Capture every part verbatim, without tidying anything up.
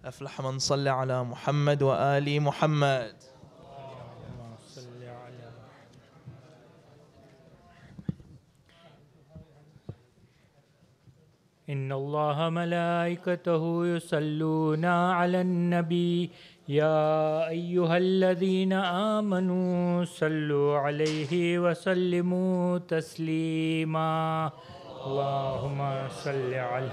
أفلح من صلى على محمد وآل محمد. إن الله ملائكته يصلون على النبي يا أيها الذين آمنوا صلوا عليه وسلموا تسليما. اللهم صل على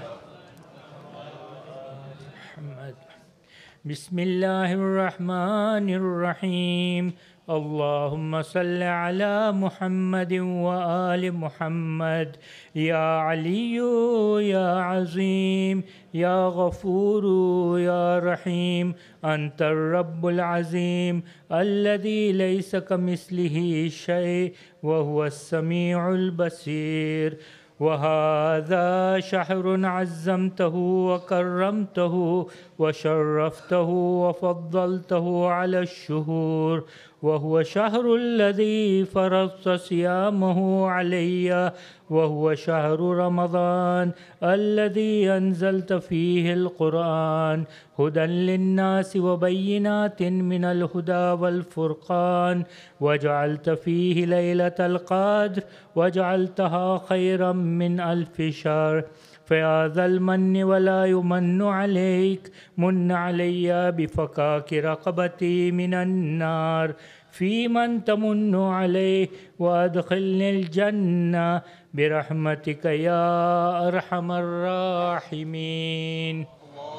محمد. بسم الله الرحمن الرحيم. اللهم صل على محمد وآل محمد. يا علي يا عظيم يا غفور يا رحيم أنت الرب العظيم الذي ليس كمثله شيء وهو السميع البصير. وهذا شهر عزمته وكرمته وشرفته وفضلته على الشهور، وهو شهر الذي فرضت صيامه علي، وهو شهر رمضان الذي أنزلت فيه القرآن هدى للناس وبينات من الهدى والفرقان، وجعلت فيه ليلة القدر وجعلتها خيرا من ألف شهر. فيا ذا المن ولا يمن عليك، من علي بفكاك رقبتي من النار، في من تمن عليه وأدخلني الجنة برحمتك يا أرحم الراحمين.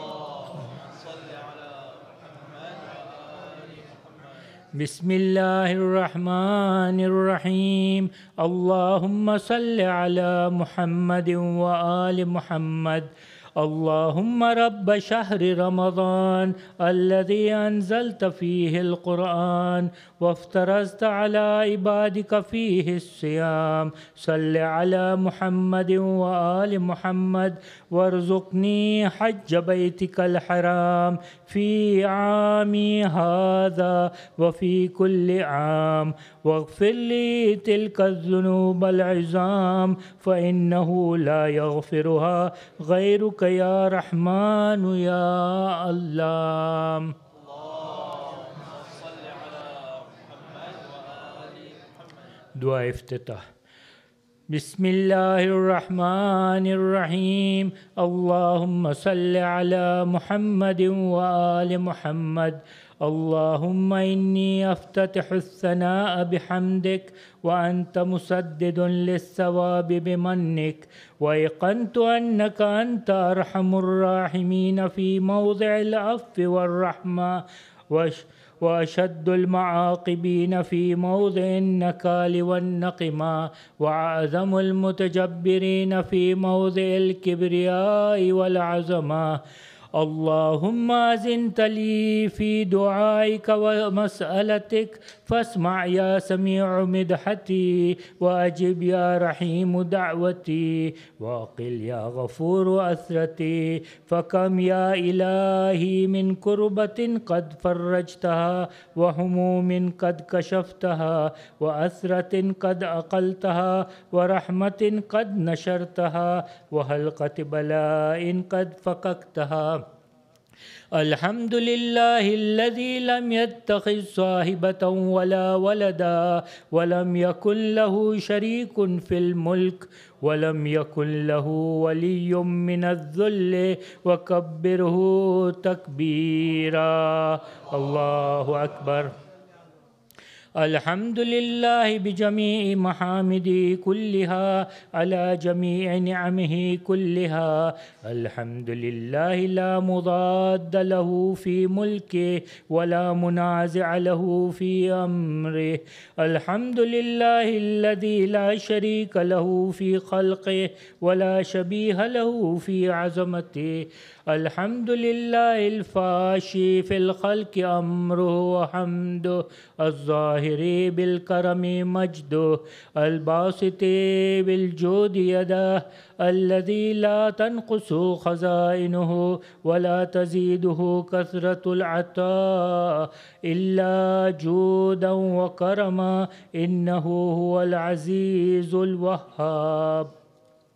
بسم الله الرحمن الرحيم. اللهم صل على محمد وآل محمد. اللهم رب شهر رمضان الذي أنزلت فيه القرآن وافترضت على عبادك فيه الصيام، صل على محمد وآل محمد وارزقني حج بيتك الحرام في عامي هذا وفي كل عام، واغفر لي تلك الذنوب العظام فإنه لا يغفرها غيرك يا رحمن يا الله. دعاء افتتاح. بسم الله الرحمن الرحيم. اللهم صل على محمد وآل محمد. اللهم إني أفتتح الثناء بحمدك وأنت مسدد للثواب بمنك، وأيقنت أنك أنت أرحم الراحمين في موضع العفو والرحمة، وأشد المعاقبين في موضع النكال والنقمة، وأعظم المتجبرين في موضع الكبرياء والعظمة. اللهم أذنت لي في دعائك ومسألتك فاسمع يا سميع مدحتي، وأجب يا رحيم دعوتي، وأقل يا غفور أثرتي. فكم يا إلهي من كربة قد فرجتها، وهموم قد كشفتها، وأثرة قد أقلتها، ورحمة قد نشرتها، وحلقة بلاء قد فككتها. الحمد لله الذي لم يتخذ صاحبة ولا ولدا، ولم يكن له شريك في الملك، ولم يكن له ولي من الذل، وكبره تكبيرا. الله أكبر. الحمد لله بجميع محامده كلها على جميع نعمه كلها. الحمد لله لا مضاد له في ملكه ولا منازع له في أمره. الحمد لله الذي لا شريك له في خلقه ولا شبيه له في عظمته. الحمد لله الفاشي في الخلق أمره وحمده، الظاهر بالكرم مجده، الباسط بالجود يده، الذي لا تنقص خزائنه ولا تزيده كثرة العطاء إلا جودا وكرما، إنه هو العزيز الوهاب.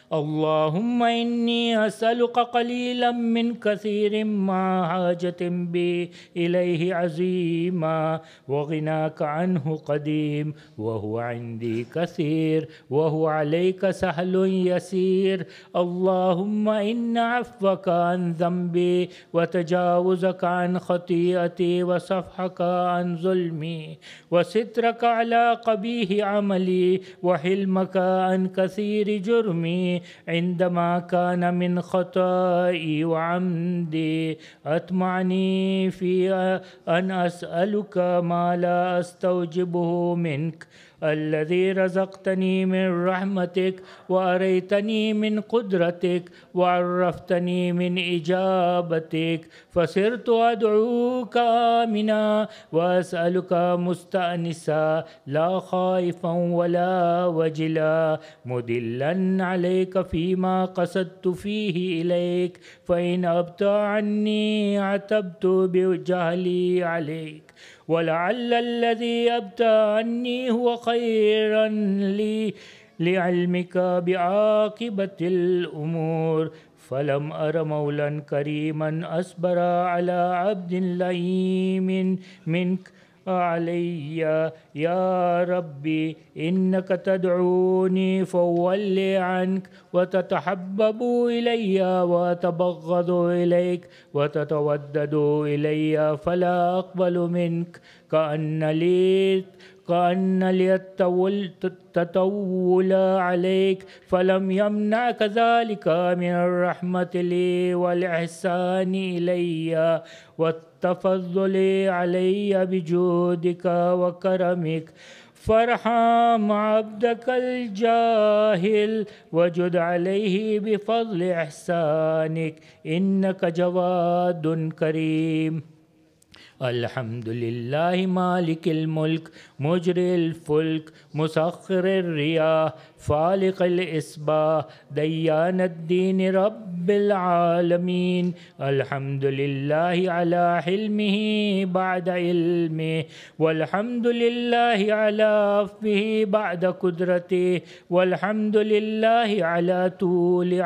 اللهم إني أسألك قليلا من كثير مع حاجة بي إليه عزيما، وغناك عنه قديم، وهو عندي كثير، وهو عليك سهل يسير. اللهم إن عفوك عن ذنبي، وتجاوزك عن خطيئتي، وصفحك عن ظلمي، وسترك على قبيح عملي، وحلمك عن كثير جرمي، عندما كان من خطائي وعمدي، أطمعني في أن أسألك ما لا أستوجبه منك، الذي رزقتني من رحمتك، وأريتني من قدرتك، وعرفتني من إجابتك، فصرت أدعوك آمنا، وأسألك مستأنسا، لا خائفا ولا وجلا، مدلا عليك فيما قصدت فيه إليك، فإن أبت عني عتبت بجهلي عليك، ولعل الذي أبتى عني هو خيرا لي لعلمك بعاقبة الأمور. فلم أر مولا كريما أصبر على عبد لئيم منك علي. يا ربي إنك تدعوني فأولي عنك، وتتحبب إلي وأتبغض إليك، وتتودد إلي فلا أقبل منك، كأن لي كأن لي التطول عليك، فلم يمنعك ذلك من الرحمة لي والإحسان إلي والتفضل علي بجودك وكرمك. فارحم عبدك الجاهل، وجد عليه بفضل إحسانك، إنك جواد كريم. الحمد لله مالك الملك، مجري الفلك، مسخر الرياح، فالق الإصباح، ديان الدين، رب العالمين. الحمد لله على حلمه بعد علمه، والحمد لله على عفوه بعد قدرته، والحمد لله على طول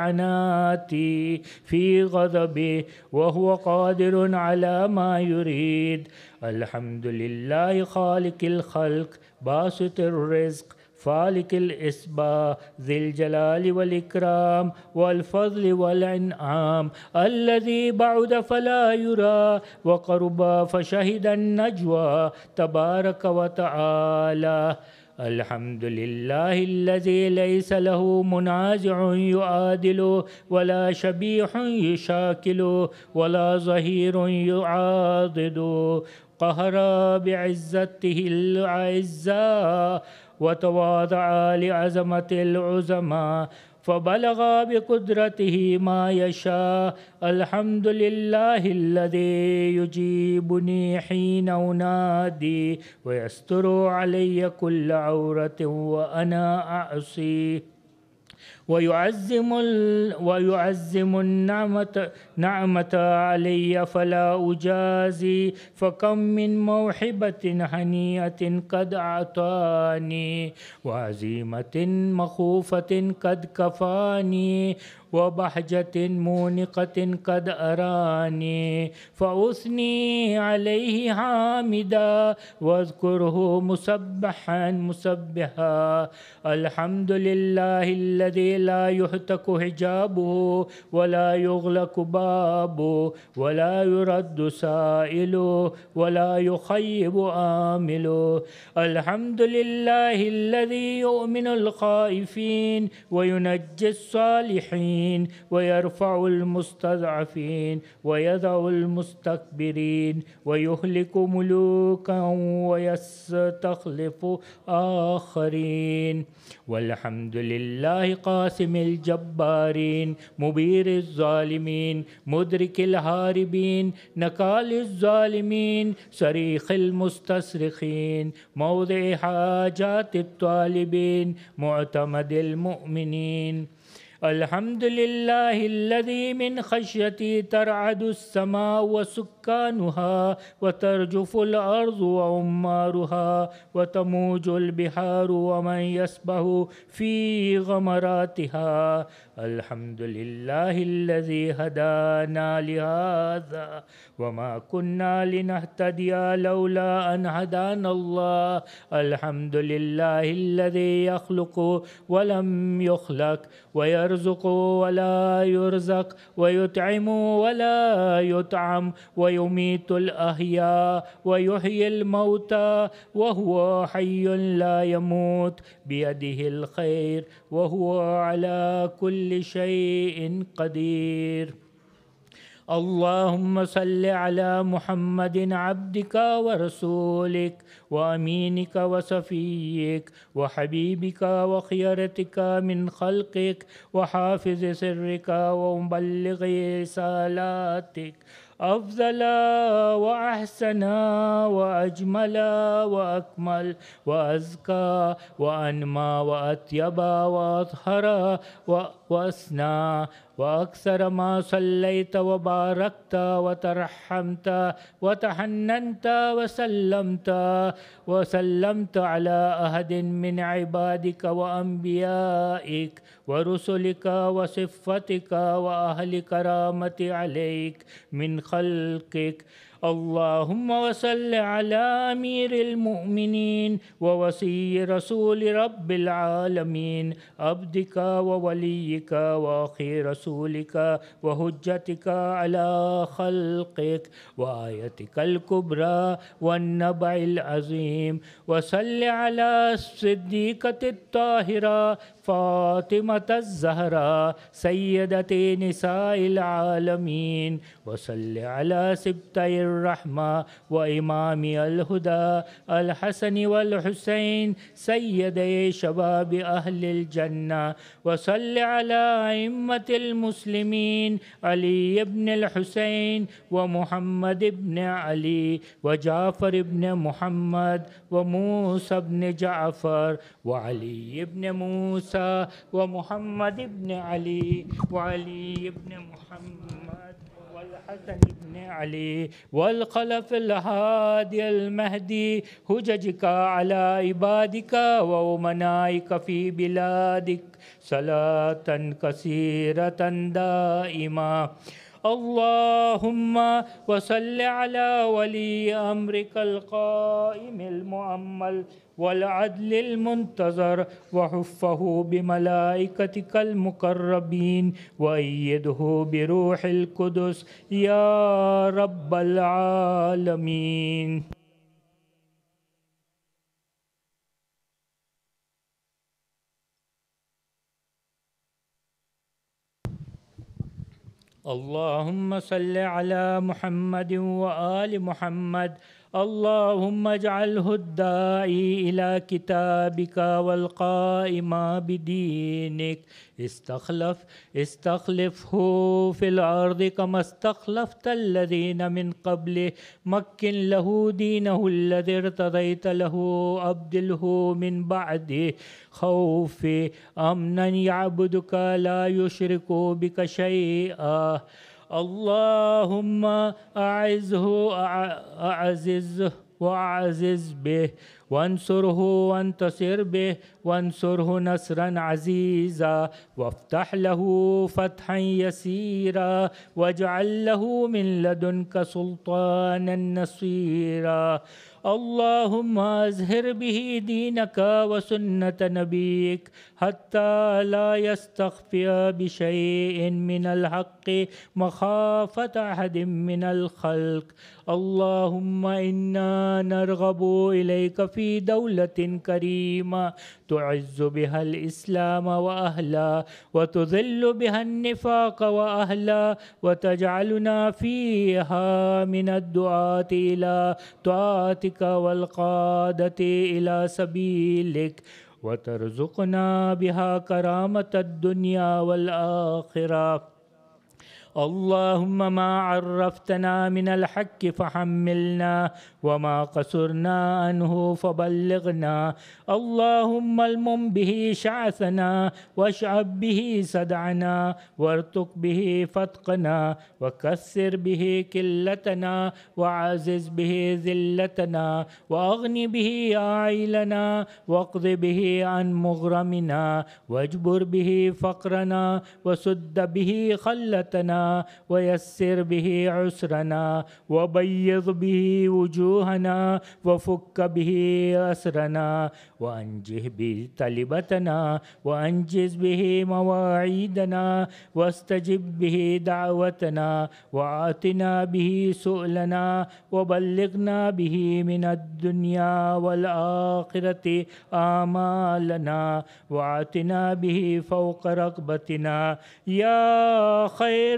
عناتي في غضبه، وهو قادر على ما يريد. الحمد لله خالق الخلق، باسط الرزق، فالق الإصباح، ذي الجلال والإكرام والفضل والإنعام، الذي بعد فلا يرى، وقرب فشهد النجوى، تبارك وتعالى. الحمد لله الذي ليس له منازع يعادل، ولا شبيح يشاكل، ولا ظهير يعاضد، قهر بعزته الأعزاء، وتواضع لعظمة العظماء، فبلغ بقدرته ما يشاء. الحمد لله الذي يجيبني حين أنادي، ويستر علي كل عورة وأنا أعصي، ويعزم ال... ويعزم النعمة نعمة علي فلا أجازي، فكم من موحبة هنيئة قد أعطاني، وعزيمة مخوفة قد كفاني، وبهجة مونقة قد أراني، فأثني عليه حامدا، واذكره مسبحا مسبحا. الحمد لله الذي لا يهتك حجابه، ولا يغلق بابه، ولا يرد سائله، ولا يخيب آمله. الحمد لله الذي يؤمن الخائفين، وينجي الصالحين، ويرفع المستضعفين، ويضع المستكبرين، ويهلك ملوكا ويستخلف آخرين. والحمد لله قاسم الجبارين، مبير الظالمين، مدرك الهاربين، نكال الظالمين، صريخ المستصرخين، موضع حاجات الطالبين، معتمد المؤمنين. الحمد لله الذي من خشيته ترعد السماء وسك سكانها وترجف الأرض وعمارها وتموج البحار ومن يسبح في غمراتها. الحمد لله الذي هدانا لهذا وما كنا لنهتدي لولا أن هدانا الله. الحمد لله الذي يخلق ولم يخلق ويرزق ولا يرزق ويطعم ولا يطعم ويميت الأحياء ويحيي الموتى وهو حي لا يموت بيده الخير وهو على كل شيء قدير. اللهم صل على محمد عبدك ورسولك وأمينك وصفيك وحبيبك وخيرتك من خلقك وحافظ سرك ومبلغ رسالاتك أفضل وأحسن وأجمل وأكمل وأزكى وأنمى وأطيب وأطهر وأسنى وأكثر ما صليت وباركت وترحمت وتحننت وسلمت وسلمت على أحد من عبادك وأنبيائك ورسلك وصفتك وأهل كرامة عليك من خلقك. اللهم وصل على أمير المؤمنين ووصي رسول رب العالمين عبدك ووليك وأخي رسولك وحجتك على خلقك وآيتك الكبرى والنبع العظيم. وصل على الصديقة الطاهرة فاطمة الزهراء سيدة نساء العالمين. وصل على سبتي الرحمة وإمام الهدى الحسن والحسين سيدي شباب أهل الجنة. وصل على أئمة المسلمين علي بن الحسين ومحمد بن علي وجعفر بن محمد وموسى بن جعفر وعلي بن موسى ومحمد بن علي وعلي بن محمد والحسن بن علي والخلف الهادي المهدي حججك على عبادك وأمنائك في بلادك صلاة كثيرة دائمة. اللهم وصل على ولي أمرك القائم المؤمل والعدل المنتظر وحفه بملائكتك المقربين وأيده بروح القدس يا رب العالمين. اللهم صل على محمد وآل محمد. اللهم اجعله الداعي إلى كتابك والقائم بدينك. استخلف استخلفه في الأرض كما استخلفت الذين من قبله. مكن له دينه الذي ارتضيت له. أبدله من بعده خوف أمنا يعبدك لا يشرك بك شيئا. اللهم أعزه أعززه وأعزز به وانصره وانتصر به وانصره نصرا عزيزا وافتح له فتحا يسيرا واجعل له من لدنك سلطانا نصيرا. اللهم أزهر به دينك وسنة نبيك حتى لا يستخفي بشيء من الحق مخافة أحد من الخلق. اللهم إنا نرغب إليك في دولة كريمة تعز بها الإسلام وأهله وتذل بها النفاق وأهله وتجعلنا فيها من الدعاة إلى طاعتك والقادة إلى سبيلك وترزقنا بها كرامة الدنيا والآخرة. اللهم ما عرفتنا من الحق فحملنا وما قصرنا عنه فبلغنا. اللهم المم به شعثنا واشعب به سدعنا وارتق به فتقنا وكسر به كلتنا وعزز به ذلتنا وأغن به عائلنا واقض به عن مغرمنا واجبر به فقرنا وسد به خلتنا ويسر به عسرنا وبيض به وجوهنا وفك به أسرنا وأنجه به طلبتنا وأنجز به مواعيدنا واستجب به دعوتنا وآتنا به سؤلنا وبلغنا به من الدنيا والآخرة آمالنا وآتنا به فوق رغبتنا يا خير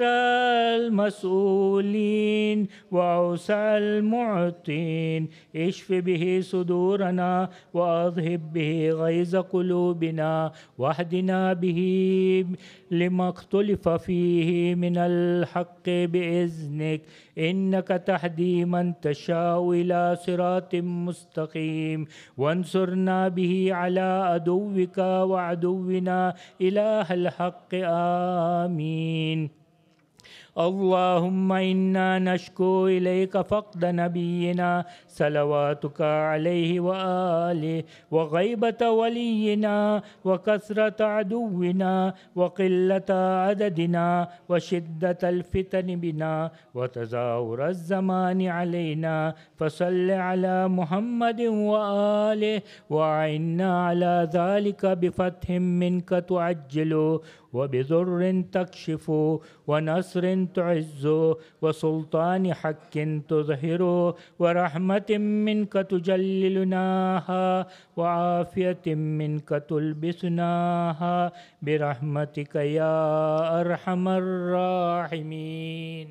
المسؤولين وأوسع المعطين. اشف به صدورنا وأذهب به غيظ قلوبنا واهدنا به لما اختلف فيه من الحق بإذنك إنك تهدي من تشاء إلى صراط مستقيم. وانصرنا به على عدوك وعدونا إله الحق آمين. اللهم إنا نشكو إليك فقد نبينا صلواتك عليه وآله وغيبة ولينا وكثرة عدونا وقلة عددنا وشدة الفتن بنا وتزاور الزمان علينا. فصل على محمد وآله وأعنا على ذلك بفتح منك تعجل وبذر تكشف ونصر تعز وسلطان حق تظهر ورحمة منك تجللناها وعافية منك تلبسناها برحمتك يا أرحم الراحمين.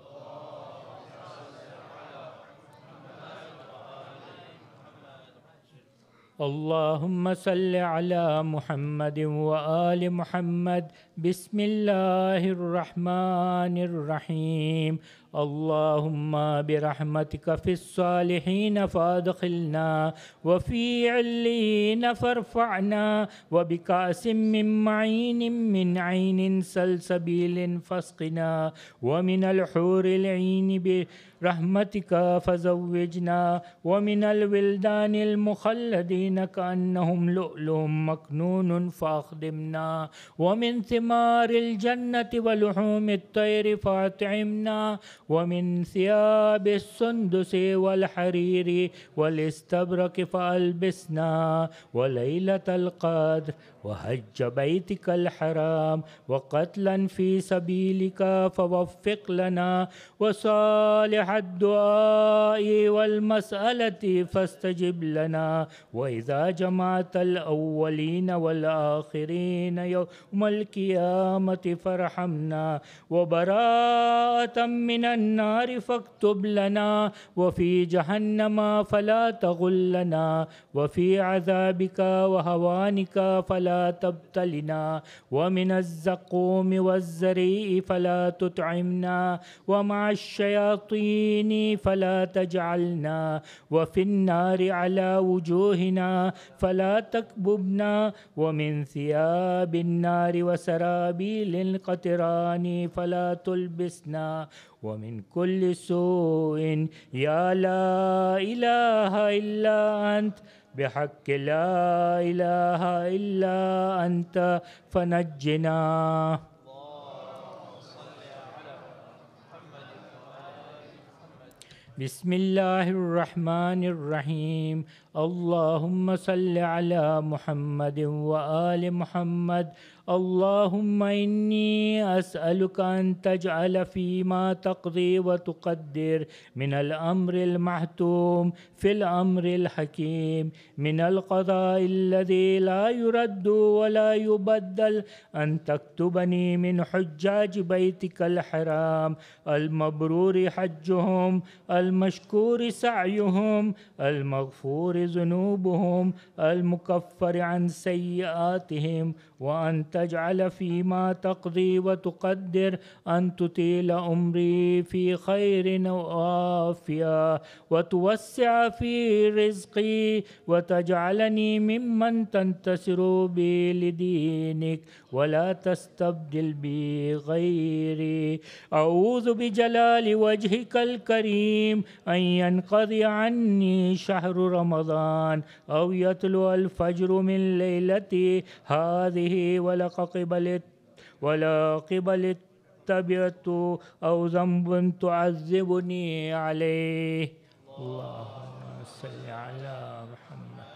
اللهم صل على محمد وآل محمد. بسم الله الرحمن الرحيم. اللهم برحمتك في الصالحين فادخلنا وفي عليين فارفعنا وبكأس من معين من عين سلسبيل فاسقنا ومن الحور العين برحمتك فزوجنا ومن الولدان المخلدين كأنهم لؤلؤ مكنون فأخدمنا ومن ثمار الجنة ولحوم الطير فأطعمنا ومن ثياب السندس والحرير والاستبرق فألبسنا وليلة القدر وحج بيتك الحرام وقتلا في سبيلك فوفق لنا وصالح الدعاء والمسألة فاستجب لنا. وإذا جمعت الأولين والآخرين يوم القيامة فارحمنا وبراءة من النار فاكتب لنا وفي جهنم فلا تغلنا وفي عذابك وهوانك فلا تبتلنا ومن الزقوم والزريء فلا تطعمنا ومع الشياطين فلا تجعلنا وفي النار على وجوهنا فلا تكببنا ومن ثياب النار وسرابيل القطران فلا تلبسنا ومن كل سوء يا لا إله إلا أنت بحق لا إله إلا أنت فنجنا. بسم الله الرحمن الرحيم. اللهم صل على محمد وآل محمد. اللهم إني أسألك أن تجعل فيما تقضي وتقدر من الأمر المحتوم في الأمر الحكيم من القضاء الذي لا يرد ولا يبدل أن تكتبني من حجاج بيتك الحرام المبرور حجهم المشكور سعيهم المغفور ذنوبهم المكفر عن سيئاتهم وأن تجعل فيما تقضي وتقدر أن تطيل عمري في خير وعافية وتوسع في رزقي وتجعلني ممن تنتصر بي لدينك ولا تستبدل بي غيري. أعوذ بجلال وجهك الكريم أن ينقضي عني شهر رمضان أو يطلع الفجر من ليلتي هذه ولا قبل ولا قبل تبعت أو ذنب تعذبني عليه. اللهم صل على محمد.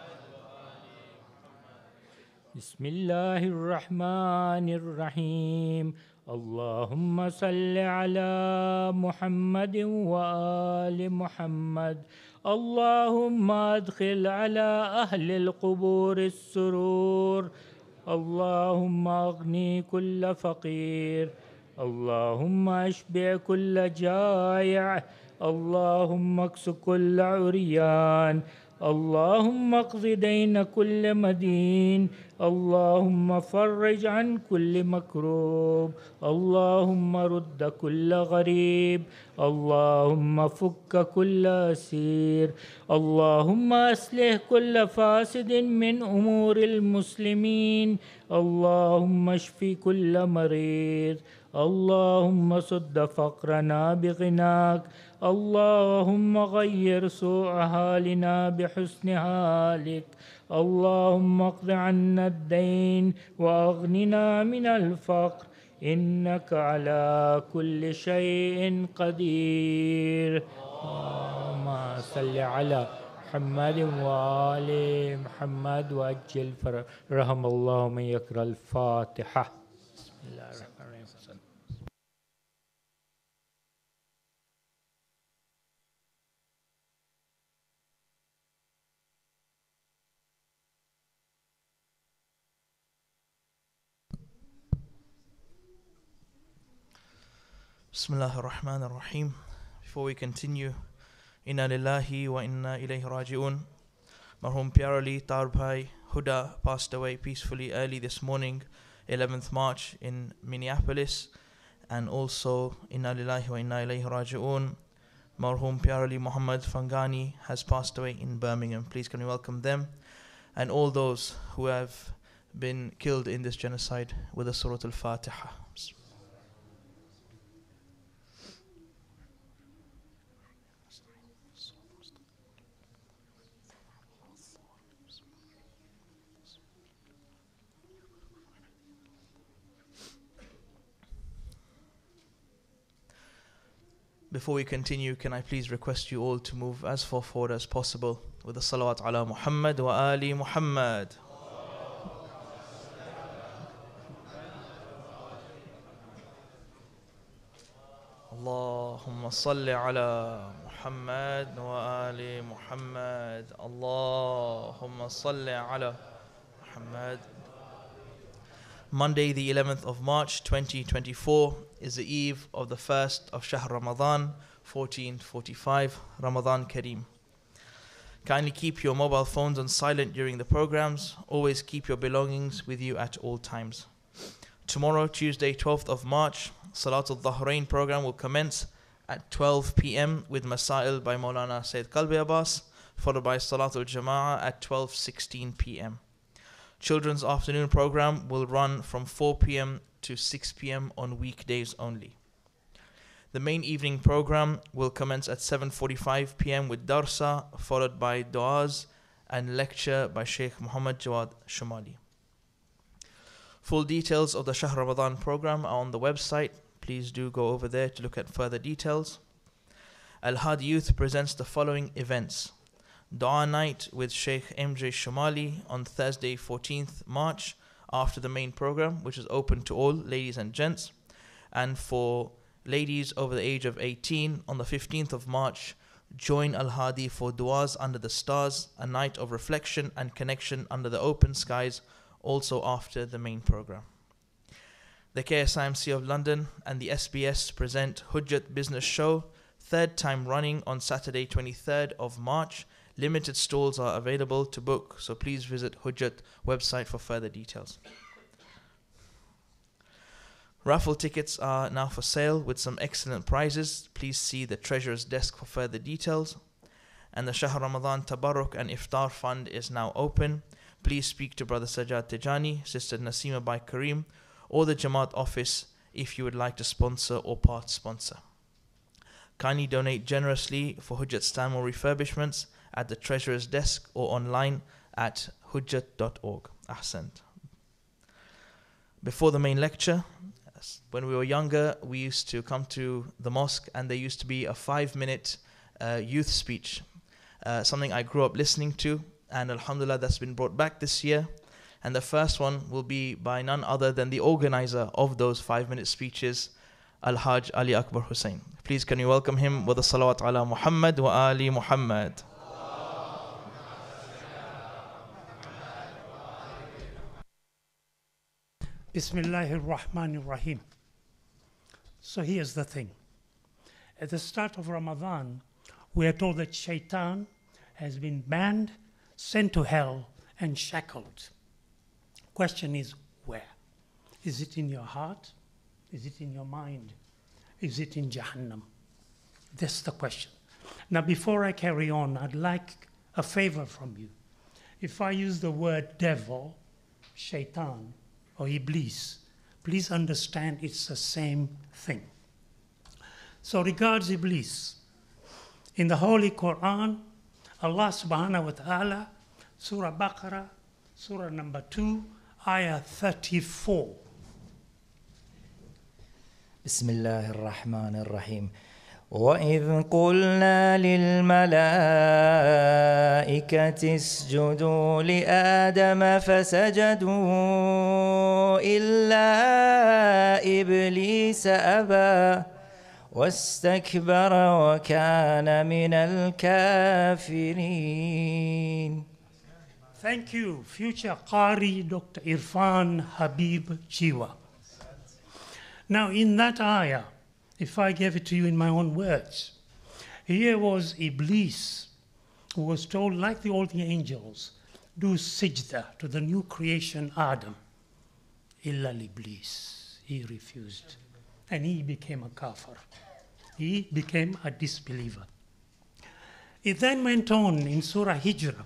بسم الله الرحمن الرحيم. اللهم صل على محمد وآل محمد. اللهم أدخل على أهل القبور السرور. اللهم أغني كل فقير. اللهم أشبع كل جائع. اللهم اكس كل عريان. اللهم اقض دين كل مدين. اللهم فرج عن كل مكروب. اللهم رد كل غريب. اللهم فك كل أسير. اللهم أصلح كل فاسد من أمور المسلمين. اللهم اشف كل مريض. اللهم سد فقرنا بغناك. اللهم غير سوء حالنا بحسن حالك. اللهم اقض عنا الدين وأغننا من الفقر إنك على كل شيء قدير. اللهم صل على محمد وآل محمد وأجل فرحم الله من يقرأ الفاتحة. بسم الله الرحمن الرحيم. Bismillah ar-Rahman ar-Rahim. Before we continue, Inna lillahi wa inna ilayhi raji'un. Marhum Pyarali Tarbhai Huda passed away peacefully early this morning, eleventh March in Minneapolis. And also, Inna lillahi wa inna ilayhi raji'un. Marhum Pyarali Muhammad Fangani has passed away in Birmingham. Please can we welcome them and all those who have been killed in this genocide with the Surah Al-Fatiha. Before we continue, can I please request you all to move as far forward as possible with the salawat ala Muhammad wa ali Muhammad. Allahumma salli ala Muhammad wa ali Muhammad. Allahumma salli ala Muhammad. Monday, the eleventh of March, twenty twenty-four, is the eve of the first of Shahr Ramadan, fourteen forty-five, Ramadan Kareem. Kindly keep your mobile phones on silent during the programs. Always keep your belongings with you at all times. Tomorrow, Tuesday, twelfth of March, Salatul Dhahrain program will commence at twelve p m with Masail by Maulana Sayyid Qalbi Abbas, followed by Salatul Jama'ah at twelve sixteen p m Children's afternoon program will run from four p m to six p m on weekdays only. The main evening program will commence at seven forty-five p m with Darsa, followed by Du'as and lecture by Sheikh Muhammad Jawad Shumali. Full details of the Shahr Ramadan program are on the website. Please do go over there to look at further details. Al-Hadi Youth presents the following events. Dua night with Sheikh M J Shumali on Thursday, fourteenth March, after the main program, which is open to all ladies and gents. And for ladies over the age of eighteen, on the fifteenth of March, join Al-Hadi for Duas under the stars, a night of reflection and connection under the open skies, also after the main program. The K S I M C of London and the S B S present Hujjat Business Show, third time running on Saturday, twenty-third of March. Limited stalls are available to book, so please visit Hujjat website for further details. Raffle tickets are now for sale with some excellent prizes. Please see the Treasurer's desk for further details. And the Shahr Ramadan Tabarruk and Iftar Fund is now open. Please speak to Brother Sajjad Tijani, Sister Nasima by Kareem, or the Jamaat office if you would like to sponsor or part sponsor. Kindly donate generously for Hujjat Stanmore refurbishments at the Treasurer's desk or online at hujjat dot org. Ahsant. Before the main lecture, when we were younger, we used to come to the mosque and there used to be a five-minute uh, youth speech, uh, something I grew up listening to, and alhamdulillah that's been brought back this year. And the first one will be by none other than the organizer of those five-minute speeches, Al-Hajj Ali Akbar Hussain. Please can you welcome him with a salawat ala Muhammad wa ali Muhammad. Bismillahir Rahmanir Rahim. So here's the thing. At the start of Ramadan, we are told that Shaitan has been banned, sent to hell, and shackled. Question is, where? Is it in your heart? Is it in your mind? Is it in Jahannam? That's the question. Now, before I carry on, I'd like a favor from you. If I use the word devil, Shaitan, or Iblis, please understand it's the same thing. So regards Iblis. In the Holy Quran, Allah subhanahu wa ta'ala, Surah Baqarah, Surah number two, Ayah thirty-four. بسم الله الرحمن الرحيم وإذ قلنا للملائكة اسجدوا لآدم فسجدوا إلا إبليس أبى واستكبر وكان من الكافرين. Thank you, future Qari Doctor Irfan Habib Jiwa. Now, in that ayah, if I gave it to you in my own words, here was Iblis, who was told, like the old angels, do sajda to the new creation Adam. Illa Iblis. He refused. And he became a kafir. He became a disbeliever. It then went on in Surah Hijrah,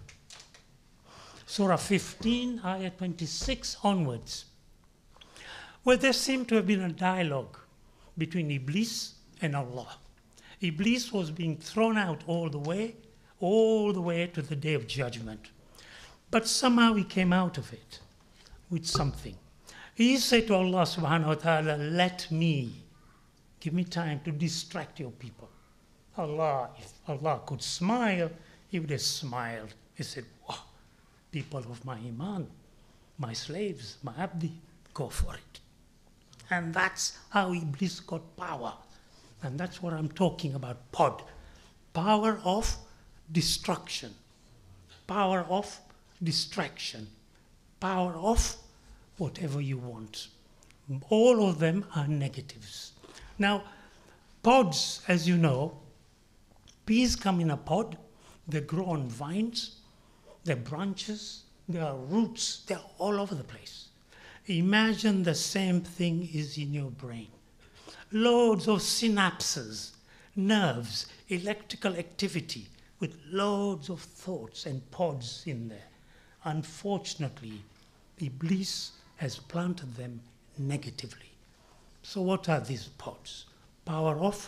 Surah fifteen, ayah twenty-six onwards, where there seemed to have been a dialogue between Iblis and Allah. Iblis was being thrown out all the way, all the way to the day of judgment. But somehow he came out of it with something. He said to Allah subhanahu wa ta'ala, let me, give me time to distract your people. Allah, if Allah could smile, he would have smiled. He said, wow, people of my iman, my slaves, my abdi, go for it. And that's how Iblis got power. And that's what I'm talking about, pod. Power of destruction. Power of distraction. Power of whatever you want. All of them are negatives. Now, pods, as you know, peas come in a pod. They grow on vines. They're branches. There are roots. They're all over the place. Imagine the same thing is in your brain. Loads of synapses, nerves, electrical activity with loads of thoughts and pods in there. Unfortunately, Iblis has planted them negatively. So what are these pods? Power of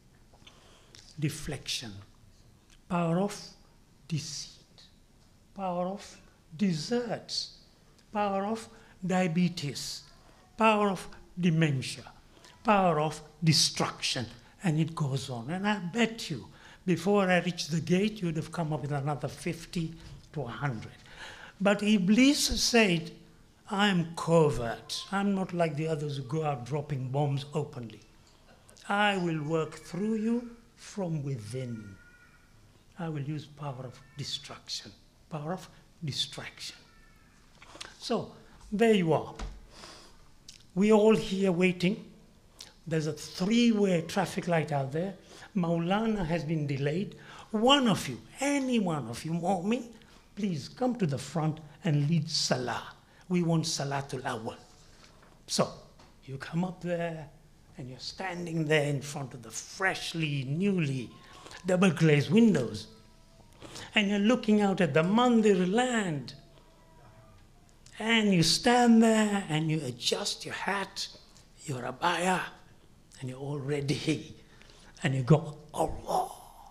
deflection, power of deceit, power of desserts, power of diabetes, power of dementia, power of destruction, and it goes on. And I bet you, before I reach the gate, you'd have come up with another fifty to one hundred. But Iblis said, I'm covert. I'm not like the others who go out dropping bombs openly. I will work through you from within. I will use power of destruction, power of distraction. So, there you are. We're all here waiting. There's a three-way traffic light out there. Maulana has been delayed. One of you, any one of you, Mu'min, please come to the front and lead Salah. We want Salatul Awwal. So, You come up there and you're standing there in front of the freshly, newly double glazed windows. And you're looking out at the Mandir land. And you stand there and you adjust your hat, your abaya, and you're all ready. And you go, Allah.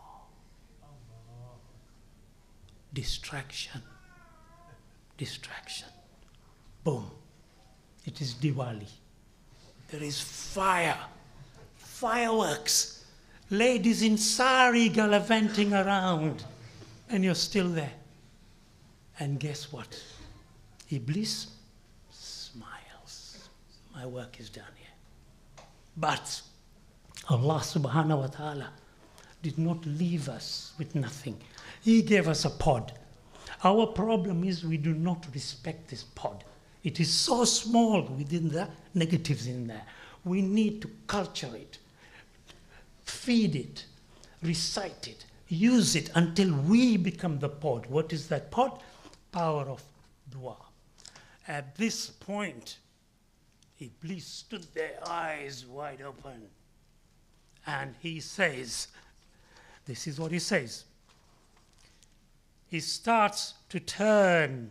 Distraction. Distraction. Boom. It is Diwali. There is fire. Fireworks. Ladies in sari gallivanting around. And you're still there. And guess what? Iblis smiles. My work is done here. But Allah subhanahu wa ta'ala did not leave us with nothing. He gave us a pod. Our problem is we do not respect this pod. It is so small within the negatives in there. We need to culture it, feed it, recite it, use it until we become the pod. What is that pod? Power of dua. At this point, Iblis stood there, eyes wide open. And he says, this is what he says. He starts to turn,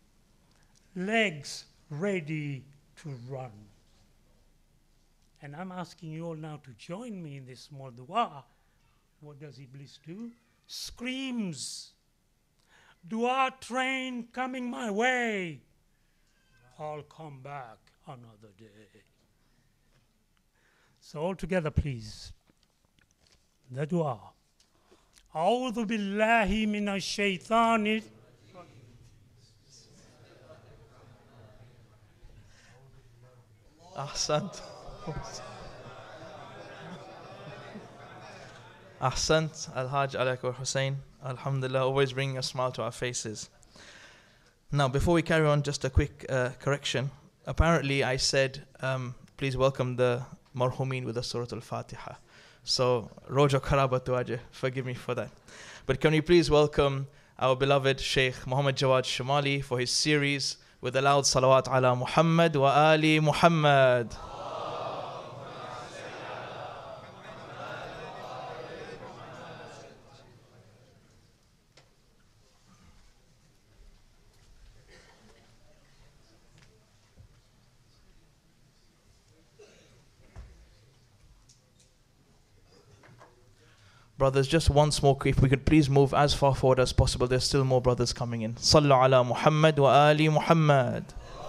legs ready to run. And I'm asking you all now to join me in this small dua. What does Iblis do? Screams. Dua train coming my way. I'll come back another day. So all together, please. The dua. أعوذ بالله من الشيطان Ahsant. Ahsant, Al-Hajj Alaikum Hussein. Alhamdulillah, always bringing a smile to our faces. Now, before we carry on, just a quick uh, correction. Apparently, I said, um, please welcome the marhumin with the Surah Al-Fatiha. So, Rojo Karabatu Ajeh, forgive me for that. But can we please welcome our beloved Sheikh Muhammad Jawad Shamali for his series with a loud salawat ala Muhammad wa ali Muhammad. Brothers, just once more, if we could please move as far forward as possible. There's still more brothers coming in. Sallu ala Muhammad wa ali Muhammad.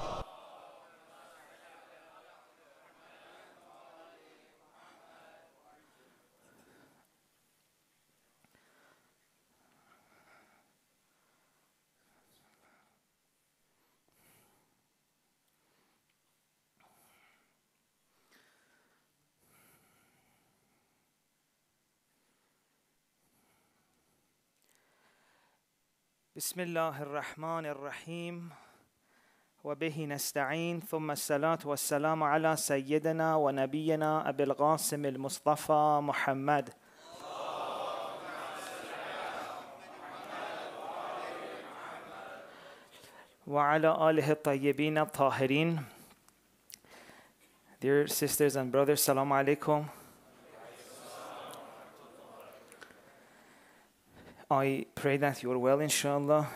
بسم الله الرحمن الرحيم وبه نستعين ثم الصلاة والسلام على سيدنا ونبينا أبي القاسم المصطفى محمد وعلى آله الطيبين الطاهرين. Dear sisters and brothers, Assalamu alaikum. I pray that you are well, inshallah.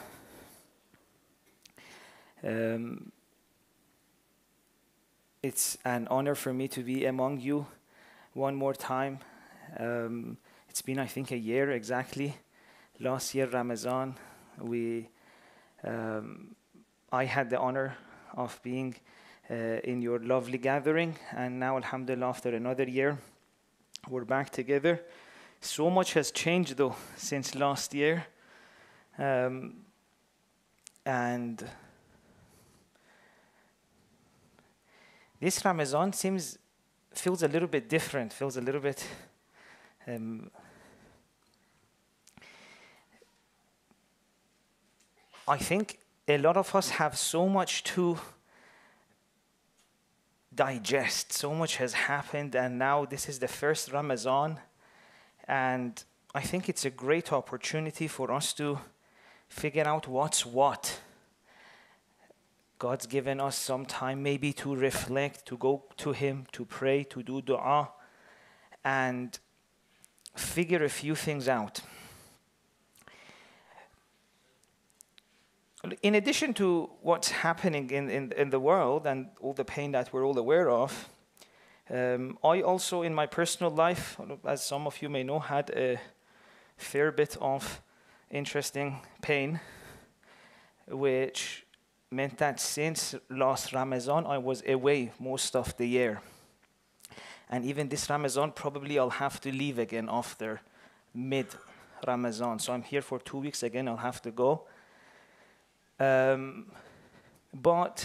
Um, it's an honor for me to be among you one more time. Um, it's been, I think, a year exactly. Last year, Ramadan, we, um, I had the honor of being uh, in your lovely gathering, and now, alhamdulillah, after another year, we're back together. So much has changed, though, since last year. Um, and this Ramadan seems, feels a little bit different, feels a little bit... Um, I think a lot of us have so much to digest. So much has happened, and now this is the first Ramadan. And I think it's a great opportunity for us to figure out what's what. God's given us some time maybe to reflect, to go to Him, to pray, to do dua, and figure a few things out. In addition to what's happening in, in, in the world and all the pain that we're all aware of, um, I also, in my personal life, as some of you may know, had a fair bit of interesting pain, which meant that since last Ramadan, I was away most of the year. And even this Ramadan, probably I'll have to leave again after mid-Ramadan. So I'm here for two weeks again, I'll have to go. Um, but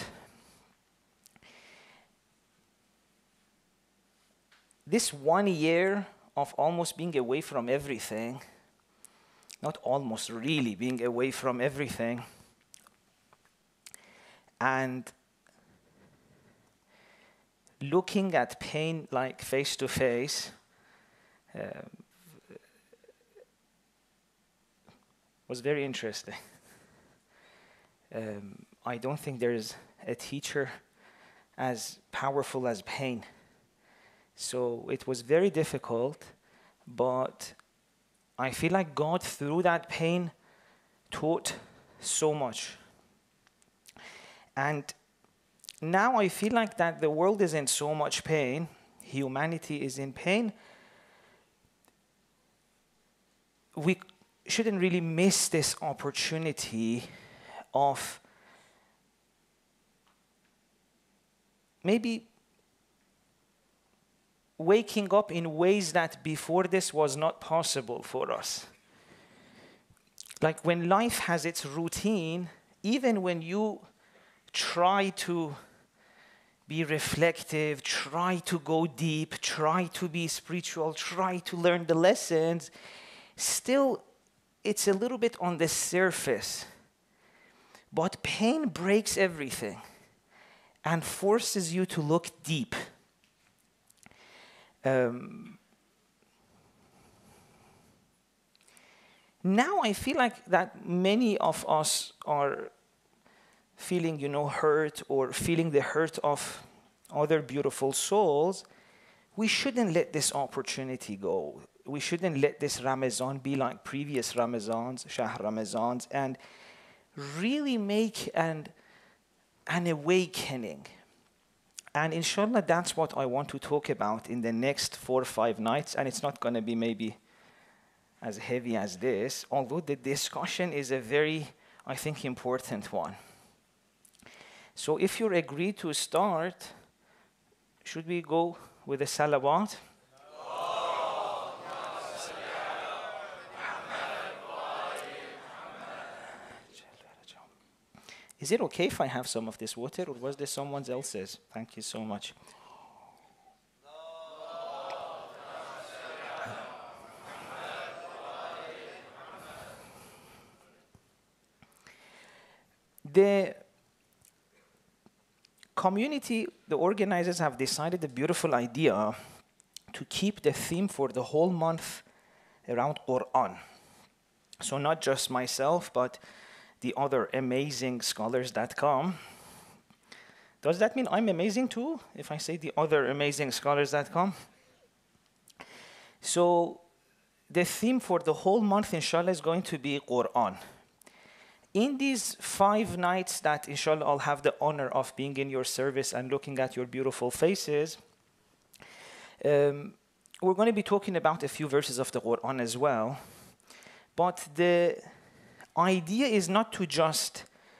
this one year of almost being away from everything, not almost, really being away from everything, and looking at pain like face to face, uh, was very interesting. Um, I don't think there's a teacher as powerful as pain. So it was very difficult, but I feel like God, through that pain, taught so much. And now I feel like that the world is in so much pain, humanity is in pain, we shouldn't really miss this opportunity of maybe waking up in ways that before this was not possible for us. Like when life has its routine, even when you try to be reflective, try to go deep, try to be spiritual, try to learn the lessons, still it's a little bit on the surface. But pain breaks everything and forces you to look deep. Um, now I feel like that many of us are feeling, you know, hurt or feeling the hurt of other beautiful souls. We shouldn't let this opportunity go. We shouldn't let this Ramadan be like previous Ramazans, Shahr Ramazans, and really make an, an awakening. And inshallah, that's what I want to talk about in the next four or five nights. And it's not going to be maybe as heavy as this, although the discussion is a very, I think, important one. So if you agree to start, should we go with the salawat? Is it okay if I have some of this water, or was this someone else's? Thank you so much. The community, the organizers have decided a beautiful idea to keep the theme for the whole month around Quran. So not just myself, but the other amazing scholars that come. Does that mean I'm amazing too, if I say the other amazing scholars that come? So the theme for the whole month, inshallah, is going to be Quran. In these five nights that, inshallah, I'll have the honor of being in your service and looking at your beautiful faces, um, we're going to be talking about a few verses of the Quran as well. But the idea is not to just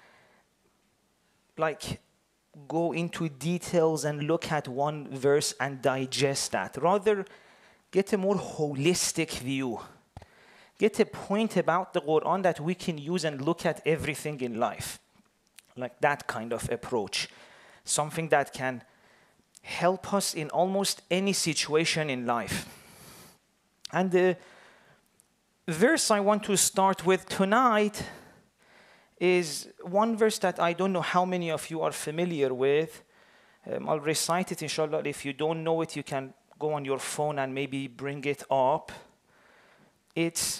like go into details and look at one verse and digest that. Rather, get a more holistic view. Get a point about the Quran that we can use and look at everything in life. Like that kind of approach. Something that can help us in almost any situation in life. And the verse I want to start with tonight is one verse that I don't know how many of you are familiar with. Um, I'll recite it, inshallah. If you don't know it, you can go on your phone and maybe bring it up. It's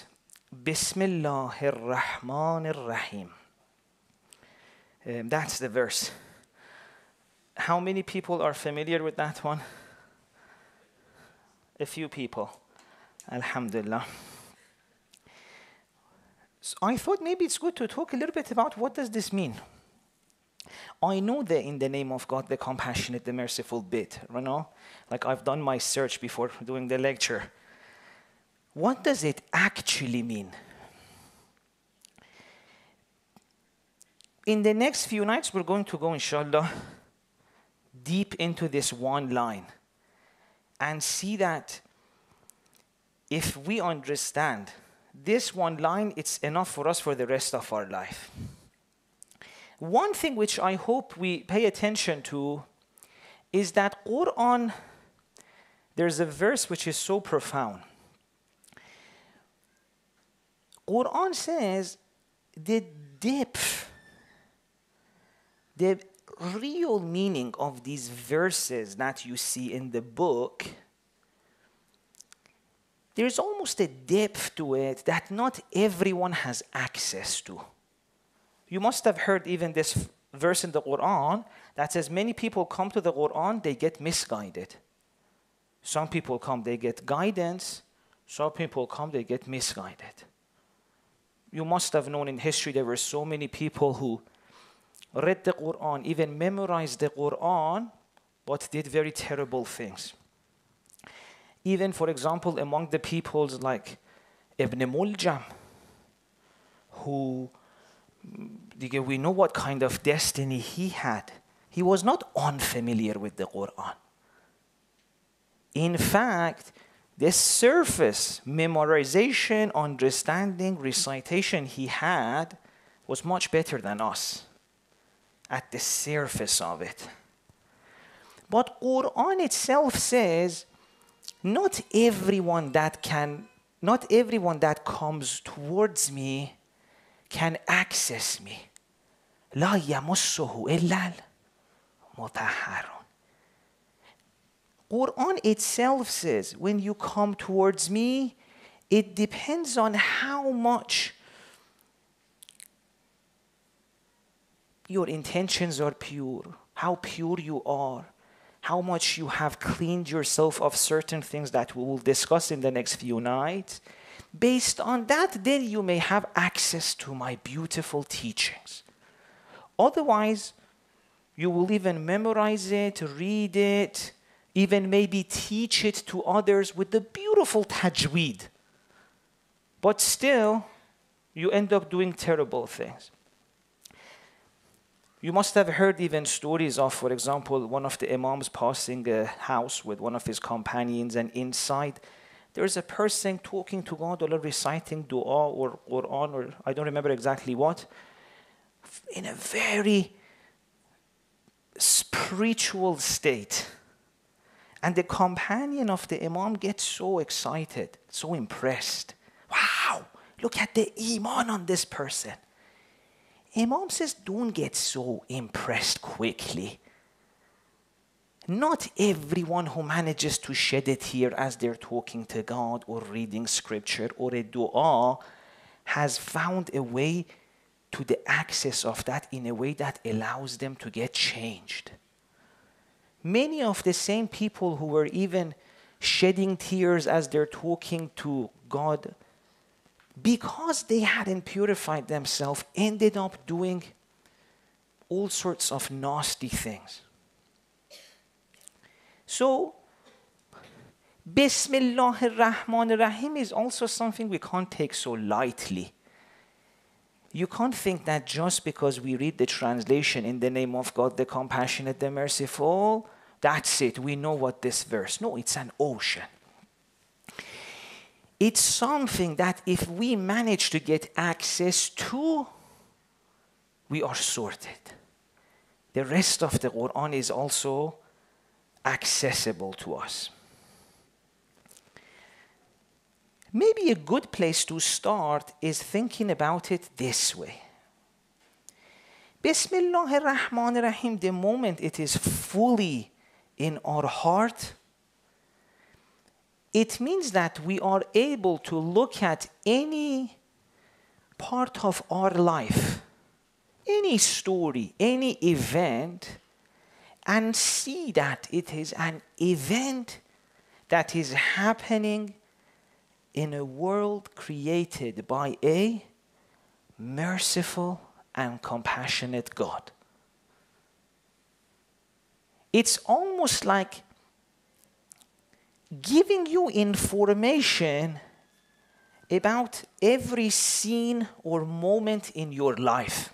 Bismillahir Rahmanir Rahim. Um, that's the verse. How many people are familiar with that one? A few people. Alhamdulillah. So I thought maybe it's good to talk a little bit about what does this mean. I know the in the name of God, the compassionate, the merciful bit, you know? Like I've done my search before doing the lecture. What does it actually mean? In the next few nights, we're going to go, inshallah, deep into this one line and see that if we understand this one line, it's enough for us for the rest of our life. One thing which I hope we pay attention to is that Quran, there's a verse which is so profound. Quran says the depth, the real meaning of these verses that you see in the book, there's almost a depth to it that not everyone has access to. You must have heard even this verse in the Quran that says many people come to the Quran, they get misguided. Some people come, they get guidance. Some people come, they get misguided. You must have known in history there were so many people who read the Quran, even memorized the Quran, but did very terrible things. Even, for example, among the peoples like Ibn Muljam, who we know what kind of destiny he had. He was not unfamiliar with the Quran. In fact, the surface memorization, understanding, recitation he had was much better than us at the surface of it. But Quran itself says, not everyone that can, not everyone that comes towards me can access me. لا يمسه إلا المطهرون. Quran itself says, when you come towards me, it depends on how much your intentions are pure, how pure you are, how much you have cleaned yourself of certain things that we will discuss in the next few nights. Based on that, then you may have access to my beautiful teachings. Otherwise, you will even memorize it, read it, even maybe teach it to others with the beautiful tajweed. But still, you end up doing terrible things. You must have heard even stories of, for example, one of the imams passing a house with one of his companions, and inside there's a person talking to God or reciting dua or Quran, or I don't remember exactly what, in a very spiritual state. And the companion of the imam gets so excited, so impressed. Wow, look at the iman on this person. Imam says, don't get so impressed quickly. Not everyone who manages to shed a tear as they're talking to God or reading scripture or a dua has found a way to the access of that in a way that allows them to get changed. Many of the same people who were even shedding tears as they're talking to God, because they hadn't purified themselves, ended up doing all sorts of nasty things. So, Bismillah ar-Rahman ar-Rahim is also something we can't take so lightly. You can't think that just because we read the translation in the name of God, the compassionate, the merciful, that's it, we know what this verse. No, it's an ocean. It's something that if we manage to get access to, we are sorted. The rest of the Quran is also accessible to us. Maybe a good place to start is thinking about it this way. Bismillah ar-Rahman ar-Rahim, the moment it is fully in our heart, it means that we are able to look at any part of our life, any story, any event, and see that it is an event that is happening in a world created by a merciful and compassionate God. It's almost like giving you information about every scene or moment in your life.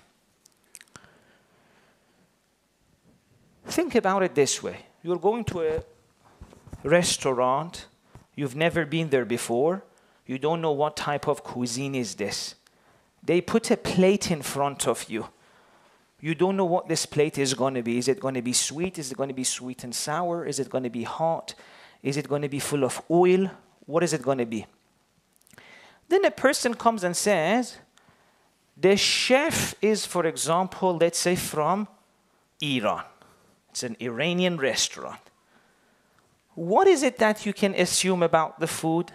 Think about it this way. You're going to a restaurant. You've never been there before. You don't know what type of cuisine is this. They put a plate in front of you. You don't know what this plate is going to be. Is it going to be sweet? Is it going to be sweet and sour? Is it going to be hot? Is it going to be full of oil? What is it going to be? Then a person comes and says, the chef is, for example, let's say from Iran. It's an Iranian restaurant. What is it that you can assume about the food?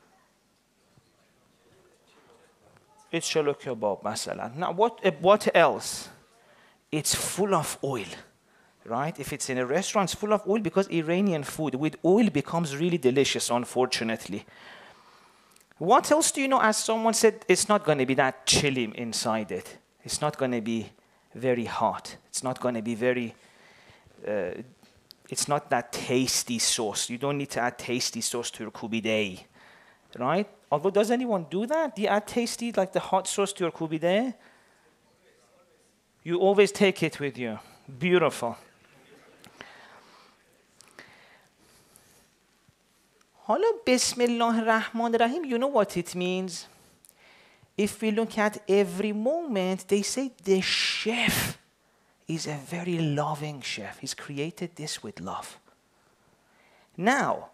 It's shallow kebab, masalan. Now, what, what else? It's full of oil, right? If it's in a restaurant, it's full of oil because Iranian food with oil becomes really delicious, unfortunately. What else do you know? As someone said, it's not going to be that chilly inside it. It's not going to be very hot. It's not going to be very, uh, it's not that tasty sauce. You don't need to add tasty sauce to your kubidei, right? Although, does anyone do that? Do you add tasty, like the hot sauce to your kubidei? You always take it with you. Beautiful. Hala Bismillah ar-Rahman ar-Rahim, you know what it means? If we look at every moment, they say the chef is a very loving chef. He's created this with love. Now,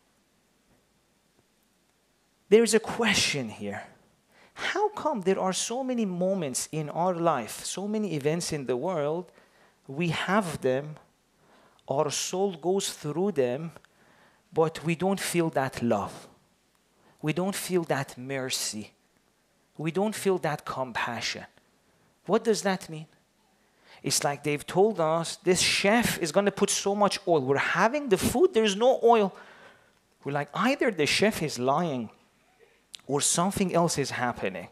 there is a question here. How come there are so many moments in our life, so many events in the world, we have them, our soul goes through them, but we don't feel that love. We don't feel that mercy. We don't feel that compassion. What does that mean? It's like they've told us, this chef is going to put so much oil. We're having the food, there's no oil. We're like, either the chef is lying or something else is happening.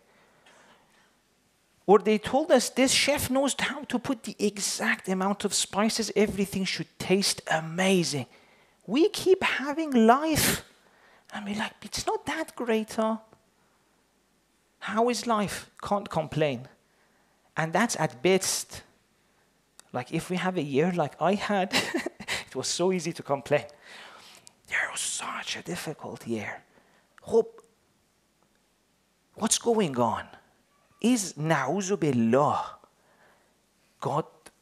Or they told us this chef knows how to put the exact amount of spices. Everything should taste amazing. We keep having life. And we're like, it's not that great, huh? How is life? Can't complain. And that's at best. Like if we have a year like I had, it was so easy to complain. There was such a difficult year. Hope. What's going on? Is na'uzu billah, God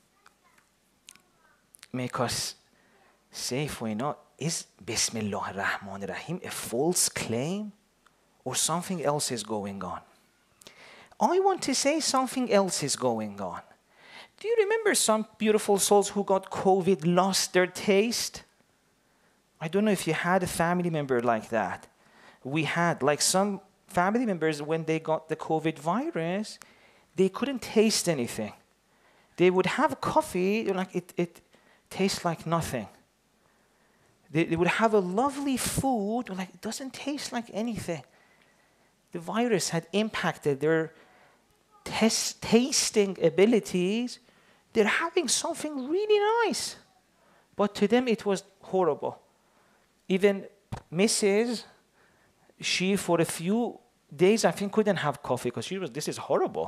make us safe or not? Is Bismillah ar-Rahman ar-Rahim a false claim? Or something else is going on? I want to say something else is going on. Do you remember some beautiful souls who got COVID, lost their taste? I don't know if you had a family member like that. We had, like some family members, when they got the COVID virus, they couldn't taste anything. They would have coffee, like it, it tastes like nothing. They, they would have a lovely food, like it doesn't taste like anything. The virus had impacted their test, tasting abilities. They're having something really nice. But to them, it was horrible. Even Missus She, for a few days, I think, couldn't have coffee because she was, this is horrible.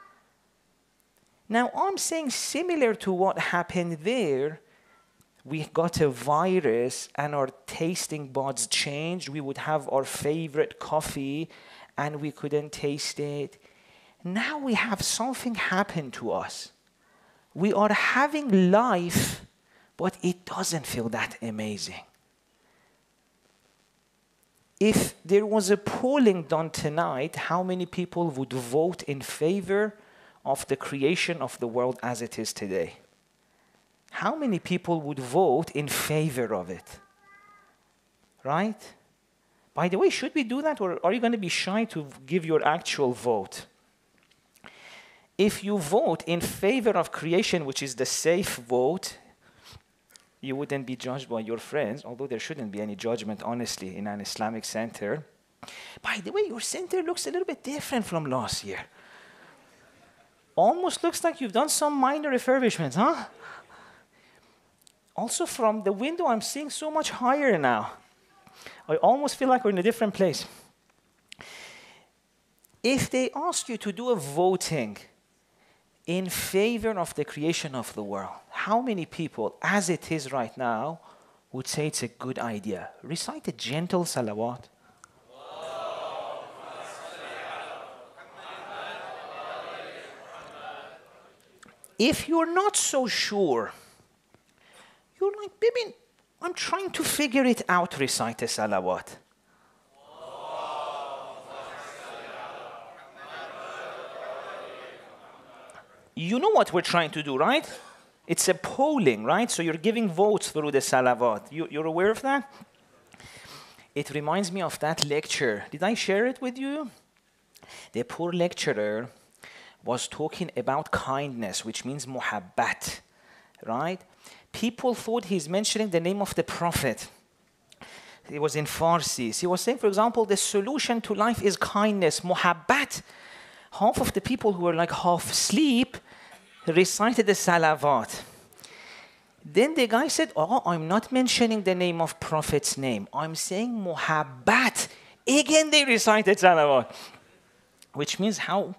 Now, I'm saying similar to what happened there, we got a virus and our tasting buds changed. We would have our favorite coffee and we couldn't taste it. Now we have something happen to us. We are having life, but it doesn't feel that amazing. If there was a polling done tonight, how many people would vote in favor of the creation of the world as it is today? How many people would vote in favor of it? Right? By the way, should we do that, or are you going to be shy to give your actual vote? If you vote in favor of creation, which is the safe vote, you wouldn't be judged by your friends, although there shouldn't be any judgment, honestly, in an Islamic center. By the way, your center looks a little bit different from last year. Almost looks like you've done some minor refurbishments, huh? Also, from the window, I'm seeing so much higher now. I almost feel like we're in a different place. If they ask you to do a voting in favor of the creation of the world, how many people, as it is right now, would say it's a good idea? Recite a gentle salawat. If you're not so sure, you're like, baby, I'm trying to figure it out, recite a salawat. You know what we're trying to do, right? It's a polling, right? So you're giving votes through the salawat. You, you're aware of that? It reminds me of that lecture. Did I share it with you? The poor lecturer was talking about kindness, which means muhabbat, right? People thought he's mentioning the name of the Prophet. It was in Farsi. He was saying, for example, the solution to life is kindness, muhabbat. Half of the people who were like half asleep recited the salawat. Then the guy said, oh, I'm not mentioning the name of Prophet's name. I'm saying muhabbat. Again, they recited salawat. Which means how,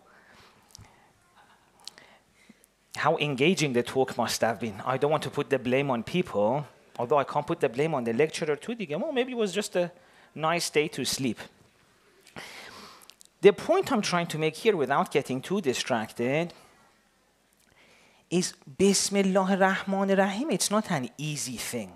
how engaging the talk must have been. I don't want to put the blame on people, although I can't put the blame on the lecturer too. They go, well, maybe it was just a nice day to sleep. The point I'm trying to make here, without getting too distracted, is Bismillah ar-Rahman ar-Rahim. It's not an easy thing.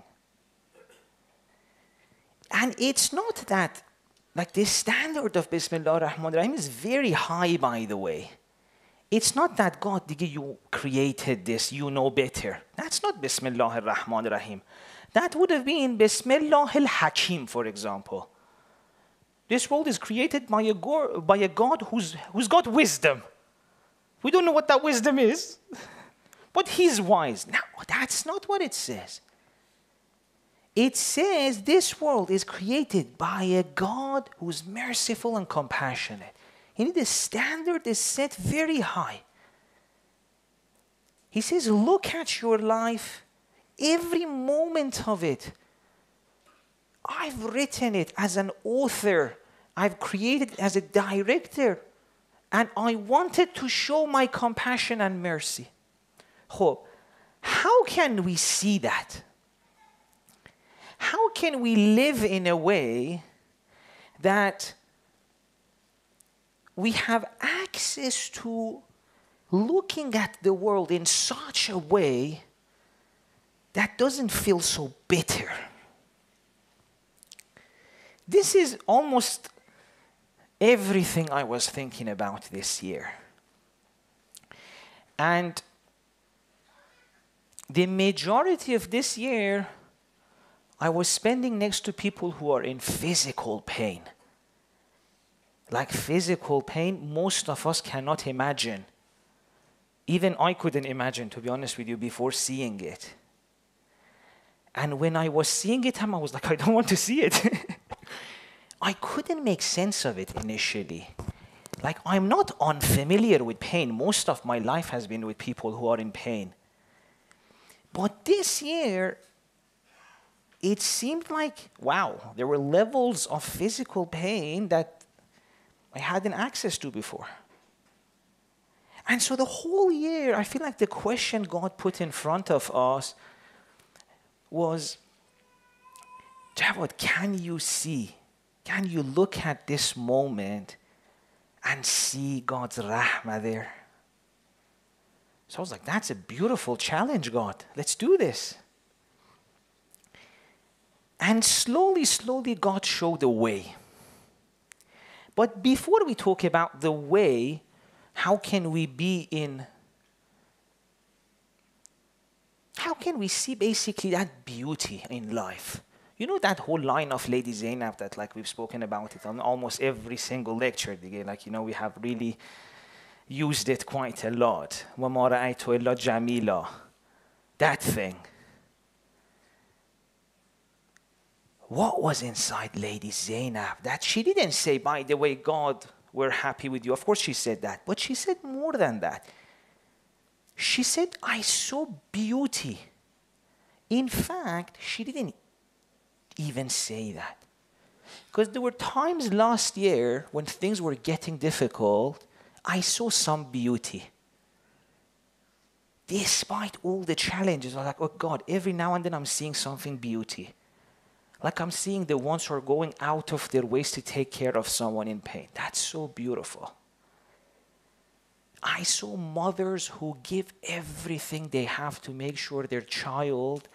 And it's not that, like the standard of Bismillah ar-Rahman ar-Rahim is very high, by the way. It's not that God, you created this, you know better. That's not Bismillah ar-Rahman ar-Rahim. That would have been Bismillah al-Hakim, for example. This world is created by a, go by a God who's, who's got wisdom. We don't know what that wisdom is, but he's wise. Now, that's not what it says. It says this world is created by a God who's merciful and compassionate. And the standard is set very high. He says, look at your life, every moment of it. I've written it as an author. I've created it as a director. And I wanted to show my compassion and mercy. How can we see that? How can we live in a way that we have access to looking at the world in such a way that doesn't feel so bitter? This is almost everything I was thinking about this year. And the majority of this year, I was spending next to people who are in physical pain. Like physical pain, most of us cannot imagine. Even I couldn't imagine, to be honest with you, before seeing it. And when I was seeing it, I was like, I don't want to see it. I couldn't make sense of it initially. Like, I'm not unfamiliar with pain. Most of my life has been with people who are in pain. But this year, it seemed like, wow, there were levels of physical pain that I hadn't access to before. And so the whole year, I feel like the question God put in front of us was, Jawad, can you see? Can you look at this moment and see God's rahmah there? So I was like, that's a beautiful challenge, God. Let's do this. And slowly, slowly, God showed the way. But before we talk about the way, how can we be in, how can we see basically that beauty in life? You know that whole line of Lady Zainab that, like, we've spoken about it on almost every single lecture. Like, you know, we have really used it quite a lot. وَمَا رَأَيْتُ إِلَّا جَمِيلًا. That thing. what was inside Lady Zainab that she didn't say, by the way, God, we're happy with you. Of course she said that, but she said more than that. She said, I saw beauty. In fact, she didn't even say that. Because there were times last year when things were getting difficult, I saw some beauty. Despite all the challenges, I was like, oh God, every now and then I'm seeing something beauty. Like I'm seeing the ones who are going out of their ways to take care of someone in pain. That's so beautiful. I saw mothers who give everything they have to make sure their child,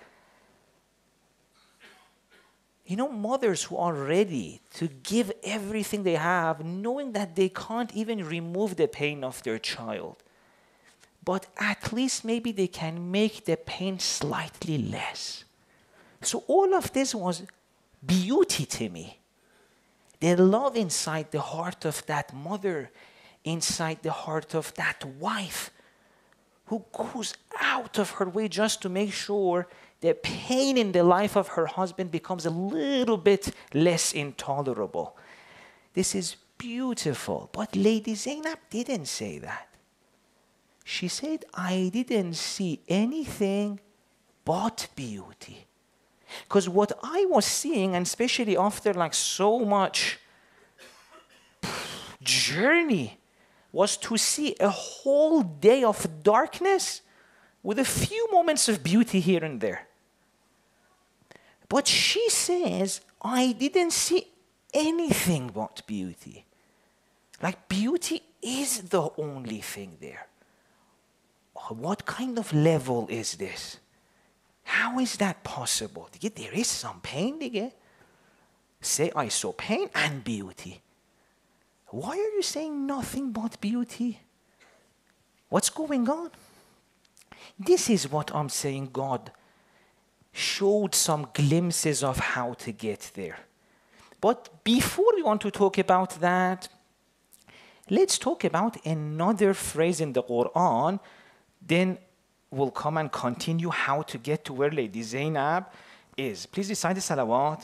you know, mothers who are ready to give everything they have, knowing that they can't even remove the pain of their child. But at least maybe they can make the pain slightly less. So all of this was beauty to me. The love inside the heart of that mother, inside the heart of that wife, who goes out of her way just to make sure the pain in the life of her husband becomes a little bit less intolerable. This is beautiful. But Lady Zainab didn't say that. She said, I didn't see anything but beauty. Because what I was seeing, and especially after like so much journey, was to see a whole day of darkness with a few moments of beauty here and there. But she says, I didn't see anything but beauty. Like beauty is the only thing there. What kind of level is this? How is that possible? There is some pain. Say, I saw pain and beauty. Why are you saying nothing but beauty? What's going on? This is what I'm saying. God showed some glimpses of how to get there. But before we want to talk about that, let's talk about another phrase in the Quran. Then we'll come and continue how to get to where Lady Zainab is. Please recite the salawat.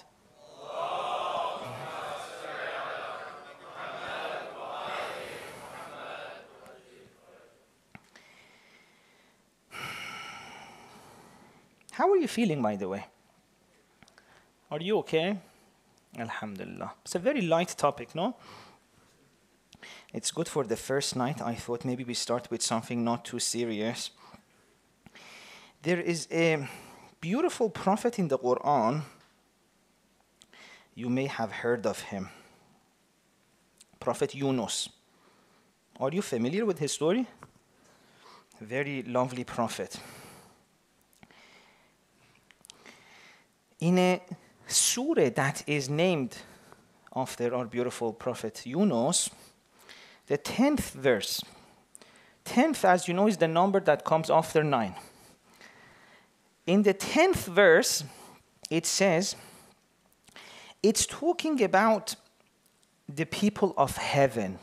How are you feeling, by the way? Are you okay? Alhamdulillah. It's a very light topic, no? It's good for the first night. I thought maybe we start with something not too serious. There is a beautiful prophet in the Quran. You may have heard of him. Prophet Yunus. Are you familiar with his story? Very lovely prophet. In a surah that is named after our beautiful prophet Yunus, the tenth verse. Tenth, as you know, is the number that comes after nine. In the tenth verse, it says, it's talking about the people of heaven.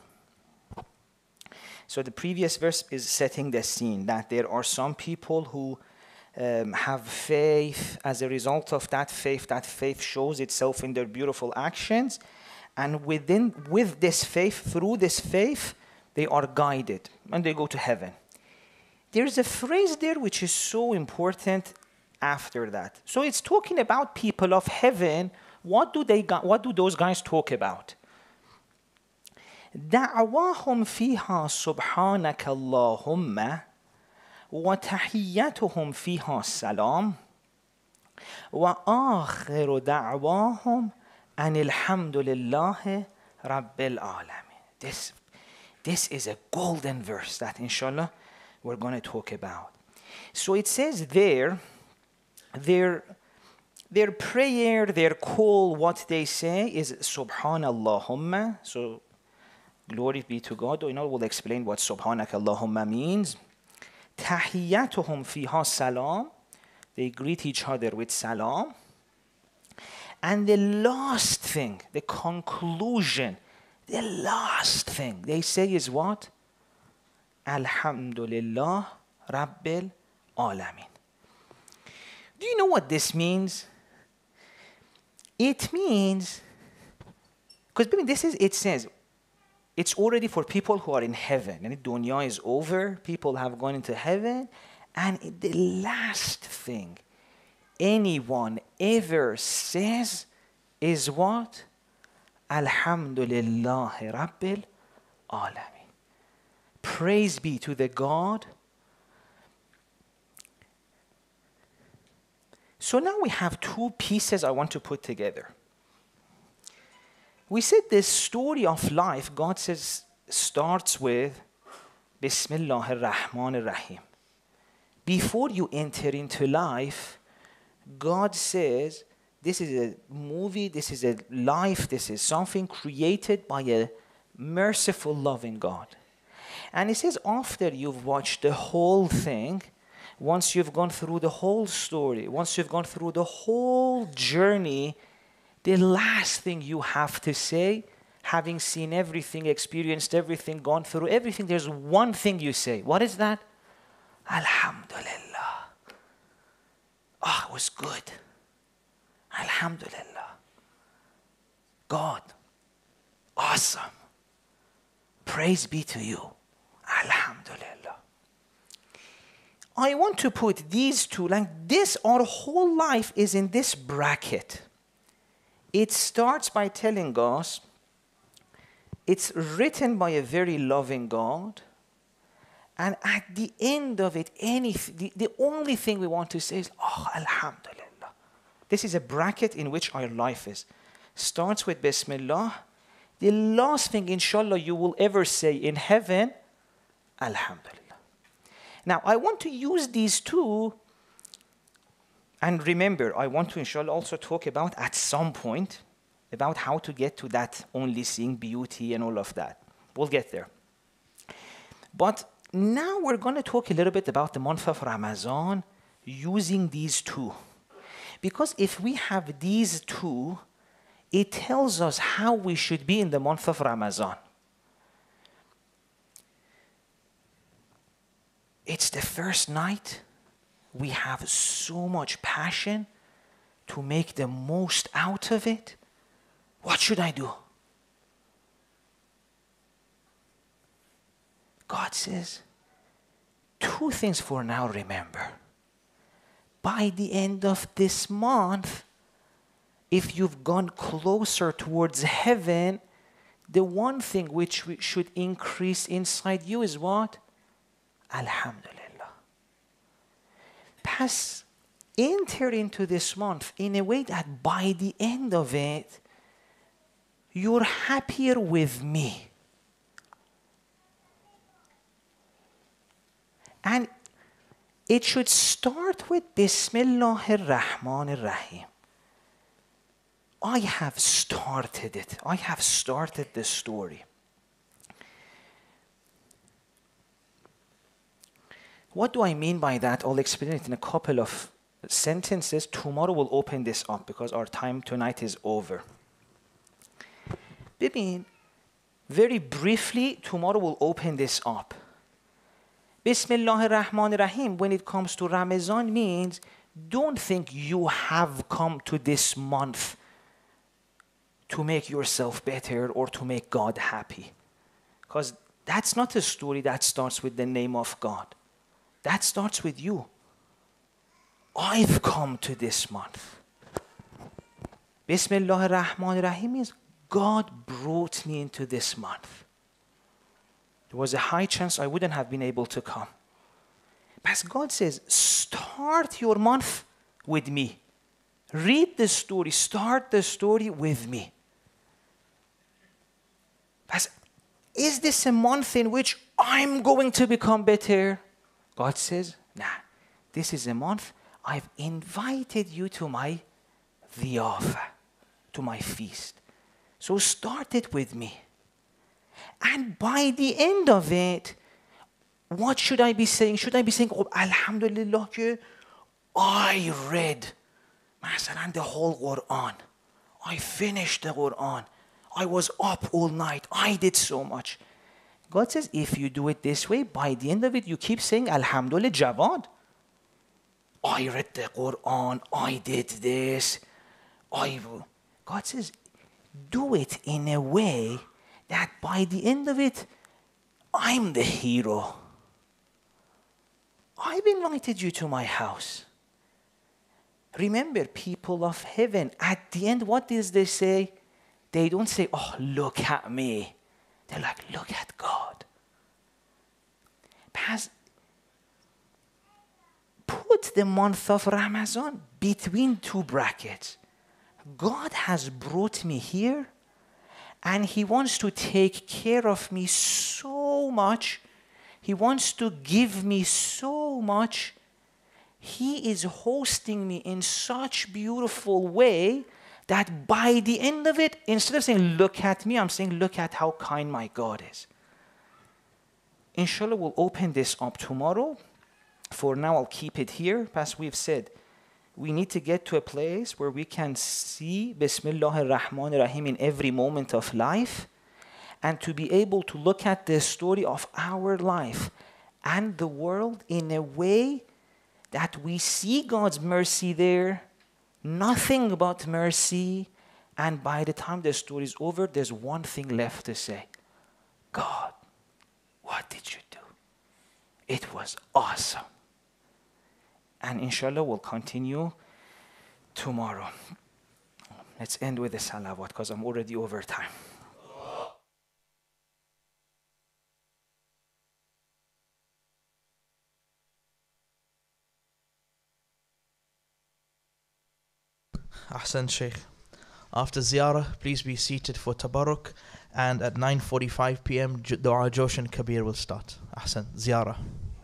So the previous verse is setting the scene that there are some people who um, have faith. As a result of that faith, that faith shows itself in their beautiful actions. And within, with this faith, through this faith, they are guided and they go to heaven. There's a phrase there which is so important after that. So it's talking about people of heaven. What do they? What do those guys talk about? دعواهم فيها سبحانك اللهم وتحيتهم فيها السلام وآخر دعواهم أن الحمد لله رب العالمين. This, this is a golden verse that inshallah we're going to talk about. So it says there, their, their prayer, their call, what they say is Subhanallahumma. So glory be to God. You know, we'll explain what Subhanakallahumma means. Tahiyyatuhum fiha salam. They greet each other with salam. And the last thing, the conclusion, the last thing they say is what? Alhamdulillah Rabbil Alamin. Do you know what this means? It means, because this is, it says, it's already for people who are in heaven. And dunya is over, people have gone into heaven. And the last thing anyone ever says is what? Alhamdulillah Rabbil Alameen. Praise be to the God. So now we have two pieces I want to put together. We said this story of life, God says, starts with Bismillah ar-Rahman ar-Rahim. Before you enter into life, God says, this is a movie, this is a life, this is something created by a merciful, loving God. And He says, after you've watched the whole thing, once you've gone through the whole story, once you've gone through the whole journey, the last thing you have to say, having seen everything, experienced everything, gone through everything, there's one thing you say. What is that? Alhamdulillah. Oh, it was good. Alhamdulillah. God, awesome. Praise be to you. Alhamdulillah. I want to put these two, like this, our whole life is in this bracket. It starts by telling us it's written by a very loving God. And at the end of it, any, the, the only thing we want to say is, oh, Alhamdulillah. This is a bracket in which our life is. Starts with Bismillah. The last thing, inshallah, you will ever say in heaven, Alhamdulillah. Now, I want to use these two. And remember, I want to, inshallah, also talk about, at some point, about how to get to that only seeing beauty and all of that. We'll get there. But now we're going to talk a little bit about the month of Ramadan using these two. Because if we have these two, it tells us how we should be in the month of Ramadan. It's the first night. We have so much passion to make the most out of it. What should I do? God says, two things for now, remember. By the end of this month, if you've gone closer towards heaven, the one thing which we should increase inside you is what? Alhamdulillah. Pass, enter into this month in a way that by the end of it, you're happier with me. And it should start with Bismillah ar-Rahman ar-Rahim. I have started it. I have started the story. What do I mean by that? I'll explain it in a couple of sentences. Tomorrow we'll open this up because our time tonight is over. Bibin, very briefly, tomorrow we'll open this up. Bismillah ar-Rahman ar-Rahim, when it comes to Ramadan, means don't think you have come to this month to make yourself better or to make God happy. Because that's not a story that starts with the name of God. That starts with you. I've come to this month. Bismillah ar-Rahman ar-Rahim means God brought me into this month. There was a high chance I wouldn't have been able to come. But God says, start your month with me. Read the story. Start the story with me. But is this a month in which I'm going to become better? God says, nah, this is a month I've invited you to my diyafa, to my feast. So start it with me. And by the end of it, what should I be saying? Should I be saying, oh, Alhamdulillah, I read Masalan, the whole Quran. I finished the Quran. I was up all night. I did so much. God says, if you do it this way, by the end of it, you keep saying, Alhamdulillah, Jawad. I read the Quran. I did this. I God says, do it in a way that by the end of it, I'm the hero. I've invited you to my house. Remember, people of heaven, at the end, what does they say? They don't say, oh, look at me. They're like, look at God. Has put the month of Ramadan between two brackets. God has brought me here, and He wants to take care of me so much. He wants to give me so much. He is hosting me in such beautiful way that by the end of it, instead of saying, look at me, I'm saying, look at how kind my God is. Inshallah, we'll open this up tomorrow. For now, I'll keep it here. As we've said, we need to get to a place where we can see Bismillah ar-Rahman ar-Rahim in every moment of life, and to be able to look at the story of our life and the world in a way that we see God's mercy there, nothing but mercy, and by the time the story is over, there's one thing left to say. God, what did you do? It was awesome. And inshallah, we'll continue tomorrow. Let's end with the salawat because I'm already over time. Ahsan Sheikh. After ziyarah, please be seated for tabarruk, and at nine forty-five p m Dua Joshan Kabir will start. Ahsan, ziyarah.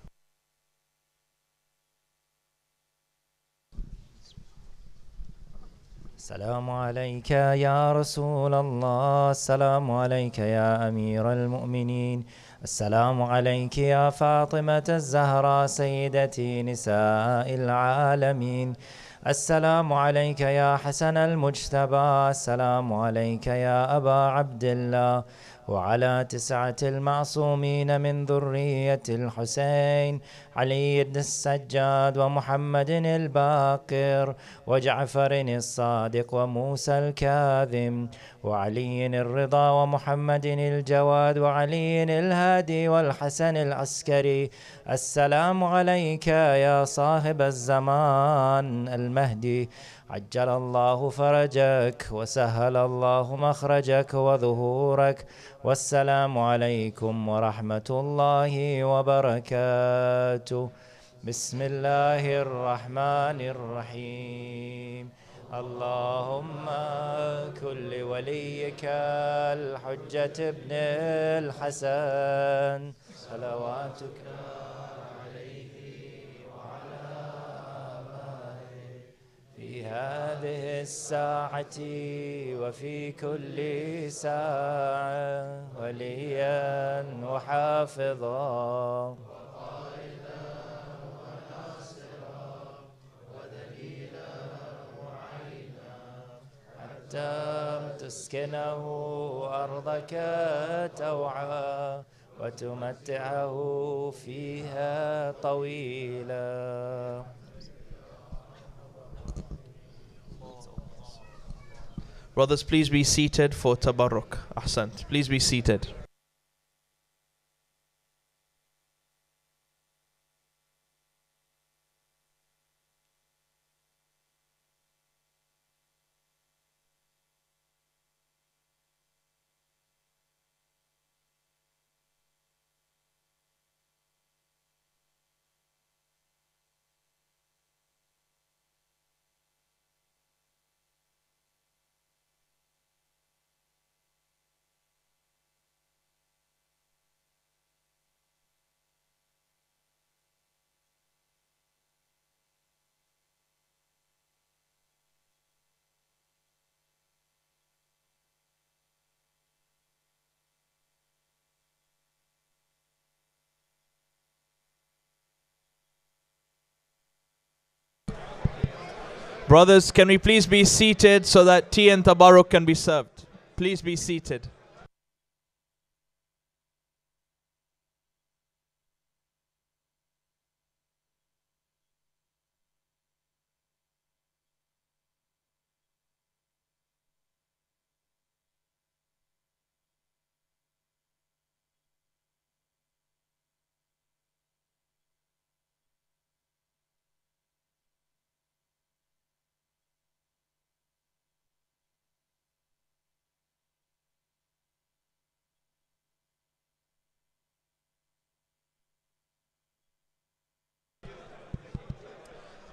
السلام عليك يا رسول الله، السلام عليك يا أمير المؤمنين، السلام عليك يا فاطمة الزهراء سيدتي نساء العالمين، السلام عليك يا حسن المجتبى، السلام عليك يا أبا عبد الله، وعلى تسعة المعصومين من ذرية الحسين، علي السجاد ومحمد الباقر وجعفر الصادق وموسى الكاظم وعلي الرضا ومحمد الجواد وعلي الهادي والحسن العسكري. السلام عليك يا صاحب الزمان المهدي، عجل الله فرجك وسهل الله مخرجك وظهورك، والسلام عليكم ورحمة الله وبركاته. بسم الله الرحمن الرحيم. اللهم كن لوليك الحجة ابن الحسن صلواتك في هذه الساعة وفي كل ساعة وليا وحافظا حتى تسكنه أرضك توعا وتمتعه فيها طويلا. Brothers, please be seated for tabarruk. Ahsant. Please be seated. Brothers, can we please be seated so that tea and tabarruk can be served? Please be seated.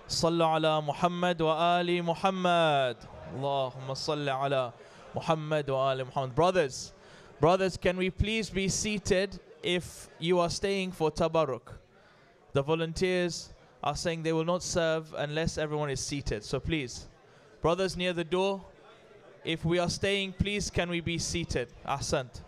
صلوا على محمد وآل محمد. اللهم صل على محمد وآل Muhammad. Brothers, brothers, can we please be seated if you are staying for tabarruk? The volunteers are saying they will not serve unless everyone is seated. So please, brothers near the door, if we are staying, please can we be seated? Ahsant.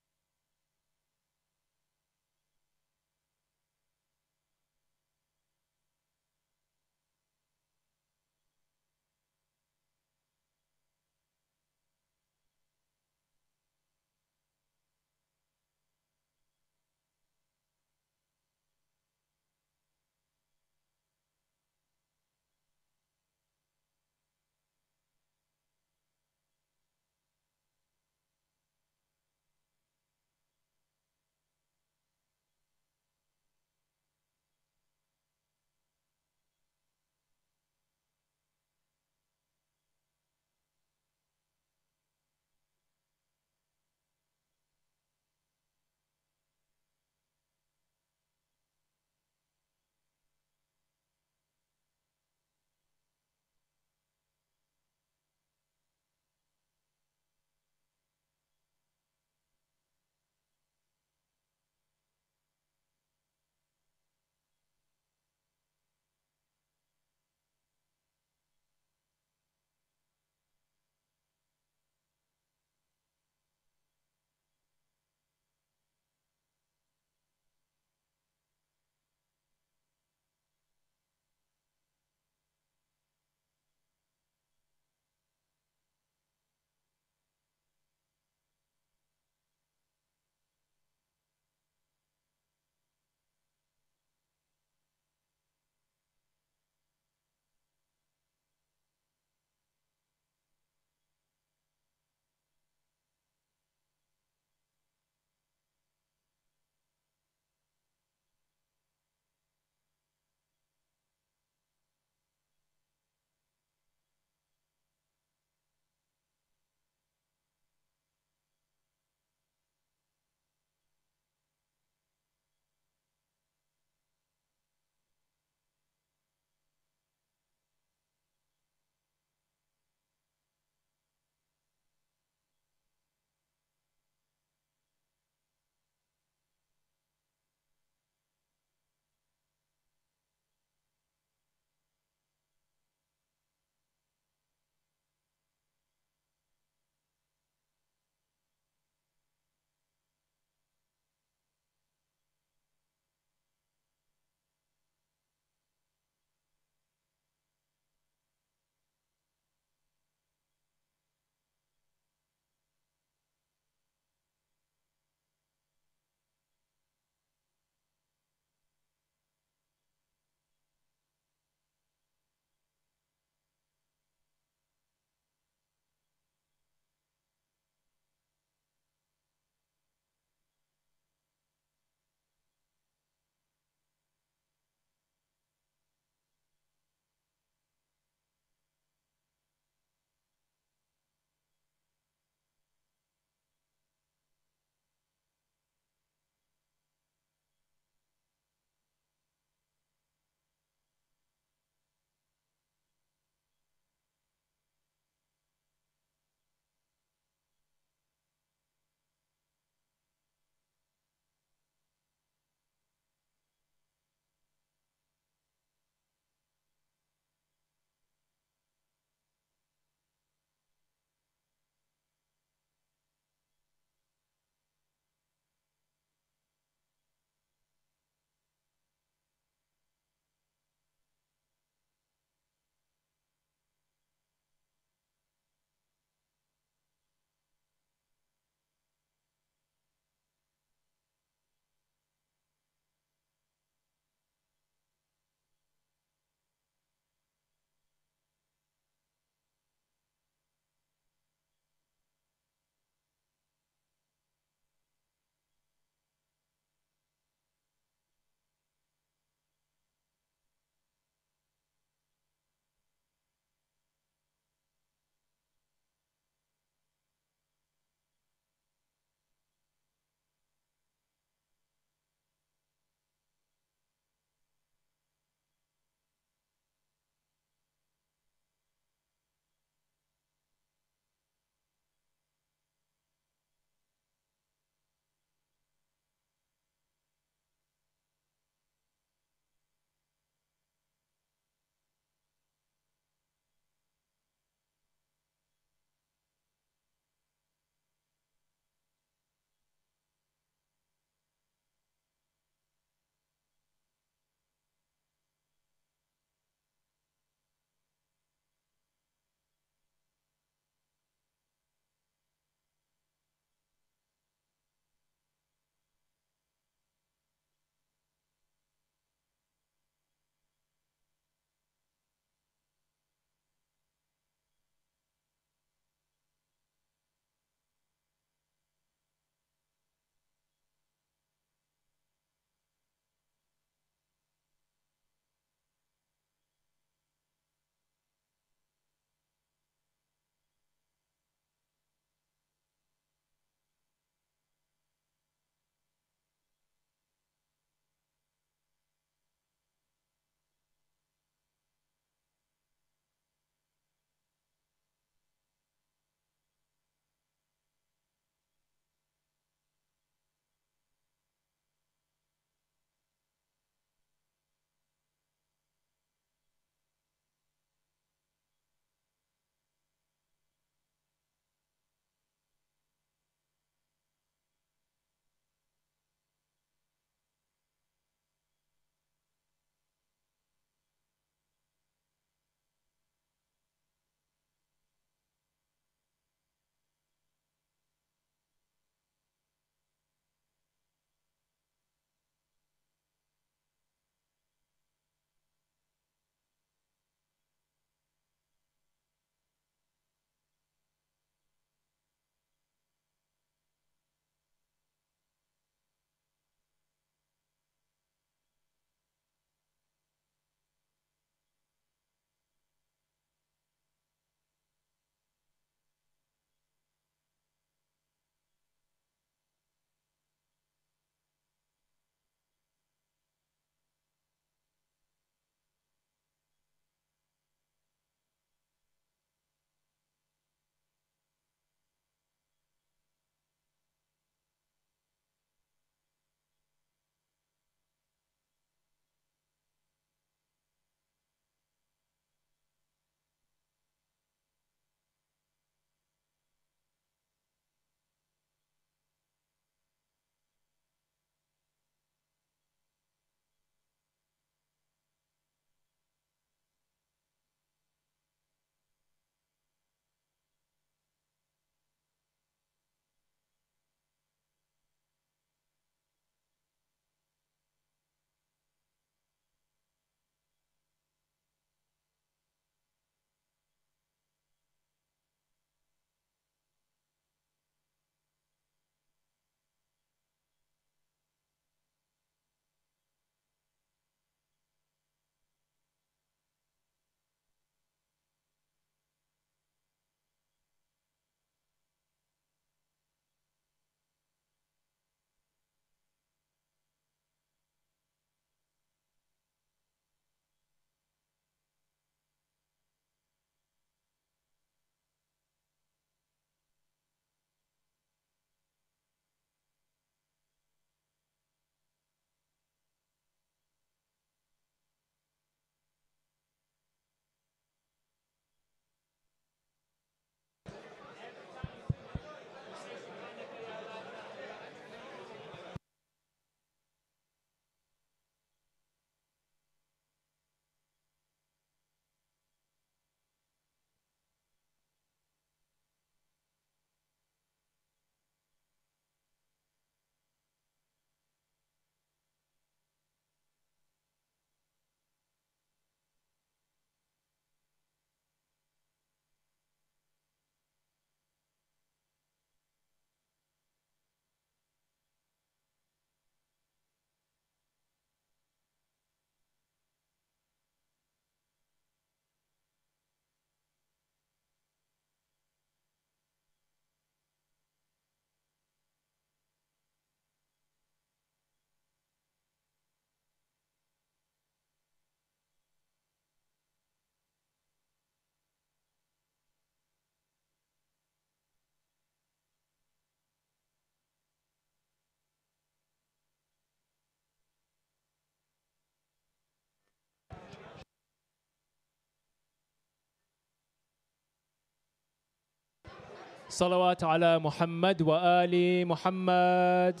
صلوات على محمد وآل محمد.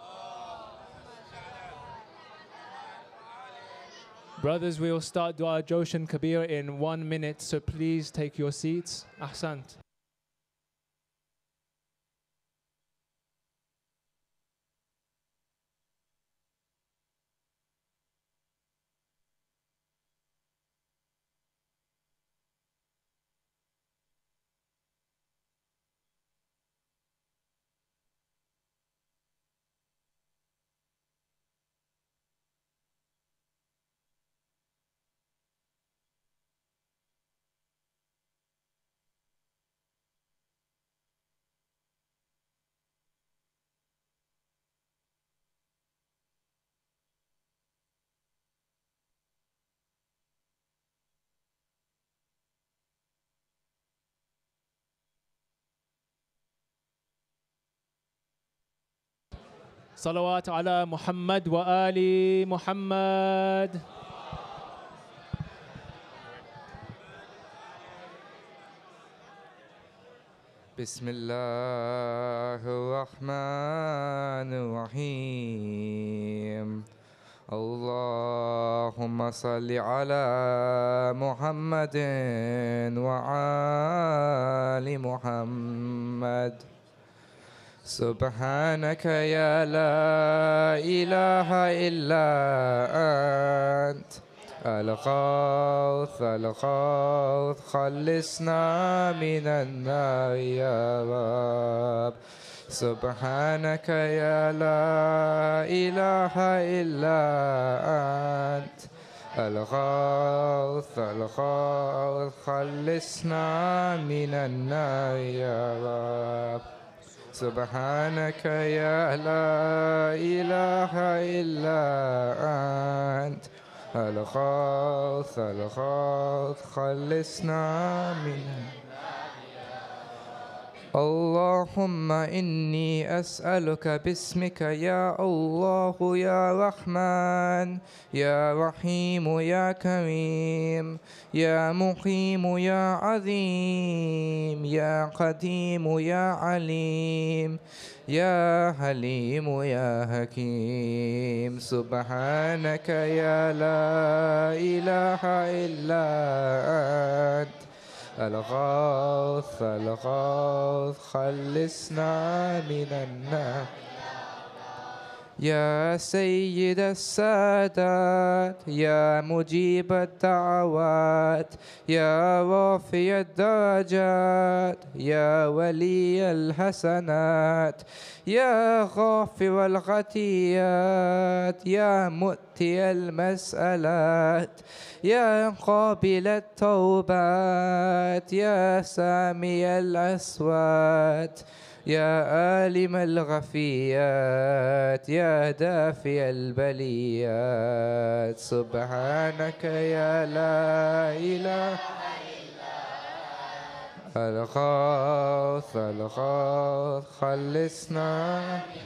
Brothers, we will start Dua Joshan Kabir in one minute, so please take your seats. Ahsant. صلوات على محمد وآل محمد. بسم الله الرحمن الرحيم. اللهم صل على محمد وآل محمد. سبحانك يا لا إله إلا أنت الغوث الغوث خلصنا من النار يا رب. سبحانك يا لا إله إلا أنت الغوث الغوث خلصنا من النار يا رب. سبحانك يا لا إله إلا أنت الغوث الغوث خلصنا من. اللهم إني أسألك باسمك يا الله يا رحمن يا رحيم يا كريم يا مقيم يا عظيم يا قديم يا عليم يا حليم يا حكيم. سبحانك يا لا إله إلا أنت الغوث الغوث خلصنا من النار. يا سيد السادات يا مجيب الدعوات يا رافع الدرجات يا ولي الحسنات يا غافر الخطيئات يا مؤتي المسألات يا قابل التوبات يا سامي الأصوات يا عالم الغفيات يا دافع البليات. سبحانك يا لا إله الغوث الغوث خلصنا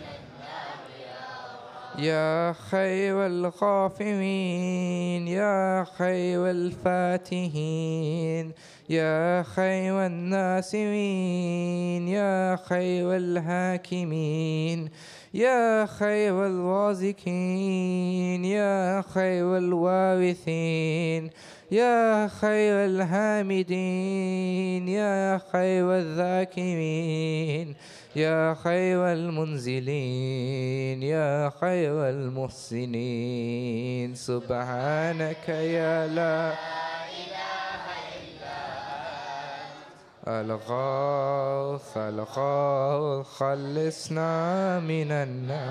يا خير الغافرين يا خير الفاتحين يا خير الناصرين يا خير الحاكمين يا خير الرازقين يا خير الوارثين يا خير الحامدين يا خير الذاكرين يا خير المنزلين يا خير المحسنين. سبحانك يا لا الغوث الغوث خلصنا من النار.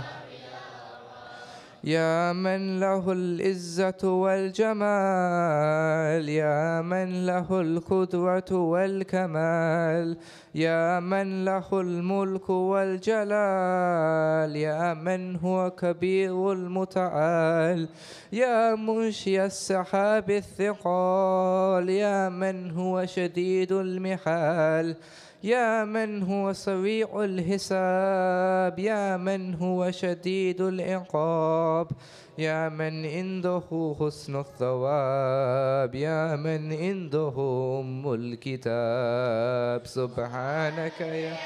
يا من له العزة والجمال يا من له القدرة والكمال يا من له الملك والجلال يا من هو كبير المتعال يا منشي السحاب الثقال يا من هو شديد المحال يا من هو سريع الحساب، يا من هو شديد العقاب، يا من عنده حسن الثواب، يا من عنده أم الكتاب. سبحانك يا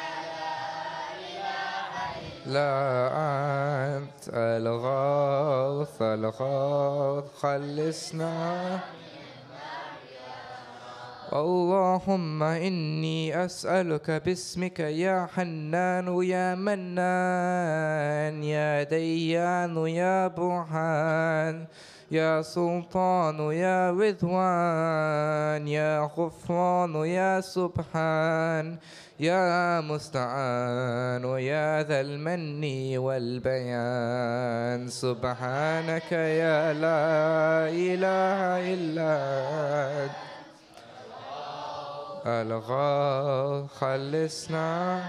لا أنت الغوث الغوث خلصنا. اللهم إني أسألك باسمك يا حنان يا منان يا ديان يا برهان يا سلطان يا رضوان يا غفران يا سبحان يا مستعان يا ذا المن والبيان. سبحانك يا لا إله إلا أنت الغوث خلصنا.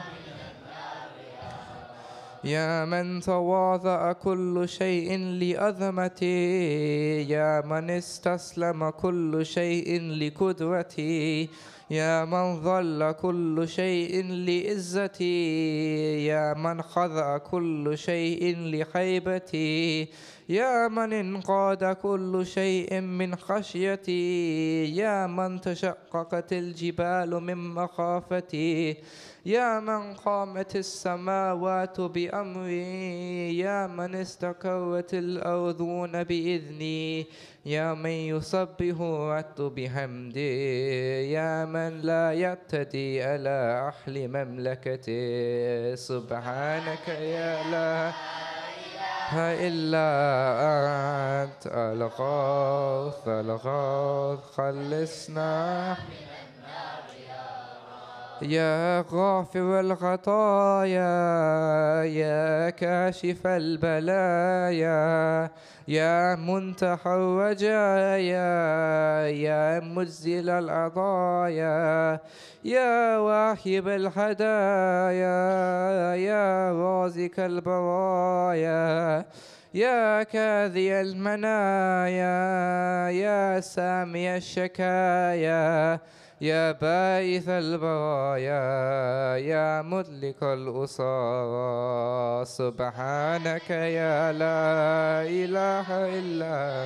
يا من تواضع كل شيء لعظمتي، يا من استسلم كل شيء لقدرتي، يا من ظل كل شيء لعزتي، يا من خضع كل شيء لخيبتي، يا من انقاد كل شيء من خشيتي، يا من تشققت الجبال من مخافتي، يا من قامت السماوات بأمري، يا من استقرت الأرضون بإذني، يا من يسبح الرعد بحمدي، يا من لا يعتدي على أهل مملكتي. سبحانك يا لا إلا أنت الغوث الغوث خلصنا. يا غافر الخطايا يا كاشف البلايا يا منتهى الرجايا يا مجزل العطايا يا واهب الهدايا يا رازق البرايا يا كاذي المنايا يا سامي الشكايا يا باعث البرايا يا مدلك الأسارى. سبحانك يا لا إله إلا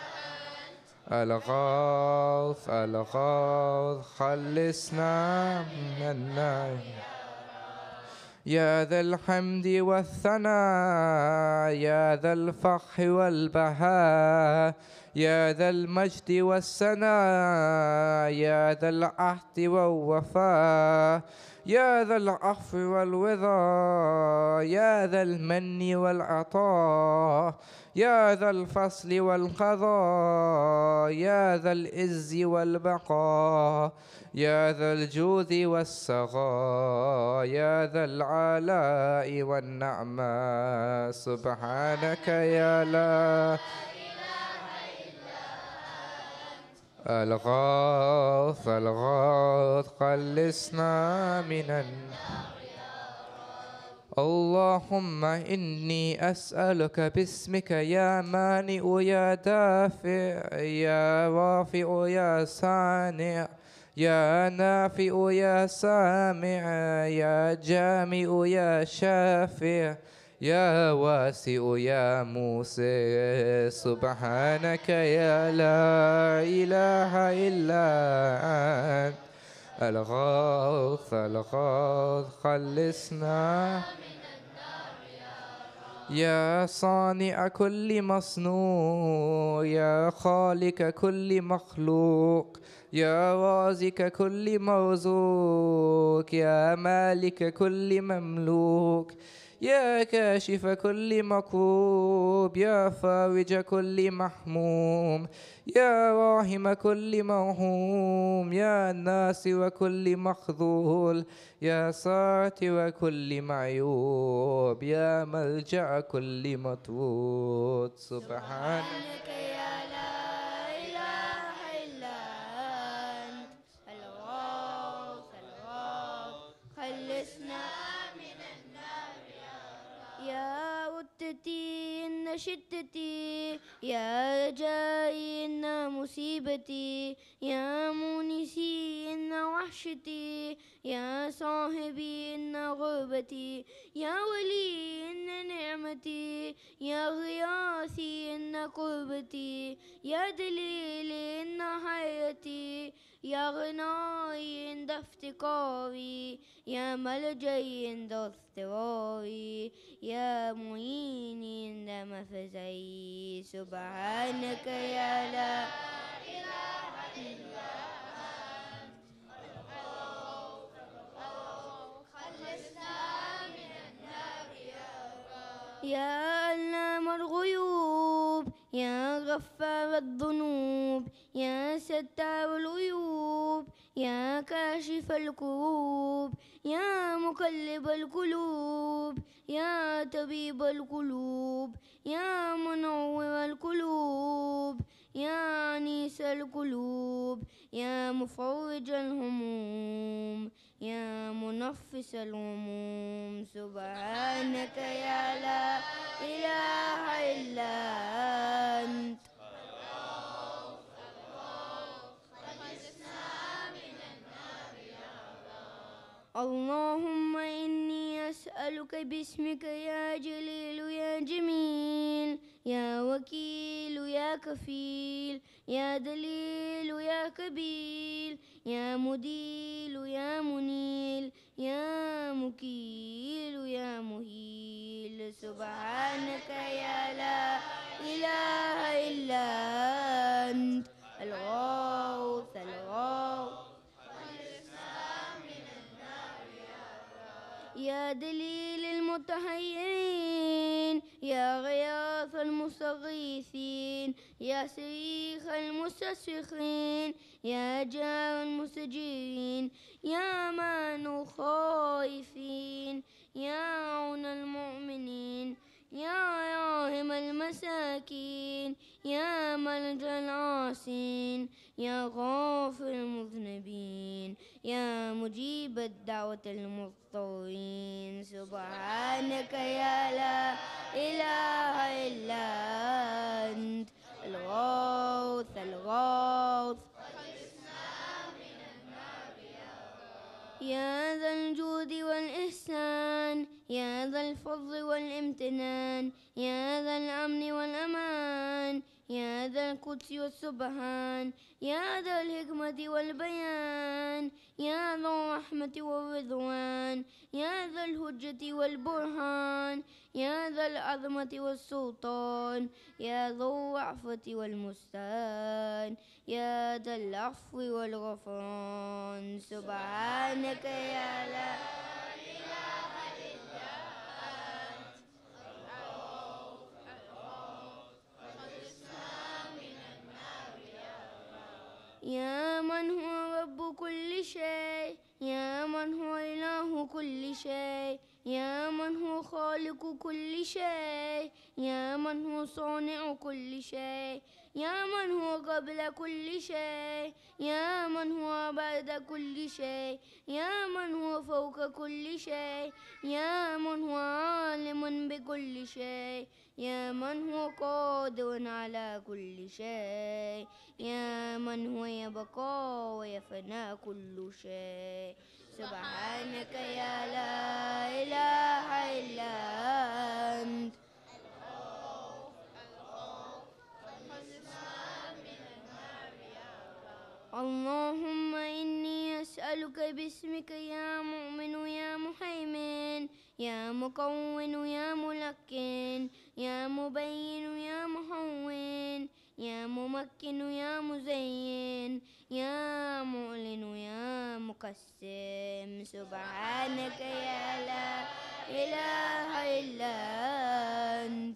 الغوث الغوث خلصنا من النار. يا ذا الحمد والثناء يا ذا الفخر والبهاء يا ذا المجد والسناء يا ذا العهد والوفاء يا ذا العفو والرضا يا ذا المن والعطاء يا ذا الفصل والقضاء يا ذا العز والبقاء يا ذا الجود والسخاء يا ذا العلاء والنعماء. سبحانك يا لا الغوث الغوث خلصنا من النار. اللهم إني أسألك باسمك يا مانع يا دافع يا رافع يا صانع يا نافع يا سامع يا جامع يا شافع يا واسع يا موسى. سبحانك يا لا إله إلا أنت الغوث الغوث خلصنا. يا صانع كل مصنوع يا خالق كل مخلوق يا رازق كل مرزوق يا مالك كل مملوك يا كاشف كل مكروب يا فارج كل محموم يا راحم كل مرحوم يا ناصر كل مخذول يا ساتر كل معيوب يا ملجأ كل مطرود. سبحانك يا لا إله إلا أنت الغوث الغوث خلصنا من النار يا ردتي إن شدتي يا رجائي إن مصيبتي يا مونسي إن وحشتي يا صاحبي إن غربتي يا ولي إن نعمتي يا غياثي إن قربتي يا دليلي إن حياتي يا غناي عند افتقاري يا ملجئي عند اضطراري يا معيني عند مفزعي سبحانك يا لا إله إلا أنت خلصنا من النار يا رب يا علام الغيوب يا غفار الذنوب يا ستار العيوب يا كاشف الكروب يا مقلب القلوب يا طبيب القلوب يا منور القلوب يا أنيس القلوب يا مفرج الهموم يا منفس الهموم سبحانك يا لا إله إلا أنت اللهم إني أسألك باسمك يا جليل يا جميل يا وكيل يا كفيل يا دليل يا كبيل يا مديل يا منيل يا مكيل يا مهيل سبحانك يا لا إله إلا أنت الغوث الغوث يا دليل المتحيرين يا غياث المستغيثين يا سريخ المستصرخين يا جار المستجيرين يا مان الخائفين يا عون المؤمنين يا راحم المساكين يا ملجأ العاصين يا غافر المذنبين يا مجيب الدعوة المضطرين سبحانك يا لا إله إلا أنت الغوث الغوث يا ذا الجود والإحسان يا ذا الفضل والامتنان يا ذا الأمن والأمان يا ذا القدس والسبحان يا ذا الحكمة والبيان يا ذا الرحمة والرضوان يا ذا الحجة والبرهان يا ذا العظمة والسلطان يا ذا الرأفة والمستعان يا ذا العفو والغفران سبحانك يا لا إله إلا أنت يا من هو رب كل شيء يا من هو إله كل شيء يا من هو خالق كل شيء يا من هو صانع كل شيء يا من هو قبل كل شيء يا من هو بعد كل شيء يا من هو فوق كل شيء يا من هو عالم بكل شيء يا من هو قادر على كل شيء يا من هو يبقى ويفنى كل شيء سبحانك يا لا إله إلا أنت اللهم إني أسألك باسمك يا مؤمن يا محيمن يا مكون يا ملكن يا مبين يا محون يا ممكن يا مزين يا معلن يا مقسم سبحانك يا لا إله إلا أنت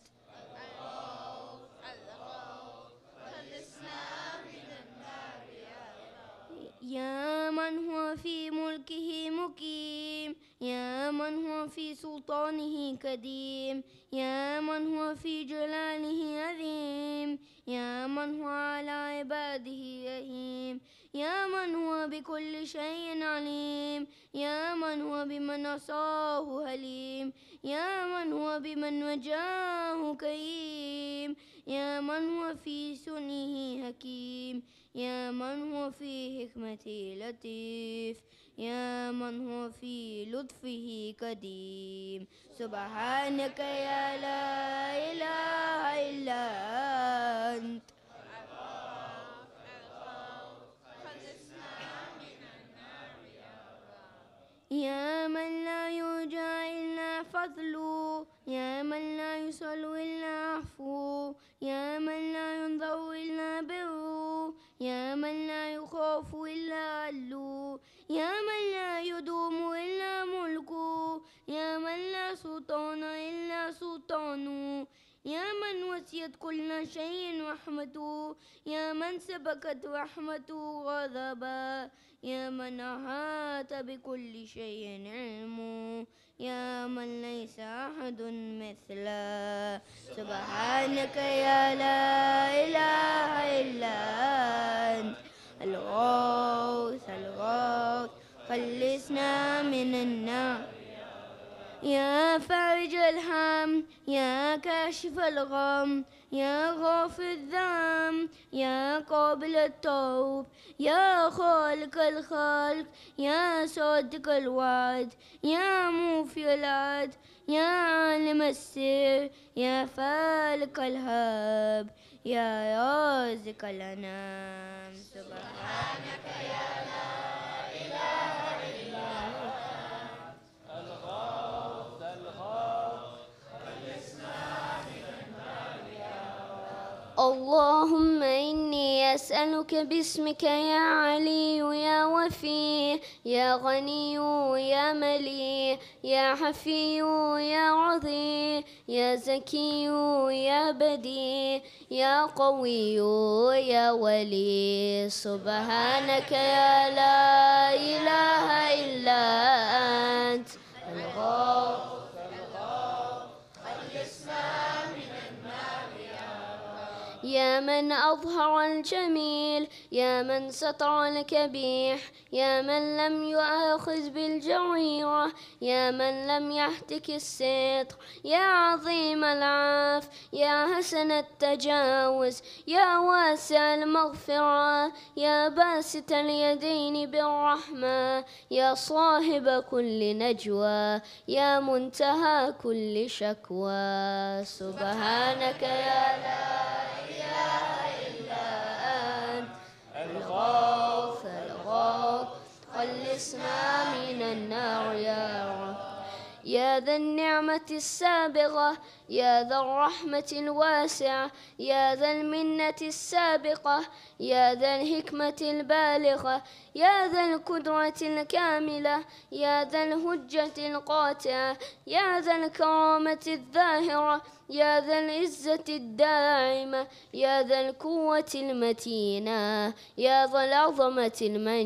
يا من هو في ملكه مقيم يا من هو في سلطانه قديم يا من هو في جلاله عظيم يا من هو على عباده رحيم يا من هو بكل شيء عليم يا من هو بمن عصاه حليم يا من هو بمن وجاه كريم يا من هو في سنه حكيم يا من هو في حكمته لطيف يا من هو في لطفه قديم سبحانك يا لا إله إلا أنت يا من لا يرجى إلا فضله يا من لا يصل إلا عفو يا من لا ينظر إلا بره يا من لا يخاف إلا عدله يا من لا يدوم إلا ملكه يا من لا سلطان إلا سلطانه يا من وسعت كل شيء رحمته يا من سبقت رحمته غضبا يا من أحاط بكل شيء علمه يا من ليس أحد مثله سبحانك يا لا إله إلا أنت الغوث الغوث خلصنا من النار يا فارج الهم يا كاشف الغم يا غافر الذنب يا قابل التوب يا خالق الخلق يا صادق الوعد يا موفي العهد يا عالم السر يا فالق الهاب يا رازق الأنام سبحانك يا لا إله إلا أنت الغوث الغوث خلصنا من النار يا رب اللهم إني أسألك باسمك يا علي يا وفي يا غني يا ملي يا حفي يا رضي يا زكي يا بدي يا قوي يا ولي سبحانك يا لا إله إلا أنت الغوث الغوث خلصنا من النار يا رب يا من أظهر الجميل يا من ستر الكبيح يا من لم يؤاخذ بالجريرة يا من لم يهتك الستر يا عظيم العاف يا حسن التجاوز يا واسع المغفرة يا باسط اليدين بالرحمة يا صاحب كل نجوى يا منتهى كل شكوى سبحانك يا لا إله إلا أنت الغوث الغوث خلصنا من النار يا رب يا ذا النعمة السابغة يا ذا الرحمة الواسعة يا ذا المنة السابقة يا ذا الحكمة البالغة يا ذا القدرة الكاملة يا ذا الحجة القاطعة يا ذا الكرامة الظاهرة يا ذا العزة الدائمة يا ذا القوة المتينة يا ذا العظمة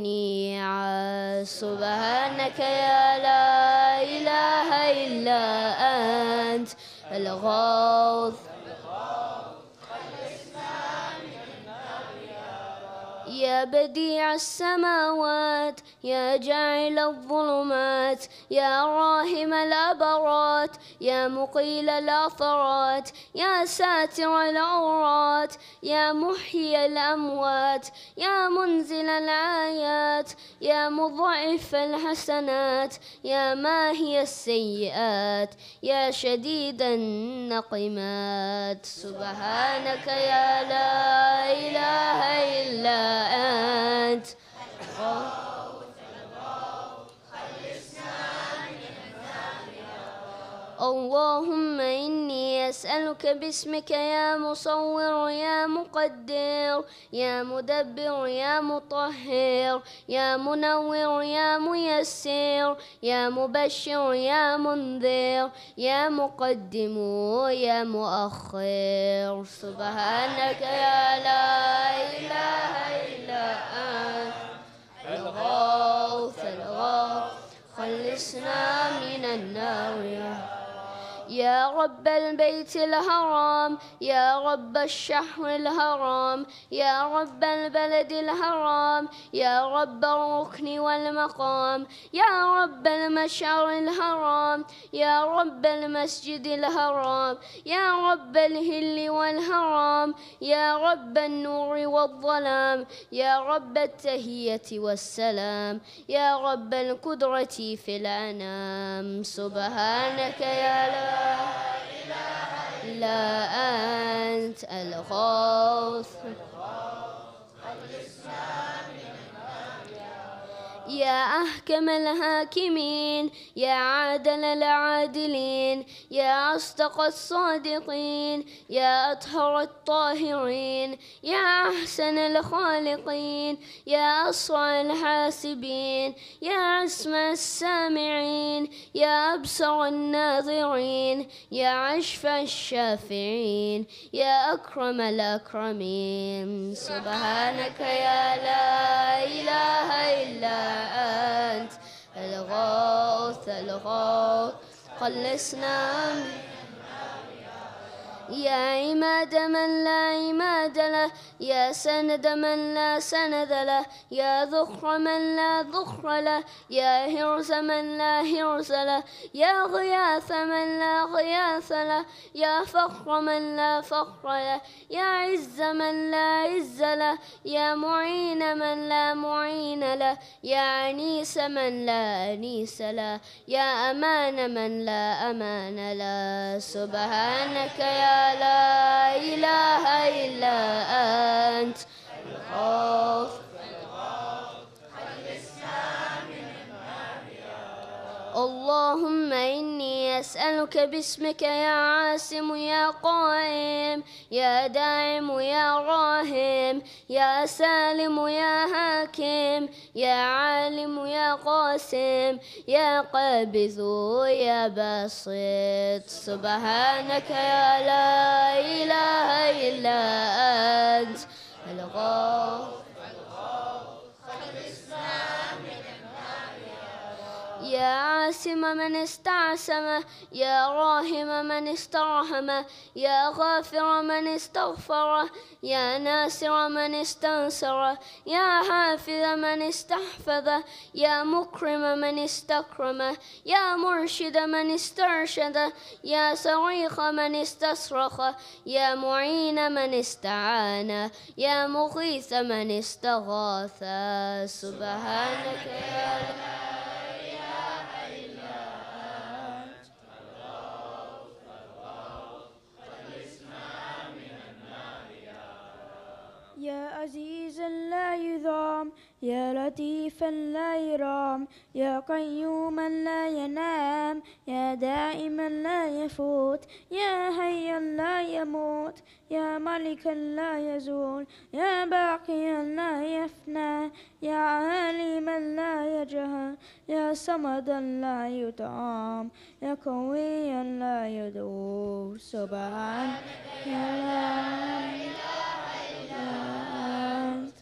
المنيعة سبحانك يا لا إله إلا أنت الغوث يا بديع السماوات يا جاعل الظلمات يا راهم الأبرات يا مقيل الأثرات يا ساتر العورات يا محيي الأموات يا منزل الآيات يا مضاعف الحسنات يا ماهي السيئات يا شديد النقمات سبحانك يا لا إله إلا أنت اللهم إني أسألك باسمك يا مصور يا مقدر يا مدبر يا مطهر يا منور يا ميسر يا مبشر يا منذر يا مقدم يا مؤخر سبحانك يا لا إله إلا أنت الغوث الغوث خلصنا من النار يا رب البيت الحرام يا رب الشهر الحرام يا رب البلد الحرام يا رب الركن والمقام يا رب المشعر الحرام يا رب المسجد الحرام يا رب الهل والهرام يا رب النور والظلام يا رب التهية والسلام يا رب القدرة في الأنام سبحانك يا لا إله إلا أنت الغوث يا أحكم الحاكمين يا عادل العادلين يا أصدق الصادقين يا أطهر الطاهرين يا أحسن الخالقين يا أسرع الحاسبين يا أسمع السامعين يا أبصر الناظرين يا أشفع الشافعين يا أكرم الأكرمين سبحانك يا لا إله إلا أنت الغوث الغوث خلصنا يا عماد من لا عماد له يا سند من لا سند له يا ذخر من لا ذخر له يا هرز من لا هرز له يا غياث من لا غياث له يا فخر من لا فخر له يا عز من لا عز له يا معين من لا معين له يا أنيس من لا أنيس له يا أمان من لا أمان له سبحانك يا لا إله إلا أنت الغوث اللهم إني أسألك باسمك يا عاصم يا قائم يا داعم يا راهم يا سالم يا حاكم يا عالم يا قاسم يا قابض يا باسط سبحانك يا لا إله إلا أنت الغوث يا عاصم من استعصم يا راهم من استرحم يا غافر من استغفر يا ناصر من استنصر يا حافظ من استحفظ يا مكرم من استكرم يا مرشد من استرشد يا صريخ من استصرخ يا معين من استعان يا مغيث من استغاث سبحانك يا لا يا عزيزا لا يذام يا لطيفا لا يرام يا قيوما لا ينام يا دائما لا يفوت يا حيا لا يموت يا ملكا لا يزول يا باقيا لا يفنى يا عالما لا يجهل يا صمدا لا يطعم يا قويا لا يدور سبحانك يا لا إله إلا أنت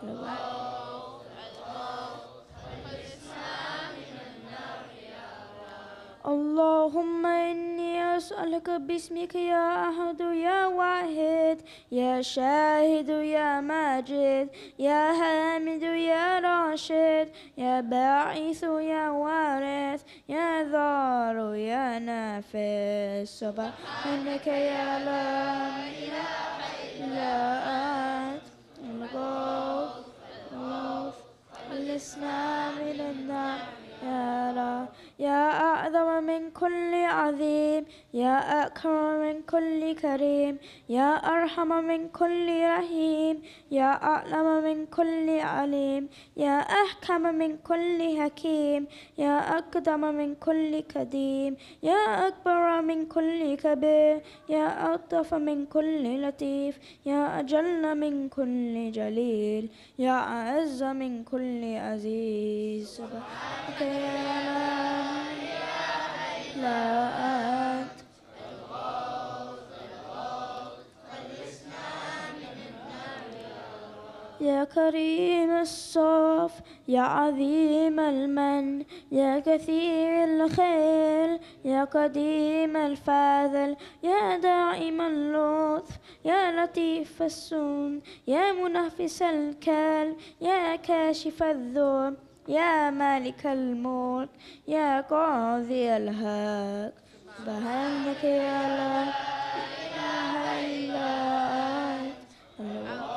اللهم إني أسألك باسمك يا أحد يا واحد يا شاهد يا ماجد يا حامد يا راشد يا باعث يا وارث يا ضار يا نافع سبحانك يا لا إله إلا أنت الغوث الغوث خلصنا من النار يا لا يا أعظم من كل عظيم يا أكرم من كل كريم يا أرحم من كل رحيم يا أعلم من كل عليم يا أحكم من كل حكيم يا أقدم من كل قديم يا أكبر من كل كبير يا ألطف من كل لطيف يا أجل من كل جليل يا أعز من كل عزيز سبحانك يا لا لا أنت يا كريم الصف يا عظيم المن يا كثير الخير يا قديم الفاضل يا دائم اللطف يا لطيف السن يا منفس الكل يا كاشف الذنب يا مالك الملك يا قاضي الحق سبحانك يا لا إله إلا أنت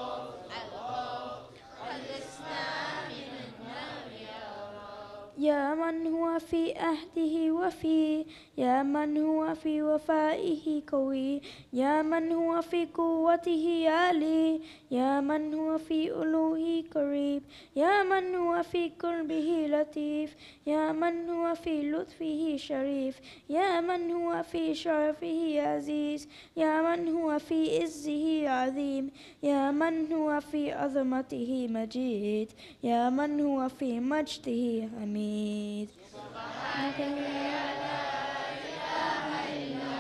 يا من هو في عهده وفي يا من هو في وفائه قوي يا من هو في قوته عالي يا من هو في علوه قريب يا من هو في قربه لطيف يا من هو في لطفه شريف يا من هو في شرفه عزيز يا من هو في عزه عظيم يا من هو في عظمته مجيد يا من هو في مجده حميد سبحانك يا لا إله إلا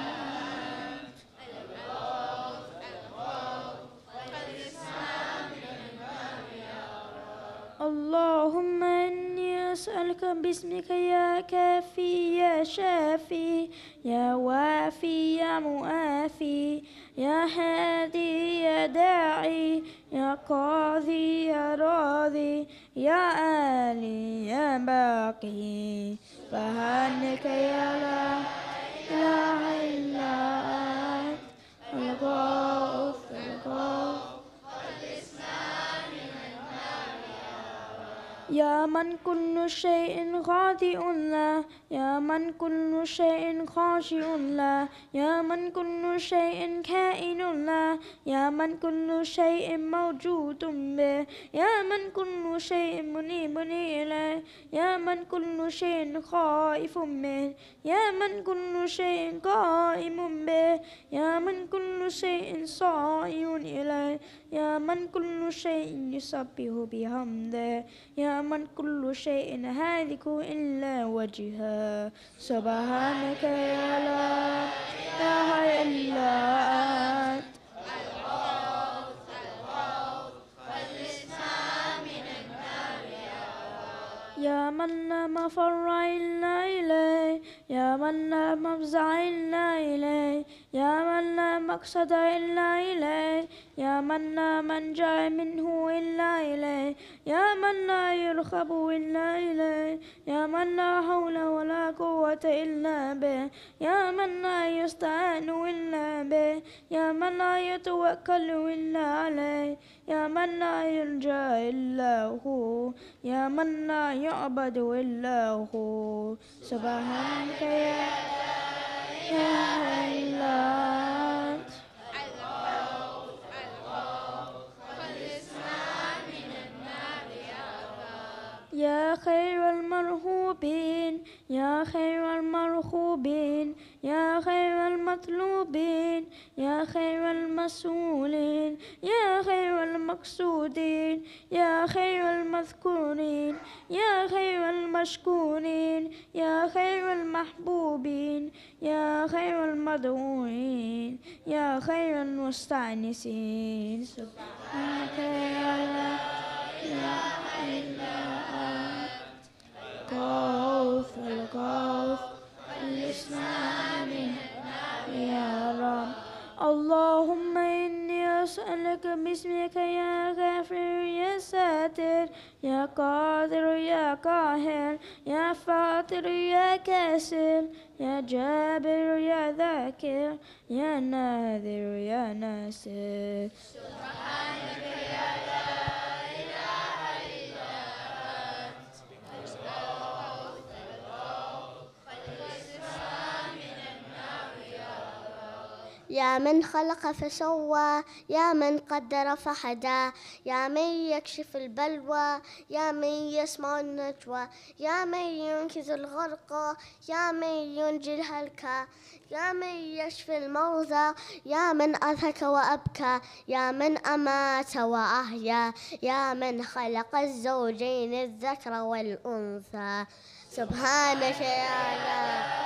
أنت اللهم إني أسألك باسمك يا كافي يا شافي يا وافي يا مؤافي يا هادي يا داعي يا قاضي يا راضي يا آلي يا باقي سبحانك يا لا إله إلا أنت الغوث الغوث يا من كل شيء خاضع له يا من كل شيء خاشع له يا من كل شيء كائن له يا من كل شيء موجود به يا من كل شيء منيب إليه يا من كل شيء خائف منه يا من كل شيء قائم به يا من كل شيء صائع إليه يا من كل شيء يسبح بحمده يا من كل شيء هالك إلا وجهه سبحانك يا لا إله إلا أنت يا من لا مفر إلا إليه يا من لا مفزع إلا إليه يا من لا مقصد إلا إليه يا من لا منجا منه إلا إليه يا من لا يرخب إلا إليه يا من لا حول ولا قوة إلا به يا من لا يستعان إلا به يا من لا يتوكل إلا عليه يا من لا يلجأ إلا هو يا من لا يعبد إلا هو سبحانك يا إله إلا أنت يا خير المرهوبين يا خير المرهوبين يا خير المطلوبين يا خير المسؤولين يا خير المقصودين يا خير المذكورين يا خير المشكورين يا خير المحبوبين يا خير المدعوين يا خير المستأنسين سبحانك يا لا إله إلا أنت الغوث الغوث الإسلام يا رب اللهم إني أسألك باسمك يا غافر يا ساتر يا قادر يا قاهر يا فاطر يا كاسر يا جابر يا ذاكر يا ناذر يا ناصر سبحانك يا لا إله إلا أنت الغوث الغوث الإسلام من النار يا رب يا من خلق فسوى يا من قدر فهدى يا من يكشف البلوى يا من يسمع النجوى يا من ينقذ الغرق يا من ينجي الهلكى يا من يشفي المرضى يا من أضحك وأبكى يا من أمات وأحيا يا من خلق الزوجين الذكر والأنثى سبحانك يا لا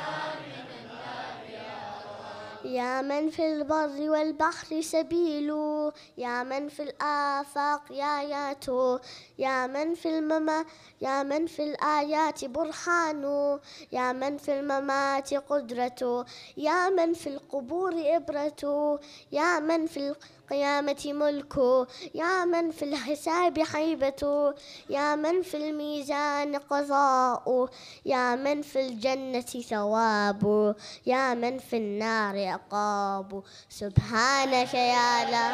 يا من في البر والبحر سبيل يا من في الآفاق آياته، يا من في المما يا من في الآيات برهانه، يا من في الممات قدرته، يا من في القبور إبرته، يا من في القيامة ملكه، يا من في الحساب حيبته، يا من في الميزان قضاؤه، يا من في الجنة ثوابه، يا من في النار عقابه. سبحانك يا لا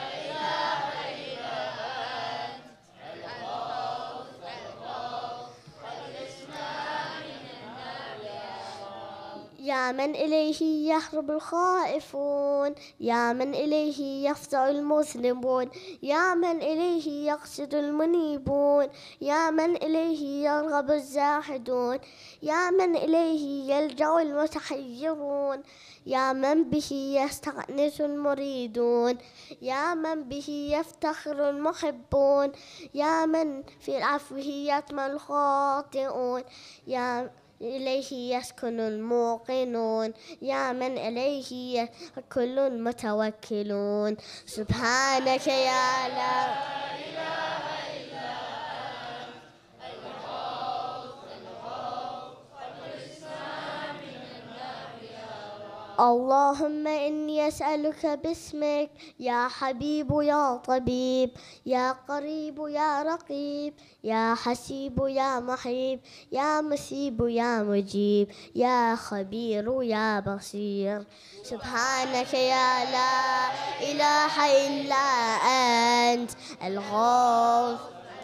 يا من إليه يهرب الخائفون، يا من إليه يفزع المذنبون، يا من إليه يقصد المنيبون، يا من إليه يرغب الزاهدون، يا من إليه يلجأ المتحيرون، يا من به يستأنس المريدون، يا من به يفتخر المحبون، يا من في عفوه يطمع الخاطئون، يا إليه يسكن الموقنون، يا من إليه يأكل المتوكلون. سبحانك يا لا إله إلا أنت الغوث الغوث أخرجنا من النار يا رب. اللهم إني أسألك باسمك يا حبيب يا طبيب، يا قريب يا رقيب، يا حسيب يا محيب، يا مسيب يا مجيب، يا خبير يا بصير. سبحانك يا لا إله إلا أنت الغوث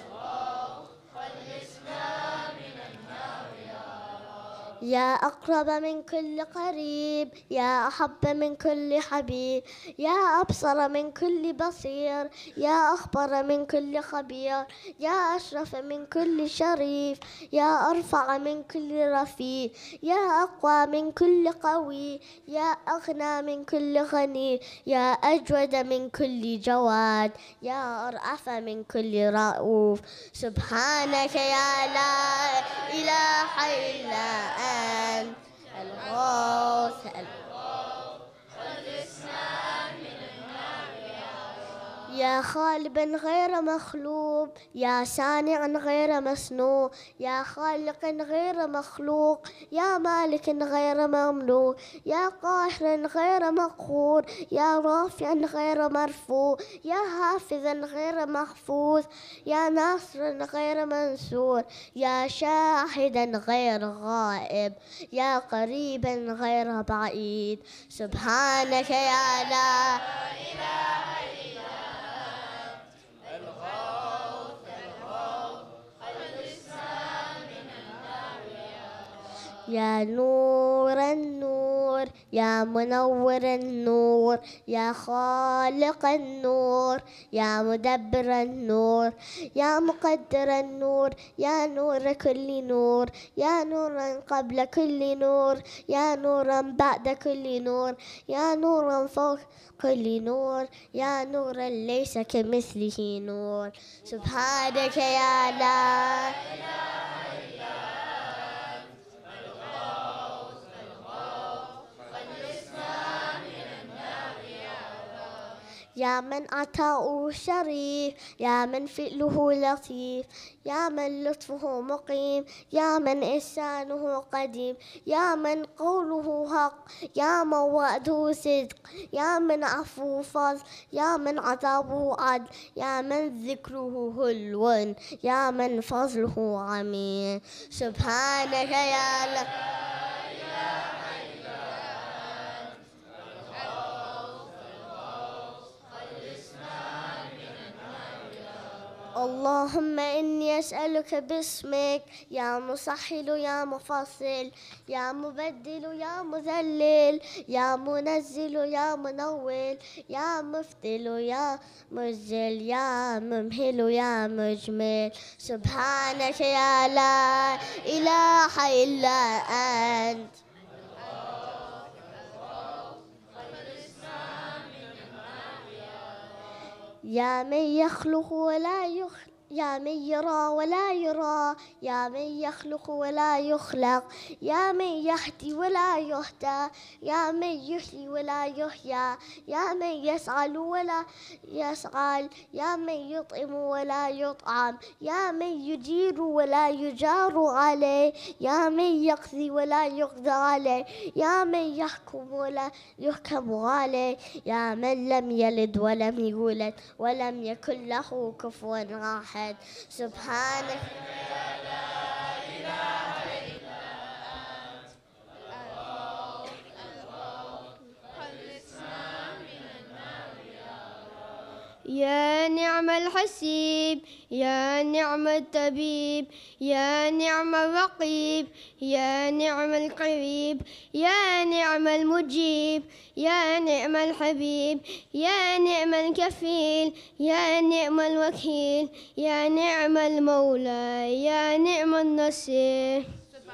يا أقرب من كل قريب، يا أحب من كل حبيب، يا أبصر من كل بصير، يا أخبر من كل خبير، يا أشرف من كل شريف، يا أرفع من كل رفيع، يا أقوى من كل قوي، يا أغنى من كل غني، يا أجود من كل جواد، يا أرأف من كل رؤوف. سبحانك يا لا إله إلا أنت الغوث يا خالبا غير مخلوق، يا صانعا غير مصنوع، يا خالق غير مخلوق، يا مالك غير مملوك، يا قاهر غير مقهور، يا رافع غير مرفوع، يا حافظا غير محفوظ، يا ناصرا غير منصور، يا شاهدا غير غائب، يا قريبا غير بعيد. سبحانك يا لا إله إلا يا نور النور، يا منور النور، يا خالق النور، يا مدبر النور، يا مقدر النور، يا نور كل نور، يا نورا قبل كل نور، يا نورا بعد كل نور، يا نورا فوق كل نور، يا نورا ليس كمثله نور. سبحانك يا لا يا من عطاؤه شريف، يا من فعله لطيف، يا من لطفه مقيم، يا من إحسانه قديم، يا من قوله حق، يا من وعده صدق، يا من عفوه فضل، يا من عذابه عدل، يا من ذكره حلو، يا من فضله عميم. سبحانك يا لا اللهم إني أسألك باسمك يا مسهل يا مفصل، يا مبدل يا مذلل، يا منزل يا منول، يا مفتل يا مجزل، يا ممهل يا مجمل. سبحانك يا لا إله إلا أنت يا من يخلق ولا يا من يرى ولا يرى، يا من يخلق ولا يخلق، يا من يهدي ولا يهدى، يا من يحيي ولا يحيى، يا من يسأل ولا يسأل، يا من يطعم ولا يطعم، يا من يجير ولا يجار عليه، يا من يقضي ولا يقضى عليه، يا من يحكم ولا يحكم عليه، يا من لم يلد ولم يولد ولم يكن له كفوا أحد. سبحانك يا نعم الحسيب، يا نعم الطبيب، يا نعم الرقيب، يا نعم القريب، يا نعم المجيب، يا نعم الحبيب، يا نعم الكفيل، يا نعم الوكيل، يا نعم المولى، يا نعم النصير.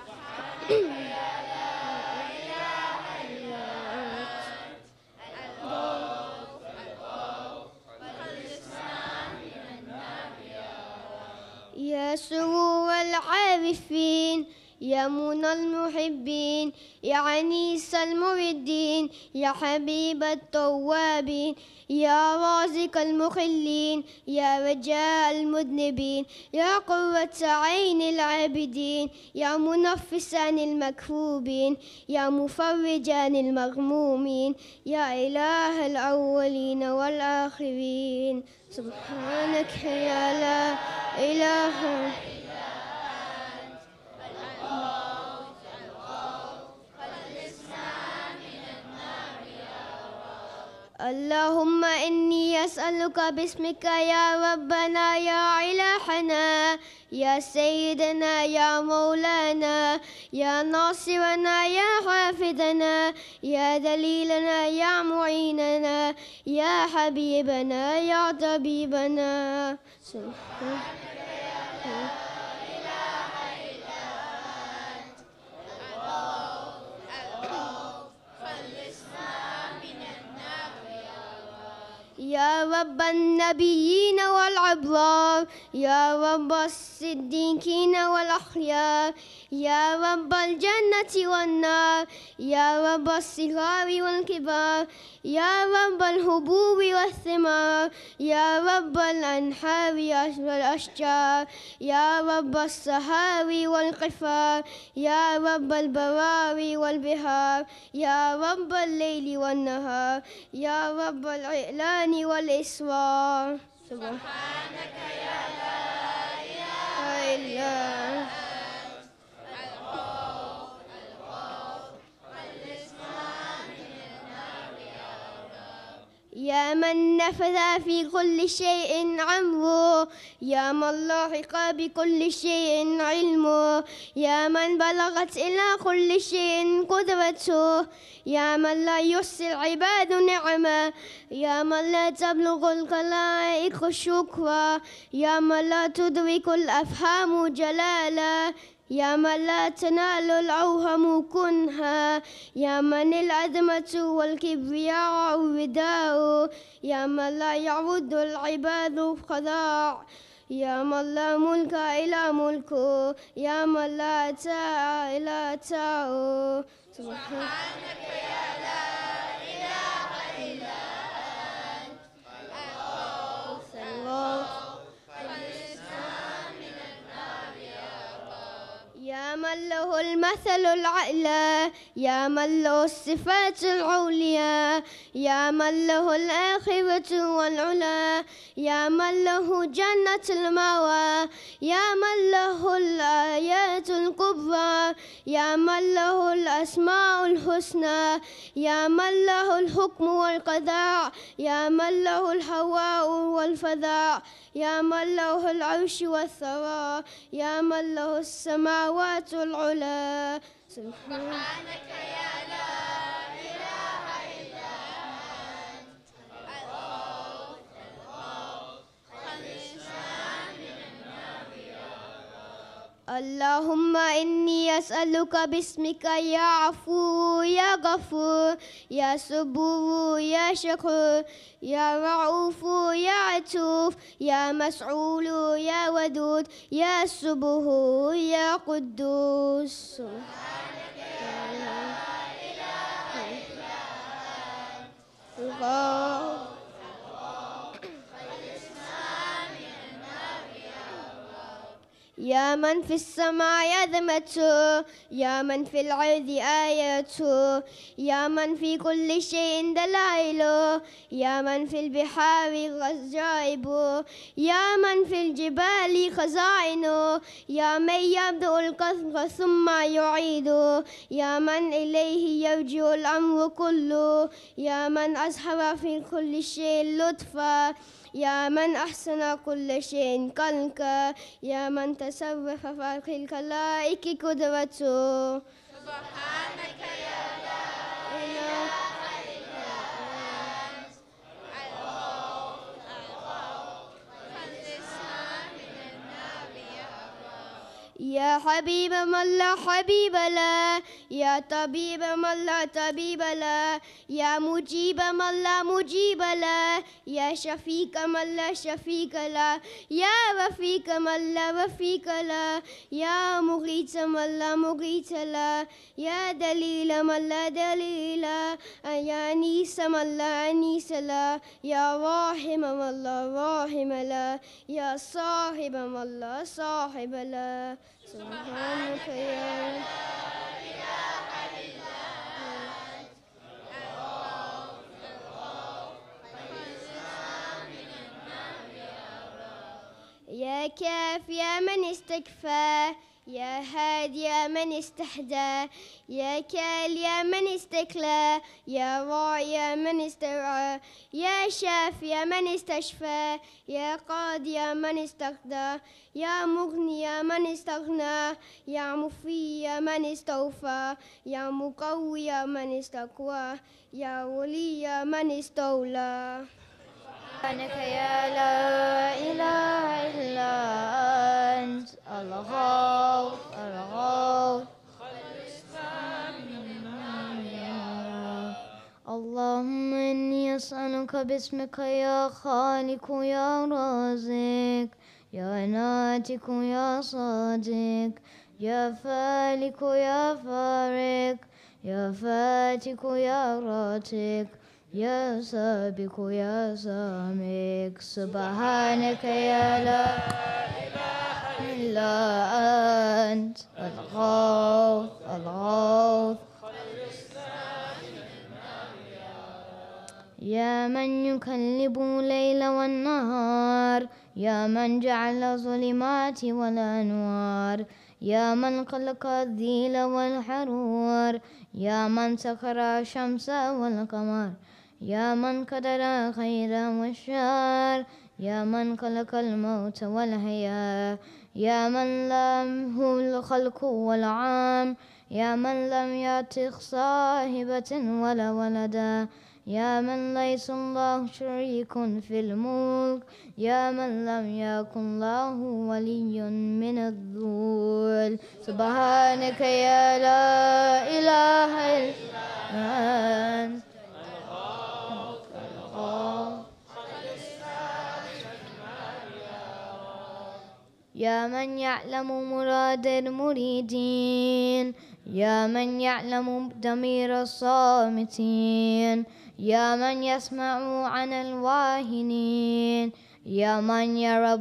يا سرور العارفين، يا منى المحبين، يا عنيس المردين، يا حبيب التوابين، يا رازق المخلين، يا رجاء المذنبين، يا قرة عين العابدين، يا منفسا عن المكروبين، يا مفرجا عن المغمومين، يا إله الأولين والآخرين. سبحانك يا لا إله إلا أنت الغوث الغوث خلصنا من النار يا رب. اللهم إني أسألك باسمك يا ربنا يا إلهنا يا سيدنا يا مولانا يا ناصرنا يا حافظنا يا دليلنا يا معيننا يا حبيبنا يا طبيبنا. سبحانك يا لا إله إلا أنت الغوث الغوث خلصنا من النار يا رب. يا رب النبيين والأبرار، يا رب الصديقين والأخيار، يا رب الجنة والنار، يا رب الصغار والكبار، يا رب الهبوب والثمار، يا رب الأنهار والأشجار، يا رب الصحاري والقفار، يا رب البراري والبحار، يا رب الليل والنهار، يا رب الإعلان والإسرار. سبحانك يا لا إله إلا أنت الغوث الغوث خلصنا من النار يا رب. يا من نفذ في كل شيء أمره، يا من لاحق بكل شيء علمه، يا من بلغت إلى كل شيء قدرته، يا من لا يحصي العباد نعمة، يا من لا تبلغ الخلائق شكرا، يا من لا تدرك الأفهام جلالا، يا من لا تنال الأوهم كنها، يا من العظمة والكبرياء رداء، يا من لا يعود العباد خضاع، يا من لا ملك إلا ملكه، يا من لا تاء إلا تاء. سبحانك يا لا إله إلا أنت الغوث الغوث خلصنا من النار يا رب. يا من له المثل الأعلى، يا من له الصفات العليا، يا من له الآخرة والعلا، يا من له جنة المأوى، يا من له الآيات الكبرى، يا من له الأسماء الحسنى، يا من له الحكم والقضاء، يا من له الهواء والفضاء، يا من له العرش والثرى، يا من له السماوات العلى. سبحانك يا لا إله إلا أنت الغوث الغوث خلصنا من النار يا رب. اللهم إني أسألك باسمك يا عفو يا غفور يا صبور يا شكور يا رؤوف يا عطوف يا مسؤول يا ودود يا سبوح يا قدوس. سبحانك يا لا إله إلا أنت. يا من في السماء عظمته يا من في الأرض آياته يا من في كل شيء دلائله يا من في البحار غجائبه يا من في الجبال خزائنه يا من يبدأ الخلق ثم يعيده يا من إليه يرجع الأمر كله يا من أظهر في كل شيء لطفا يا من أحسن كل شيء خلقا يا من تصرف في الخلائق قدرته. سبحانك يا لا إله إلا أنت الخوف الخوف خلصنا من النار يا الله. يا حبيب من لا حبيب له يا طبيب من لا طبيب له يا مجيب من لا مجيب له يا شفيق من لا شفيق له يا رفيق من لا رفيق له يا مغيث من لا مغيث له يا دليل من لا دليل له يا أنيس من لا أنيس له يا راحم من لا راحم له يا صاحب من لا صاحب له. سبحانك يا يا كاف يا من استكفى يا هادي يا من استحدى يا كال يا من استكلى يا راعي يا من استرعى يا شافي يا من استشفى يا قاضي يا من استقضى يا مغني يا من استغنى يا مفي يا من استوفى يا مقوي يا من استقوى يا ولي يا من استولى. سبحانك يا لا إله إلا أنت الغوث الغوث اللهم إني أسألك باسمك يا خالق يا رازق يا ناتق يا صادق يا فالق يا فارق يا فاتق يا راتق يا سابق يا سامق. سبحانك يا لا إله إلا أنت الغوث الغوث يا من يكلب الليل والنهار يا من جعل الظلمات والأنوار يا من خلق الذيل والحرور يا من سخر الشمس والقمر يا من قدر الخير والشر يا من خلق الموت والحياة يا من له الخلق والعام يا من لم يتخ صاحبة ولا ولدا يا من ليس الله شريك في الملك يا من لم يكن له ولي من الذل. سبحانك يا لا إله إلا أنت يا من يعلم مراد المريدين يا من يعلم ضمير الصامتين يا من يسمع عن الواهنين يا من يرى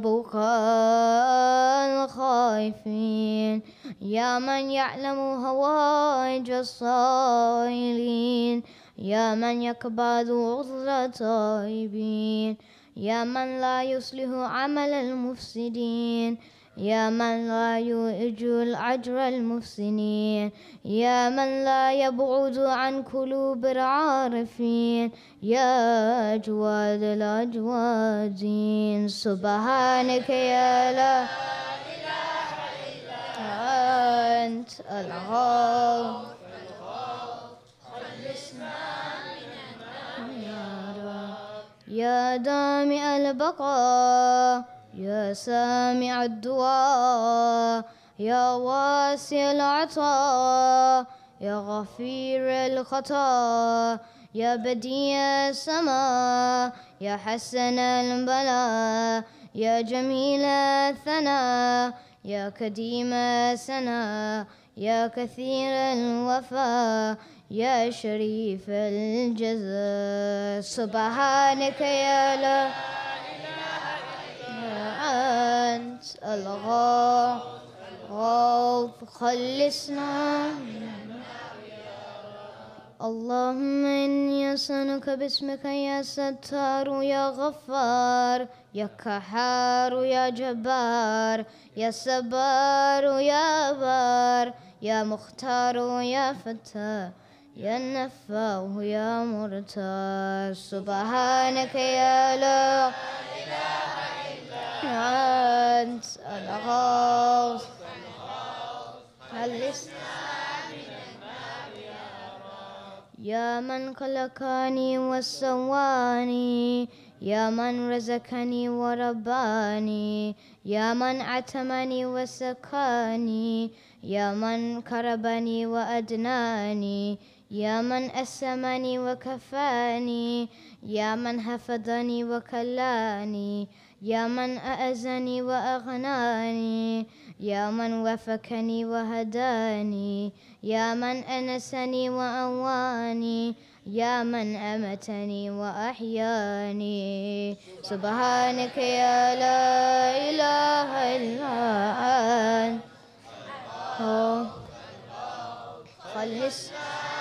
بكاء الخائفين يا من يعلم هوائج السائلين يا من يقبض عذر التائبين يا من لا يصلح عمل المفسدين يا من لا يؤجر الأجر المحسنين يا من لا يبعد عن قلوب العارفين يا أجواد الأجوادين. سبحانك يا لا إله إلا أنت الغوث يا دامع البقاء يا سامع الدعاء يا واسع العطاء يا غفير الخطا يا بديع السماء يا حسن البلاء يا جميل الثناء يا كديم السنا يا كثير الوفاء يا شريف الجزاء سبحانك يا لا إله إلا أنت الغوث خلصنا اللهم إني أسألك باسمك يا ستار يا غفار يا قهار يا جبار يا صبار يا بار يا مختار يا فتاح يا نفاه يا مرتاح سبحانك يا لا إله إلا أنت الغوث خلصنا يا من خلقني وسواني يا من رزقني ورباني يا من عتمني وسقاني يا من كربني وأدناني يا من أسمني وكفاني يا من حفظني وكلاني يا من أعزني وأغناني يا من وفقني وهداني يا من أنسني وأواني يا من أمتني وأحياني سبحانك يا لا إله إلا أنت خلص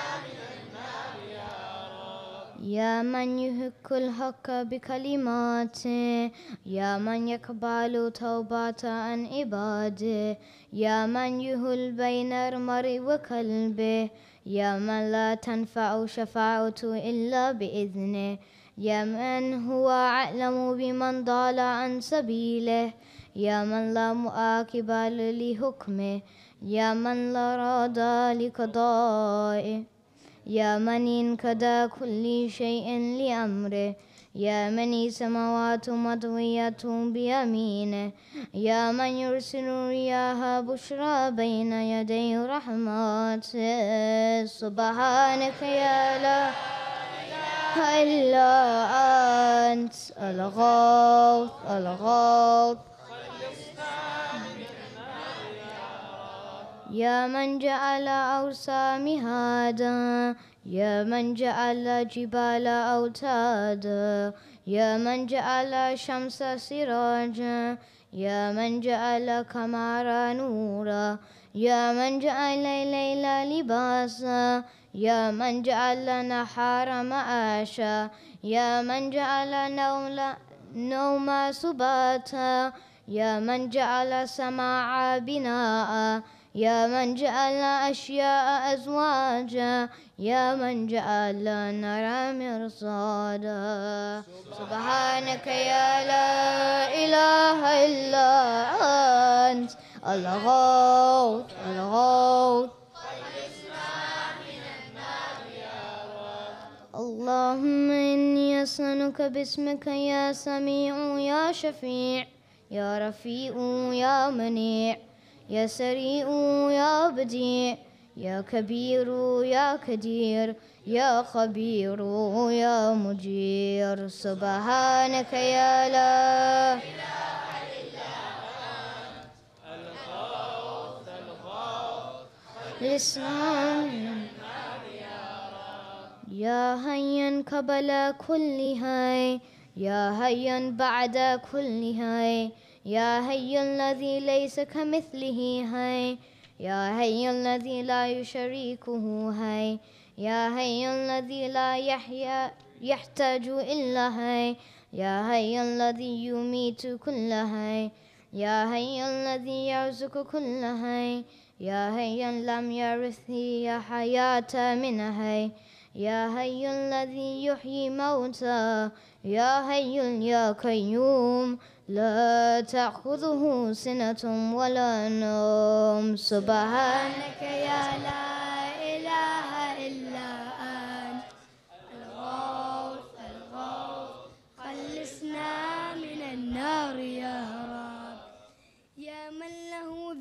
يا من يحق الحق بكلماته يا من يقبل توبة عن عباده يا من يهل بين المرء وقلبه يا من لا تنفع شفاعته إلا بإذنه يا من هو أعلم بمن ضل عن سبيله يا من لا مؤاقب لحكمه يا من لا راد لقضائه يا من انقضى كل شيء لأمره يا من السماوات مطوية بيمينه يا من يرسل الرياح بشرى بين يدي رحمته سبحانك يا لا إله إلا أنت الغوث الغوث يا من جعل أرسى مهادا يا من جعل جبال أوتادا يا من جعل شمس سراجا يا من جعل قمر نورا يا من جعل الليل لباسا يا من جعل نهار معاشا يا من جعل نوم نوم سباتا يا من جعل السماء بناء يا من جعل أشياء أزواجا يا من جعل النار مرصادا سبحانك يا لا إله إلا أنت الغوث الغوث اللهم إني أسألك باسمك يا سميع يا شفيع يا رفيع يا منيع يا سريع يا بديع يا كبير يا كدير يا خبير يا مجير سبحانك يا لا إله إلا أنت الغوث الغوث لسان يا هيا قبل كل هاي يا هيا بعد كل هاي يا هي الذي ليس كمثله هاي يا هي الذي لا يشريكه هاي يا هي الذي لا يحيا يحتاج إلا هاي يا هي الذي يميت كل هاي يا هي الذي يرزق كل هاي يا هي لم يرث يا حياة من هاي يا هي الذي يحيي موتى يا هي يا قيوم لا تأخذه سنة ولا نوم سبحانك يا لا إله إلا أنت الغوث الغوث خلصنا من النار يا رب يا من له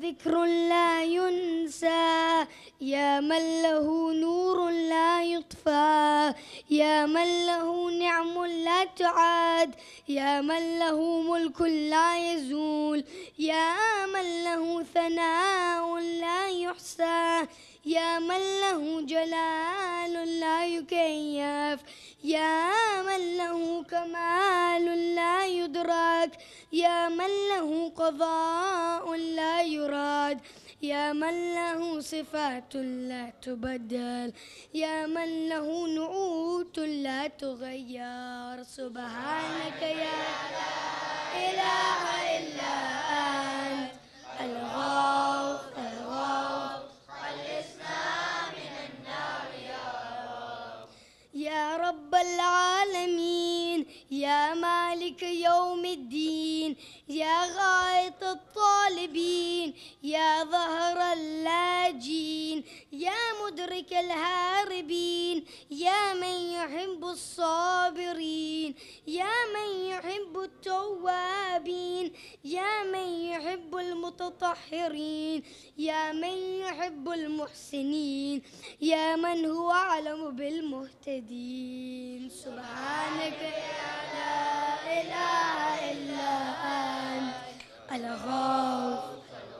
ذكر لا ينسى، يا من له نور لا يطفى، يا من له نعم لا تعاد، يا من له ملك لا يزول، يا من له ثناء لا يحصى، يا من له جلال لا يكيف، يا من له كمال لا يدرك، يا من له قضاء لا يراد، يا من له صفات لا تبدل، يا من له نعوت لا تغير. سبحانك يا لا إله إلا أنت الغوث الغوث، خلصنا من النار يا رب. يا رب العالمين، يا مالك يوم الدين، يا غاية الطالبين، يا ظهر اللاجين، يا مدرك الهاربين، يا من يحب الصابرين، يا من يحب التوابين، يا من يحب المتطهرين، يا من يحب المحسنين، يا من هو أعلم بالمهتدين. سبحانك يا لا إله إلا أنت الغوث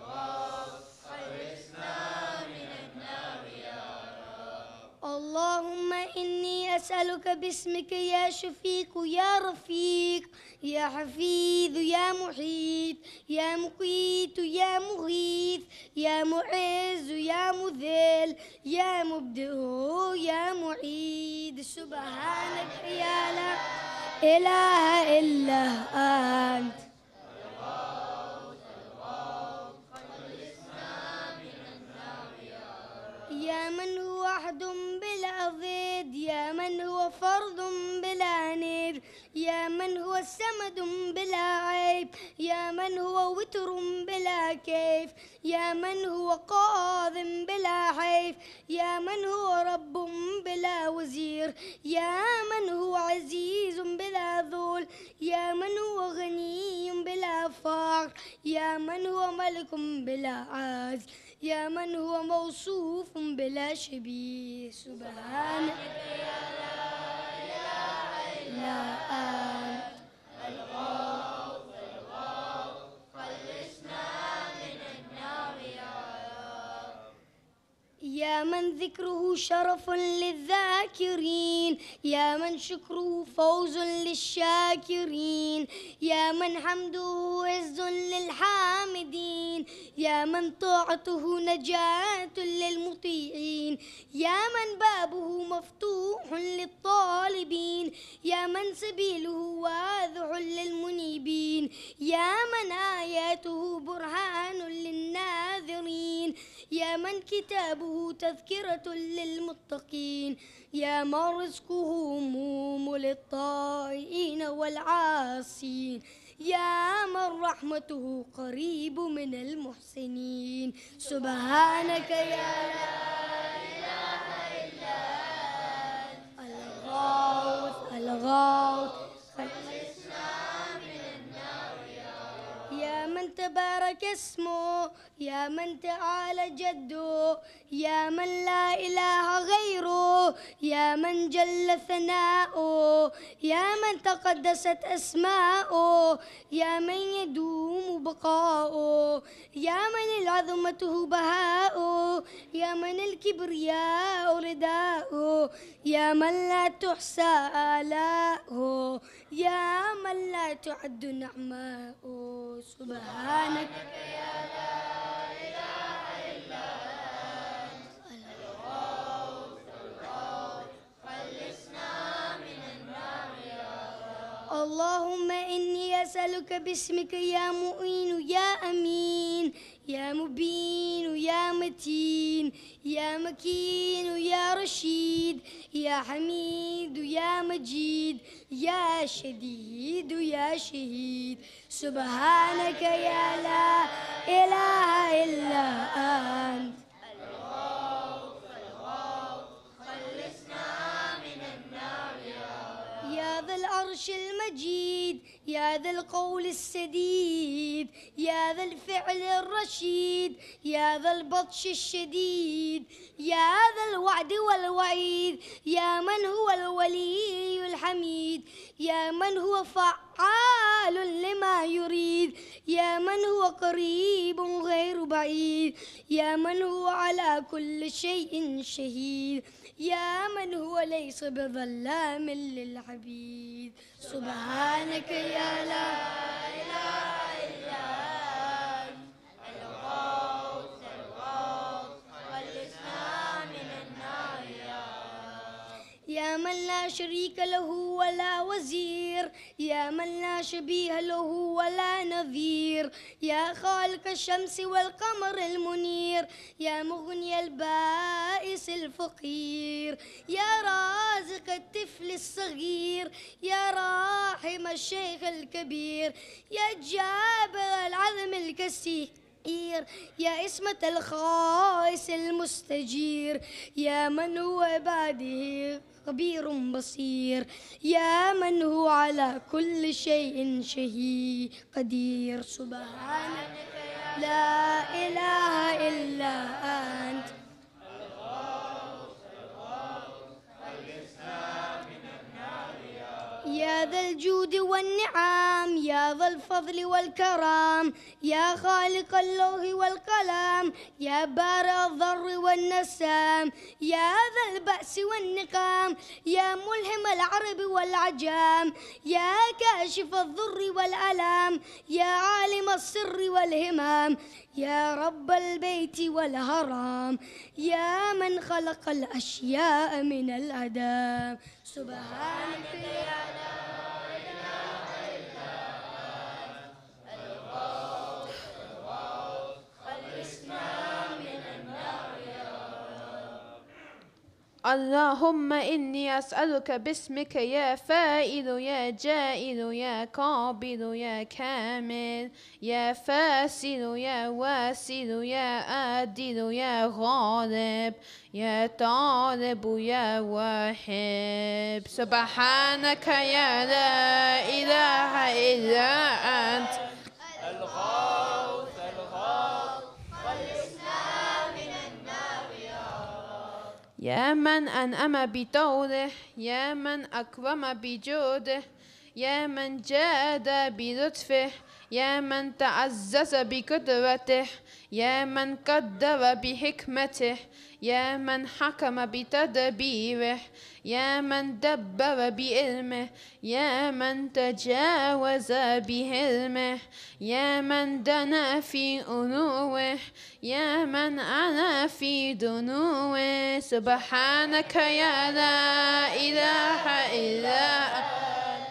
اللهم إني أسألك باسمك يا شفيق يا رفيق يا حفيظ يا محيط يا مقيت يا مغيث يا معز يا مذل يا مبدئ يا معيد. سبحانك يا لا إله إلا أنت يا من هو أحد بلا ضد، يا من هو فرد بلا ند، يا من هو السمد بلا عيب، يا من هو وتر بلا كيف، يا من هو قاض بلا حيف، يا من هو رب بلا وزير، يا من هو عزيز بلا ذل، يا من هو غني بلا فقر، يا من هو ملك بلا عز، يا من هو موصوف بلا شبيه. سبحانك يا لا إله إلا أنت الغوث الغوث، خلصنا من النار يا رب. يا من ذكره شرف للذاكرين، يا من شكره فوز للشاكرين، يا من حمده عز للحامدين، يا من طاعته نجاة للمطيعين، يا من بابه مفتوح للطالبين، يا من سبيله واضح للمنيبين، يا من آياته برهان للناذرين، يا من كتابه تذكرة للمتقين، يا من رزقه موم للطائعين والعاصين، يا من رحمته قريب من المحسنين. سبحانك يا لا إله إلا أنت الغوث الغوث، خلصنا من النار يا رب. يا من تبارك اسمه، يا من تعالى جده، يا من لا إله غيره، يا من جل ثناؤه، يا من تقدست أسماؤه، يا من يدوم بقاؤه، يا من العظمته بهاؤه، يا من الكبرياء رداؤه، يا من لا تحصى آلاؤه، يا من لا تعد نعماؤه. سبحانك يا لا إله إلا أنت الغوث الغوث، خلصنا من النار يا رب. اللهم إني أسألك باسمك يا مؤين يا أمين يا مبين يا متين يا مكين يا رشيد يا حميد يا مجيد يا شديد يا شهيد. سبحانك يا لا إله إلا أنت الغوث الغوث، خلصنا من النار يا رب. يا ذا العرش المجيد، يا يا ذا القول السديد يا ذا الفعل الرشيد يا ذا البطش الشديد يا ذا الوعد والوعيد يا من هو الولي الحميد يا من هو فعال لما يريد يا من هو قريب غير بعيد يا من هو على كل شيء شهيد يا من هو ليس بظلام للعبيد سبحانك يا لا إله إلا أنت الغوث الغوث خلصنا من النار يا من لا شريك له ولا وزير يا من لا شبيه له ولا نظير يا خالق الشمس والقمر المنير يا مغني البائس الفقير يا رازق الطفل الصغير يا راحم الشيخ الكبير يا جابر العظم الكثير يا اسمة الخائس المستجير يا من هو عباده خبير بصير يا من هو على كل شيء شهيد قدير سبحانك لا إله إلا أنت يا ذا الجود والنعم يا ذا الفضل والكرام يا خالق اللوح والقلم يا بارئ الضر والنسام يا ذا البأس والنقام يا ملهم العرب والعجام يا كاشف الضر والألام يا عالم السر والهمام يا رب البيت والهرم يا من خلق الأشياء من العدم سبحانك يا لا إله إلا أنت الغوث الغوث خلصنا من النار يا رب اللهم إني أسألك باسمك يا فائل يا جائل يا قابل يا كامل يا فاسل يا واسل يا عادل يا غالب يا طالب يا واحب سبحانك يا لا إله إلا أنت الغوث الغوث خلصنا من النار يا رب يا من أنعم بطوله يا من أكرم بجوده يا من جاد بلطفه يا من تعزز بقدرته يا من قدر بحكمته يا من حكم بتدبيره يا من دبر بعلمه يا من تجاوز بحلمه يا من دنا في أنوه يا من علا في دنوه سبحانك يا لا إله إلا أنت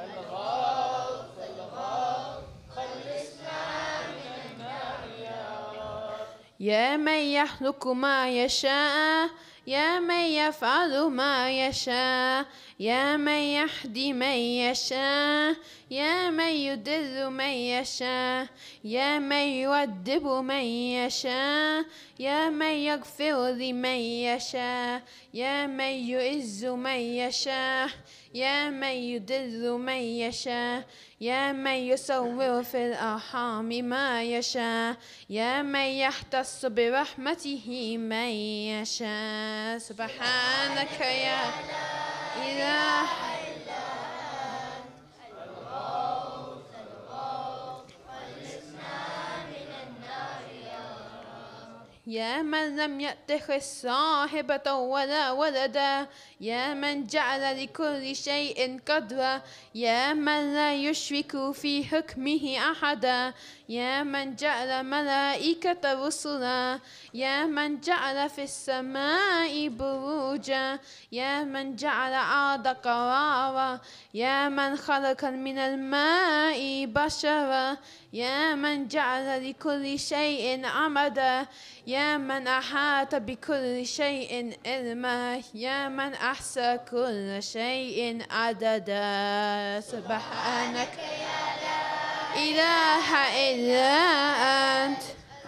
الغوث الغوث خلصنا من النار يا رب يا من يخلق ما يشاء يا من يفعل ما يشاء يا من يهدي من يشاء يا من يضل من يشاء يا من يؤدب من يشاء يا من يغفر لمن يشاء يا من يعز من يشاء يا من يضل من يشاء يا من يصور في الأرحام ما يشاء يا من يختص برحمته من يشاء سبحانك يا إله إلا أنت الغوث الغوث خلصنا من النار يا رب يا من لم يتخذ صاحبة ولا ولدا يا من جعل لكل شيء قدرا يا من لا يشرك في حكمه أحدا يا من جعل ملائكة رسلا يا من جعل في السماء بروجا يا من جعل أرض قرارا يا من خلق من الماء بشرا يا من جعل لكل شيء عمدا يا من أحاط بكل شيء علما يا من أحصى كل شيء عددا سبحانك يا لا إله إلا أنت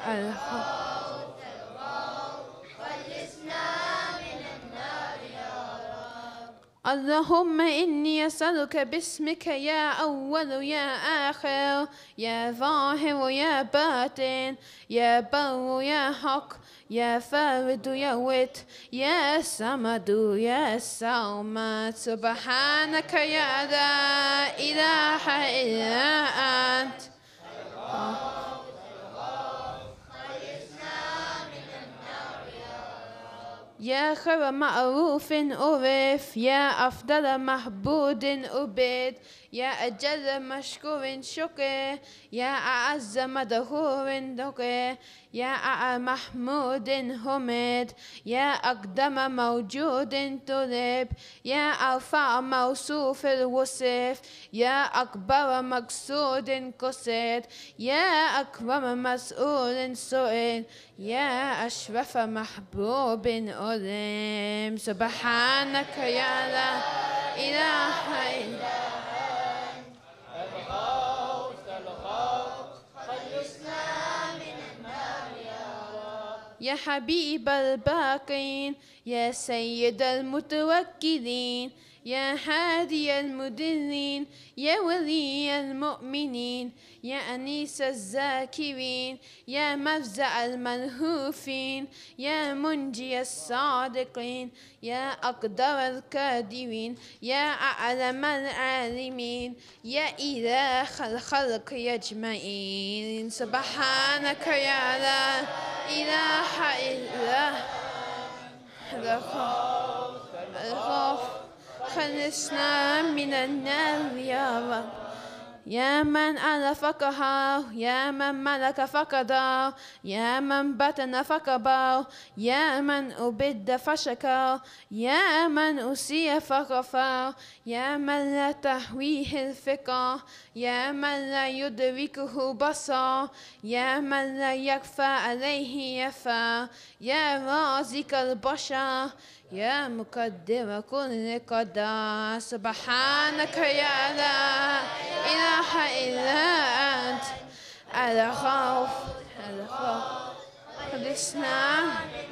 الغوث الغوث خلصنا من النار يا رب اللهم إني أسألك باسمك يا أول يا آخر يا ظاهر يا باطن يا بر يا حق يا فرد يا ود يا صمد يا صمد سبحانك يا لا إله إلا أنت. يا خير معروف أعرف يا أفضل محبود أبد يا أجل مشكور شكر يا أعز مدهور ذكر يا أعلى محمود حمد يا أقدم موجود طلب يا أرفع موصوف الوصف يا أكبر مقصود قصد يا أكرم مسؤول سئل يا أشرف محبوب ألم سبحانك يا لا إله إلا يا حبيب الباقين يا سيد المتوكلين يا هادي المدلين يا ولي المؤمنين يا أنيس الذاكرين يا مفزع الملهوفين يا منجي الصادقين يا أقدر القادرين يا أعلم العالمين يا إله الخلق أجمعين سبحانك يا لا إله إلا الغفور خلصنا من النار يا رب يا من ألف فقهر يا من ملك فقدر يا من بطن فكبر يا من أبد فشكر يا من أسي فغفر يا من لا تهويه الفكر يا من لا يدركه بصر يا من لا يخفى عليه يفا يا رازق البشر يا مقدر كل قدر سبحانك يا لا إله إلا أنت الخوف الخوف خلصنا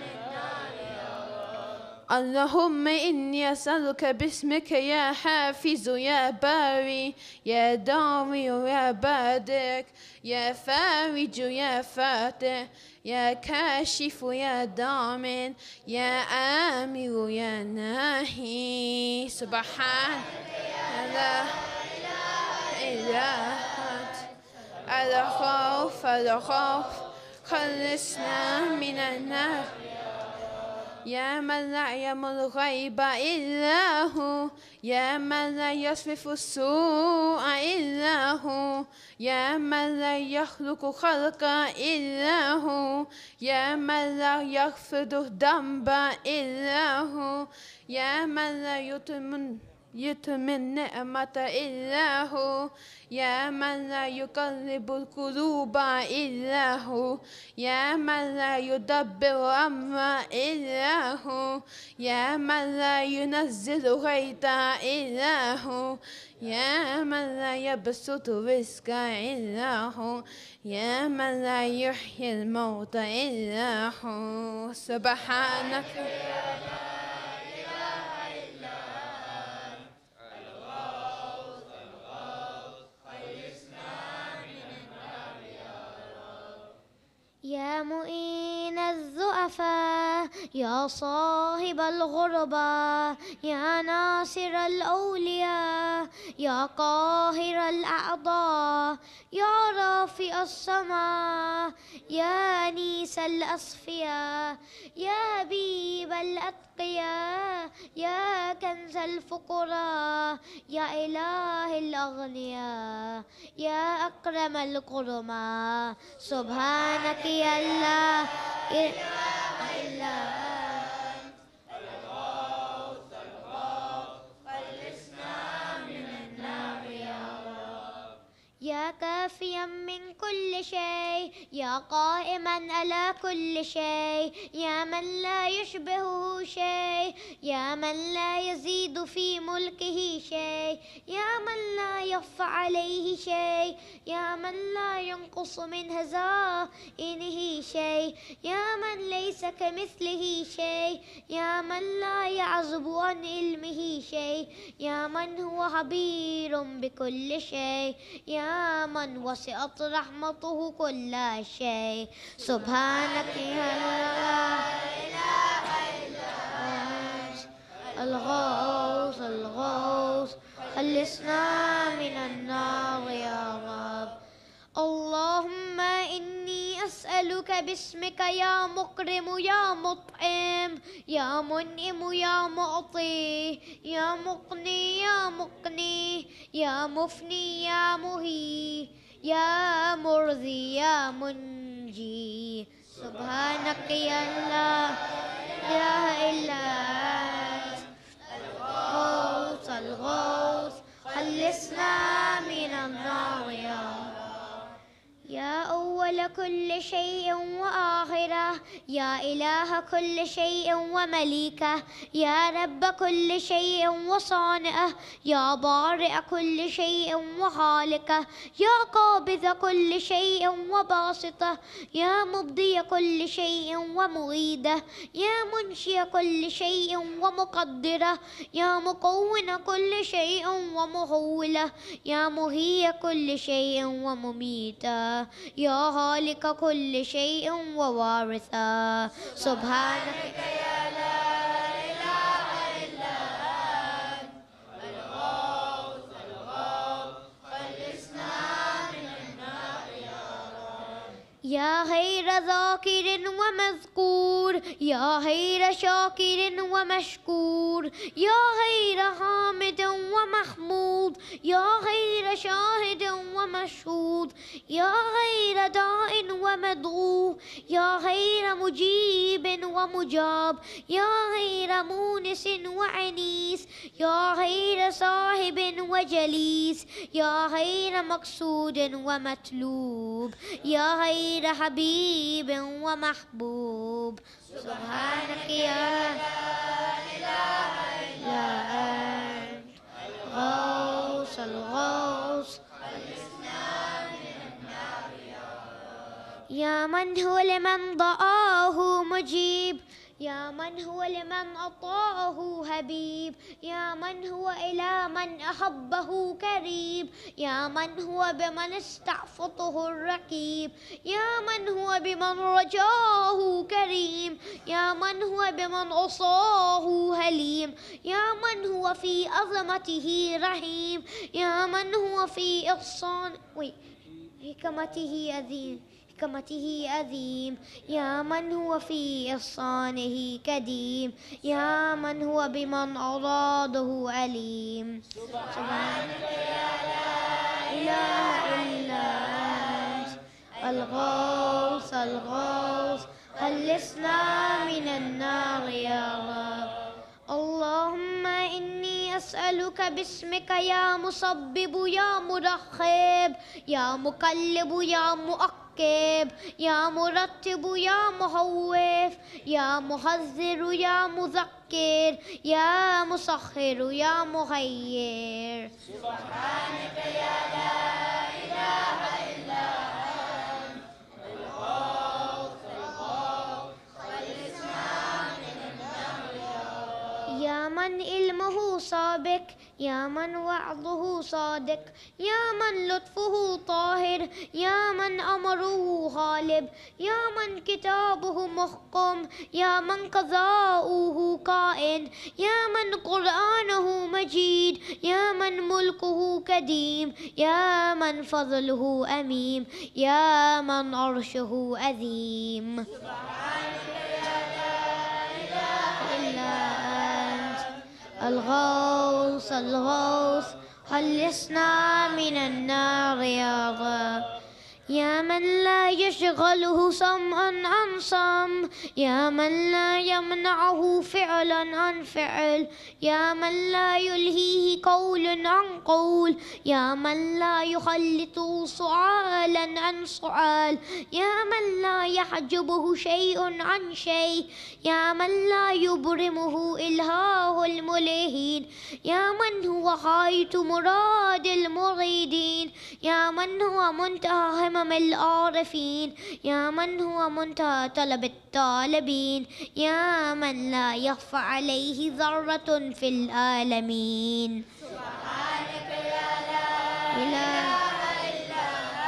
اللهم إني أسألك باسمك يا حافظ يا باري يا داوي يا بادك يا فارج يا فاتح يا كاشف يا ضامن يا آمر يا ناهي سبحانك يا لا إله إلا أنت الخوف الخوف خلصنا من النار يا من لا يعلم الغيب إلا هو يا من لا يصرف السوء إلا هو يا من لا يخلق خلقا إلا هو يا من لا يغفر الذنب إلا هو يا من لا يتم يتم النعمة إلا هو يا من لا يقلب القلوب إلا هو يا من لا يدبر أمر إلا هو يا من لا ينزل غيثا إلا هو يا من لا يبسط الرزق إلا هو يا من لا يحيي الموت إلا هو سبحانك يا مؤين الضعفاء يا صاحب الغربى يا ناصر الأولياء يا قاهر الأعضاء يا رافع السماء يا أنيس الأصفياء يا حبيب الأتقياء يا كنز الفقراء يا إله الأغنياء يا أكرم الكرماء سبحانك يا الله إله إلا أنت خلصنا من النار يا رب يا شافيا من كل شيء يا قائما على كل شيء يا من لا يشبهه شيء يا من لا يزيد في ملكه شيء يا من لا يخفى عليه شيء يا من لا ينقص من هزائنه شيء يا من ليس كمثله شيء يا من لا يعزب عن علمه شيء يا من هو خبير بكل شيء يا من وسعت رحمته كل شيء سبحانك يا لا إله إلا أنت الغوث الغوث خلصنا من النار يا رب اللهم إني أسألك باسمك يا مكرم يا مطعم يا منعم يا معطي يا مقني يا مقني يا مفني يا مهي يا مرضي يا منجي سبحانك يا لا إله إلا أنت الغوث الغوث خلصنا من النار يا رب يا أول كل شيء وآخره يا إله كل شيء ومليكه يا رب كل شيء وصانعه يا بارئ كل شيء وخالقه يا قابض كل شيء وباسطه يا مبدي كل شيء ومعيده يا منشئ كل شيء ومقدره يا مكون كل شيء ومحوله يا مهي كل شيء ومميته يا خالق كل شيء ووارثا سبحانك يا لا إله إلا أنت الغوث الغوث خلصنا من النار يا رب يا خير ذاكر ومذكور يا خير شاكر ومشكور يا خير حامد ومحمود يا خير شاهد ومشهود يا خير داع ومدعو يا خير مجيب ومجاب يا خير مونس وعنيس يا خير صاحب وجليس يا خير مقصود ومطلوب يا خير حبيب ومحبوب سبحانك يا لا إله إلا أنت الغوث الغوث يا من هو لمن دعاه مجيب يا من هو لمن أطاعه حبيب يا من هو إلى من أحبه كريم يا من هو بمن استعفطه الرقيب يا من هو بمن رجاه كريم يا من هو بمن عصاه حليم يا من هو في عظمته رحيم يا من هو في إحسان حكمته عظيم حكمته عظيم يا من هو في إحسانه قديم يا من هو بمن أراده عليم سبحانك يا لا إله إلا أنت الغوث الغوث خلصنا من النار يا رب اللهم إني أسألك باسمك يا مسبب يا مرحب يا مقلب يا مؤكب يا مرتب يا مخوف يا محذر يا مذكر يا مسخر يا مخير سبحانك يا لا إله إلا أنت الغوث الغوث خلصنا من النار يا من علمه سابق يا من وعظه صادق يا من لطفه طاهر يا من أمره غالب يا من كتابه محكم يا من قضاؤه كائن يا من قرآنه مجيد يا من ملكه قديم يا من فضله أميم يا من عرشه عظيم سبحانك يا لا إله إلا أنت الغوث الغوث خلصنا من النار يا رب يا من لا يشغله سمع عن صم يا من لا يمنعه فعلا عن فعل يا من لا يلهيه قول عن قول يا من لا يخلط سؤالا عن سؤال يا من لا يحجبه شيء عن شيء يا من لا يبرمه إلهاه الملهين يا من هو غاية مراد المريدين يا من هو منتهى همم العارفين يا من هو منتهى طلب الطالبين يا من لا يخفى عليه ذرة في العالمين سبحانك يا لا إله إلا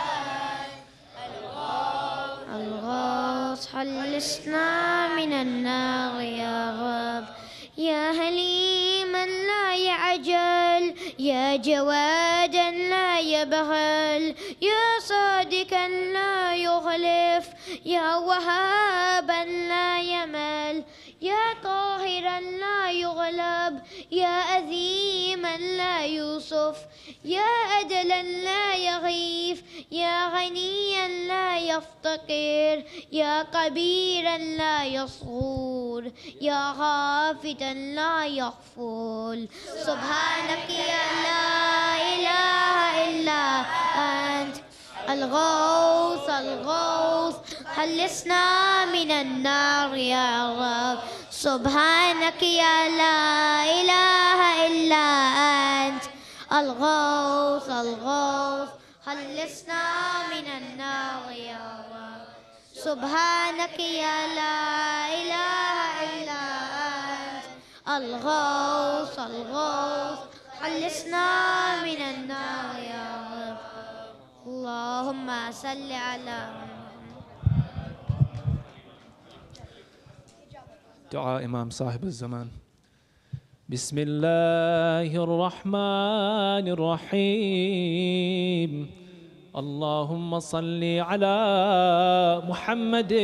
أنت الغوث خلصنا من النار يا رب يا هليما لا يعجل يا جوادا لا يبخل يا صادقا لا يخلف يا وهابا لا يمل يا طاهرا لا يغلب يا أذيما لا يوصف يا أدلا لا يغيث يا غنيا لا يفتقر يا كبيرا لا يصغر يا خافتا لا يغفل سبحانك يا لا إله إلا أنت الغوث الغوث خلصنا من النار يا رب سبحانك يا لا إله إلا أنت الغوث الغوث خلصنا من النار يا رب سبحانك يا لا إله إلا أنت الغوث الغوث خلصنا من النار يا رب اللهم صل على دعاء إمام صاحب الزمان. بسم الله الرحمن الرحيم. اللهم صل على محمد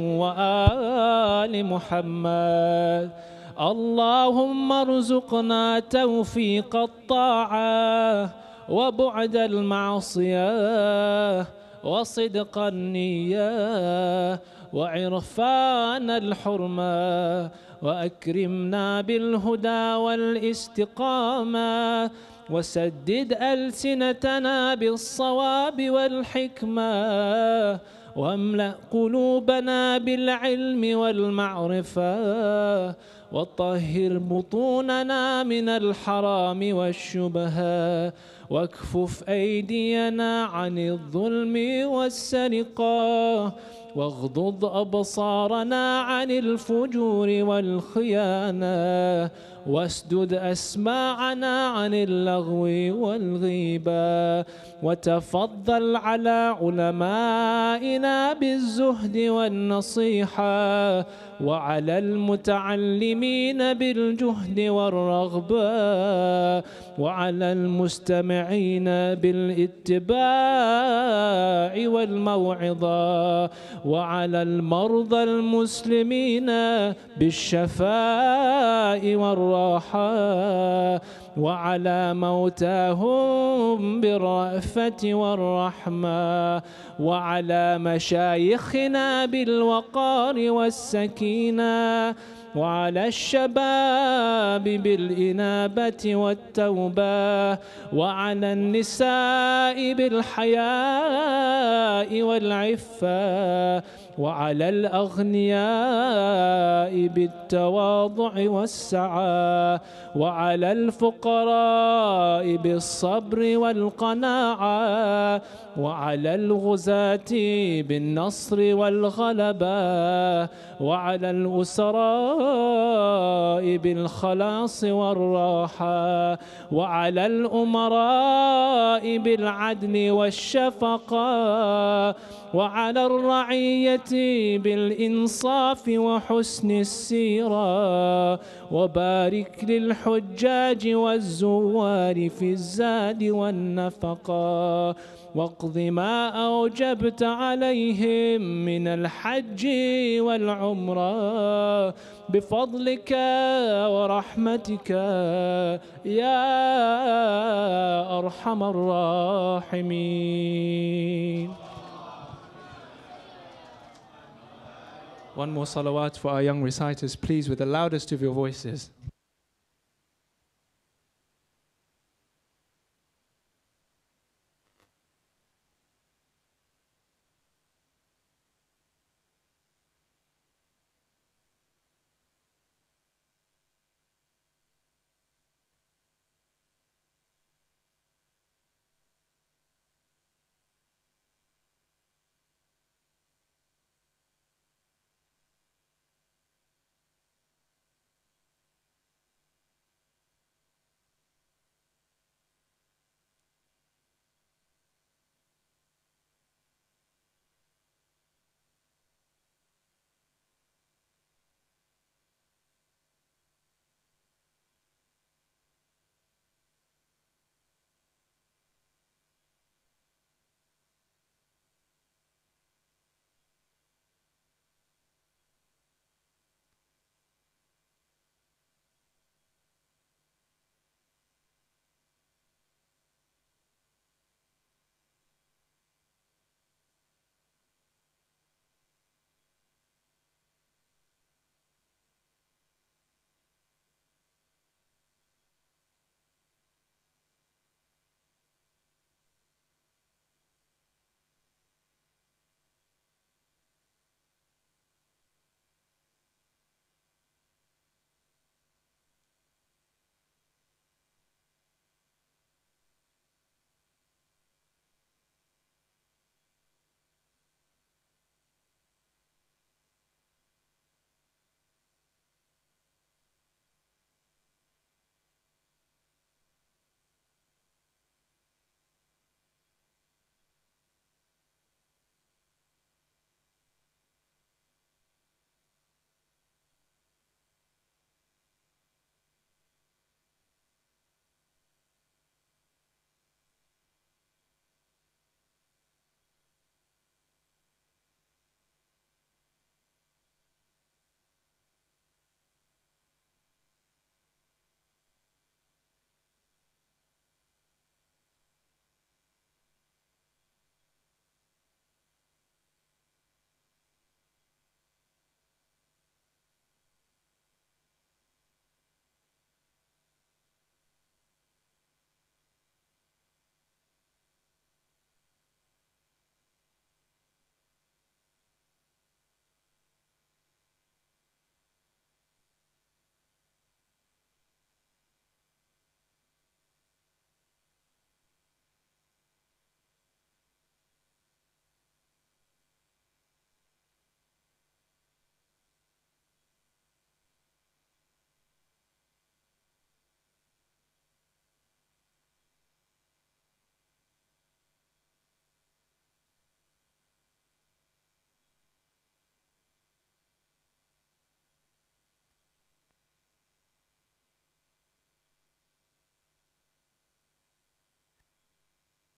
وآل محمد. اللهم ارزقنا توفيق الطاعة وبعد المعصية وصدق النية وعرفان الحرمة وأكرمنا بالهدى والاستقامة وسدد ألسنتنا بالصواب والحكمة واملأ قلوبنا بالعلم والمعرفة وطهر بطوننا من الحرام والشبهة واكفف أيدينا عن الظلم والسرقة واغضض أبصارنا عن الفجور والخيانة واسدد أسماعنا عن اللغو والغيبة وتفضل على علمائنا بالزهد والنصيحة وعلى المتعلمين بالجهد والرغبة وعلى المستمعين بالاتباع والموعظة وعلى المرضى المسلمين بالشفاء والراحة وعلى موتاهم بالرأفة والرحمة وعلى مشايخنا بالوقار والسكينة وعلى الشباب بالإنابة والتوبة وعلى النساء بالحياء والعفة وعلى الأغنياء بالتواضع والسعة وعلى الفقراء بالصبر والقناعة وعلى الغزاة بالنصر والغلبة وعلى الأسراء بالخلاص والراحة وعلى الأمراء بالعدل والشفقة وعلى الرعية بالإنصاف وحسن السيرة وبارك للحجاج والزوار في الزاد والنفقة واقض ما أوجبت عليهم من الحج والعمرة بفضلك ورحمتك يا أرحم الراحمين. One more salawat for our young reciters, please, with the loudest of your voices.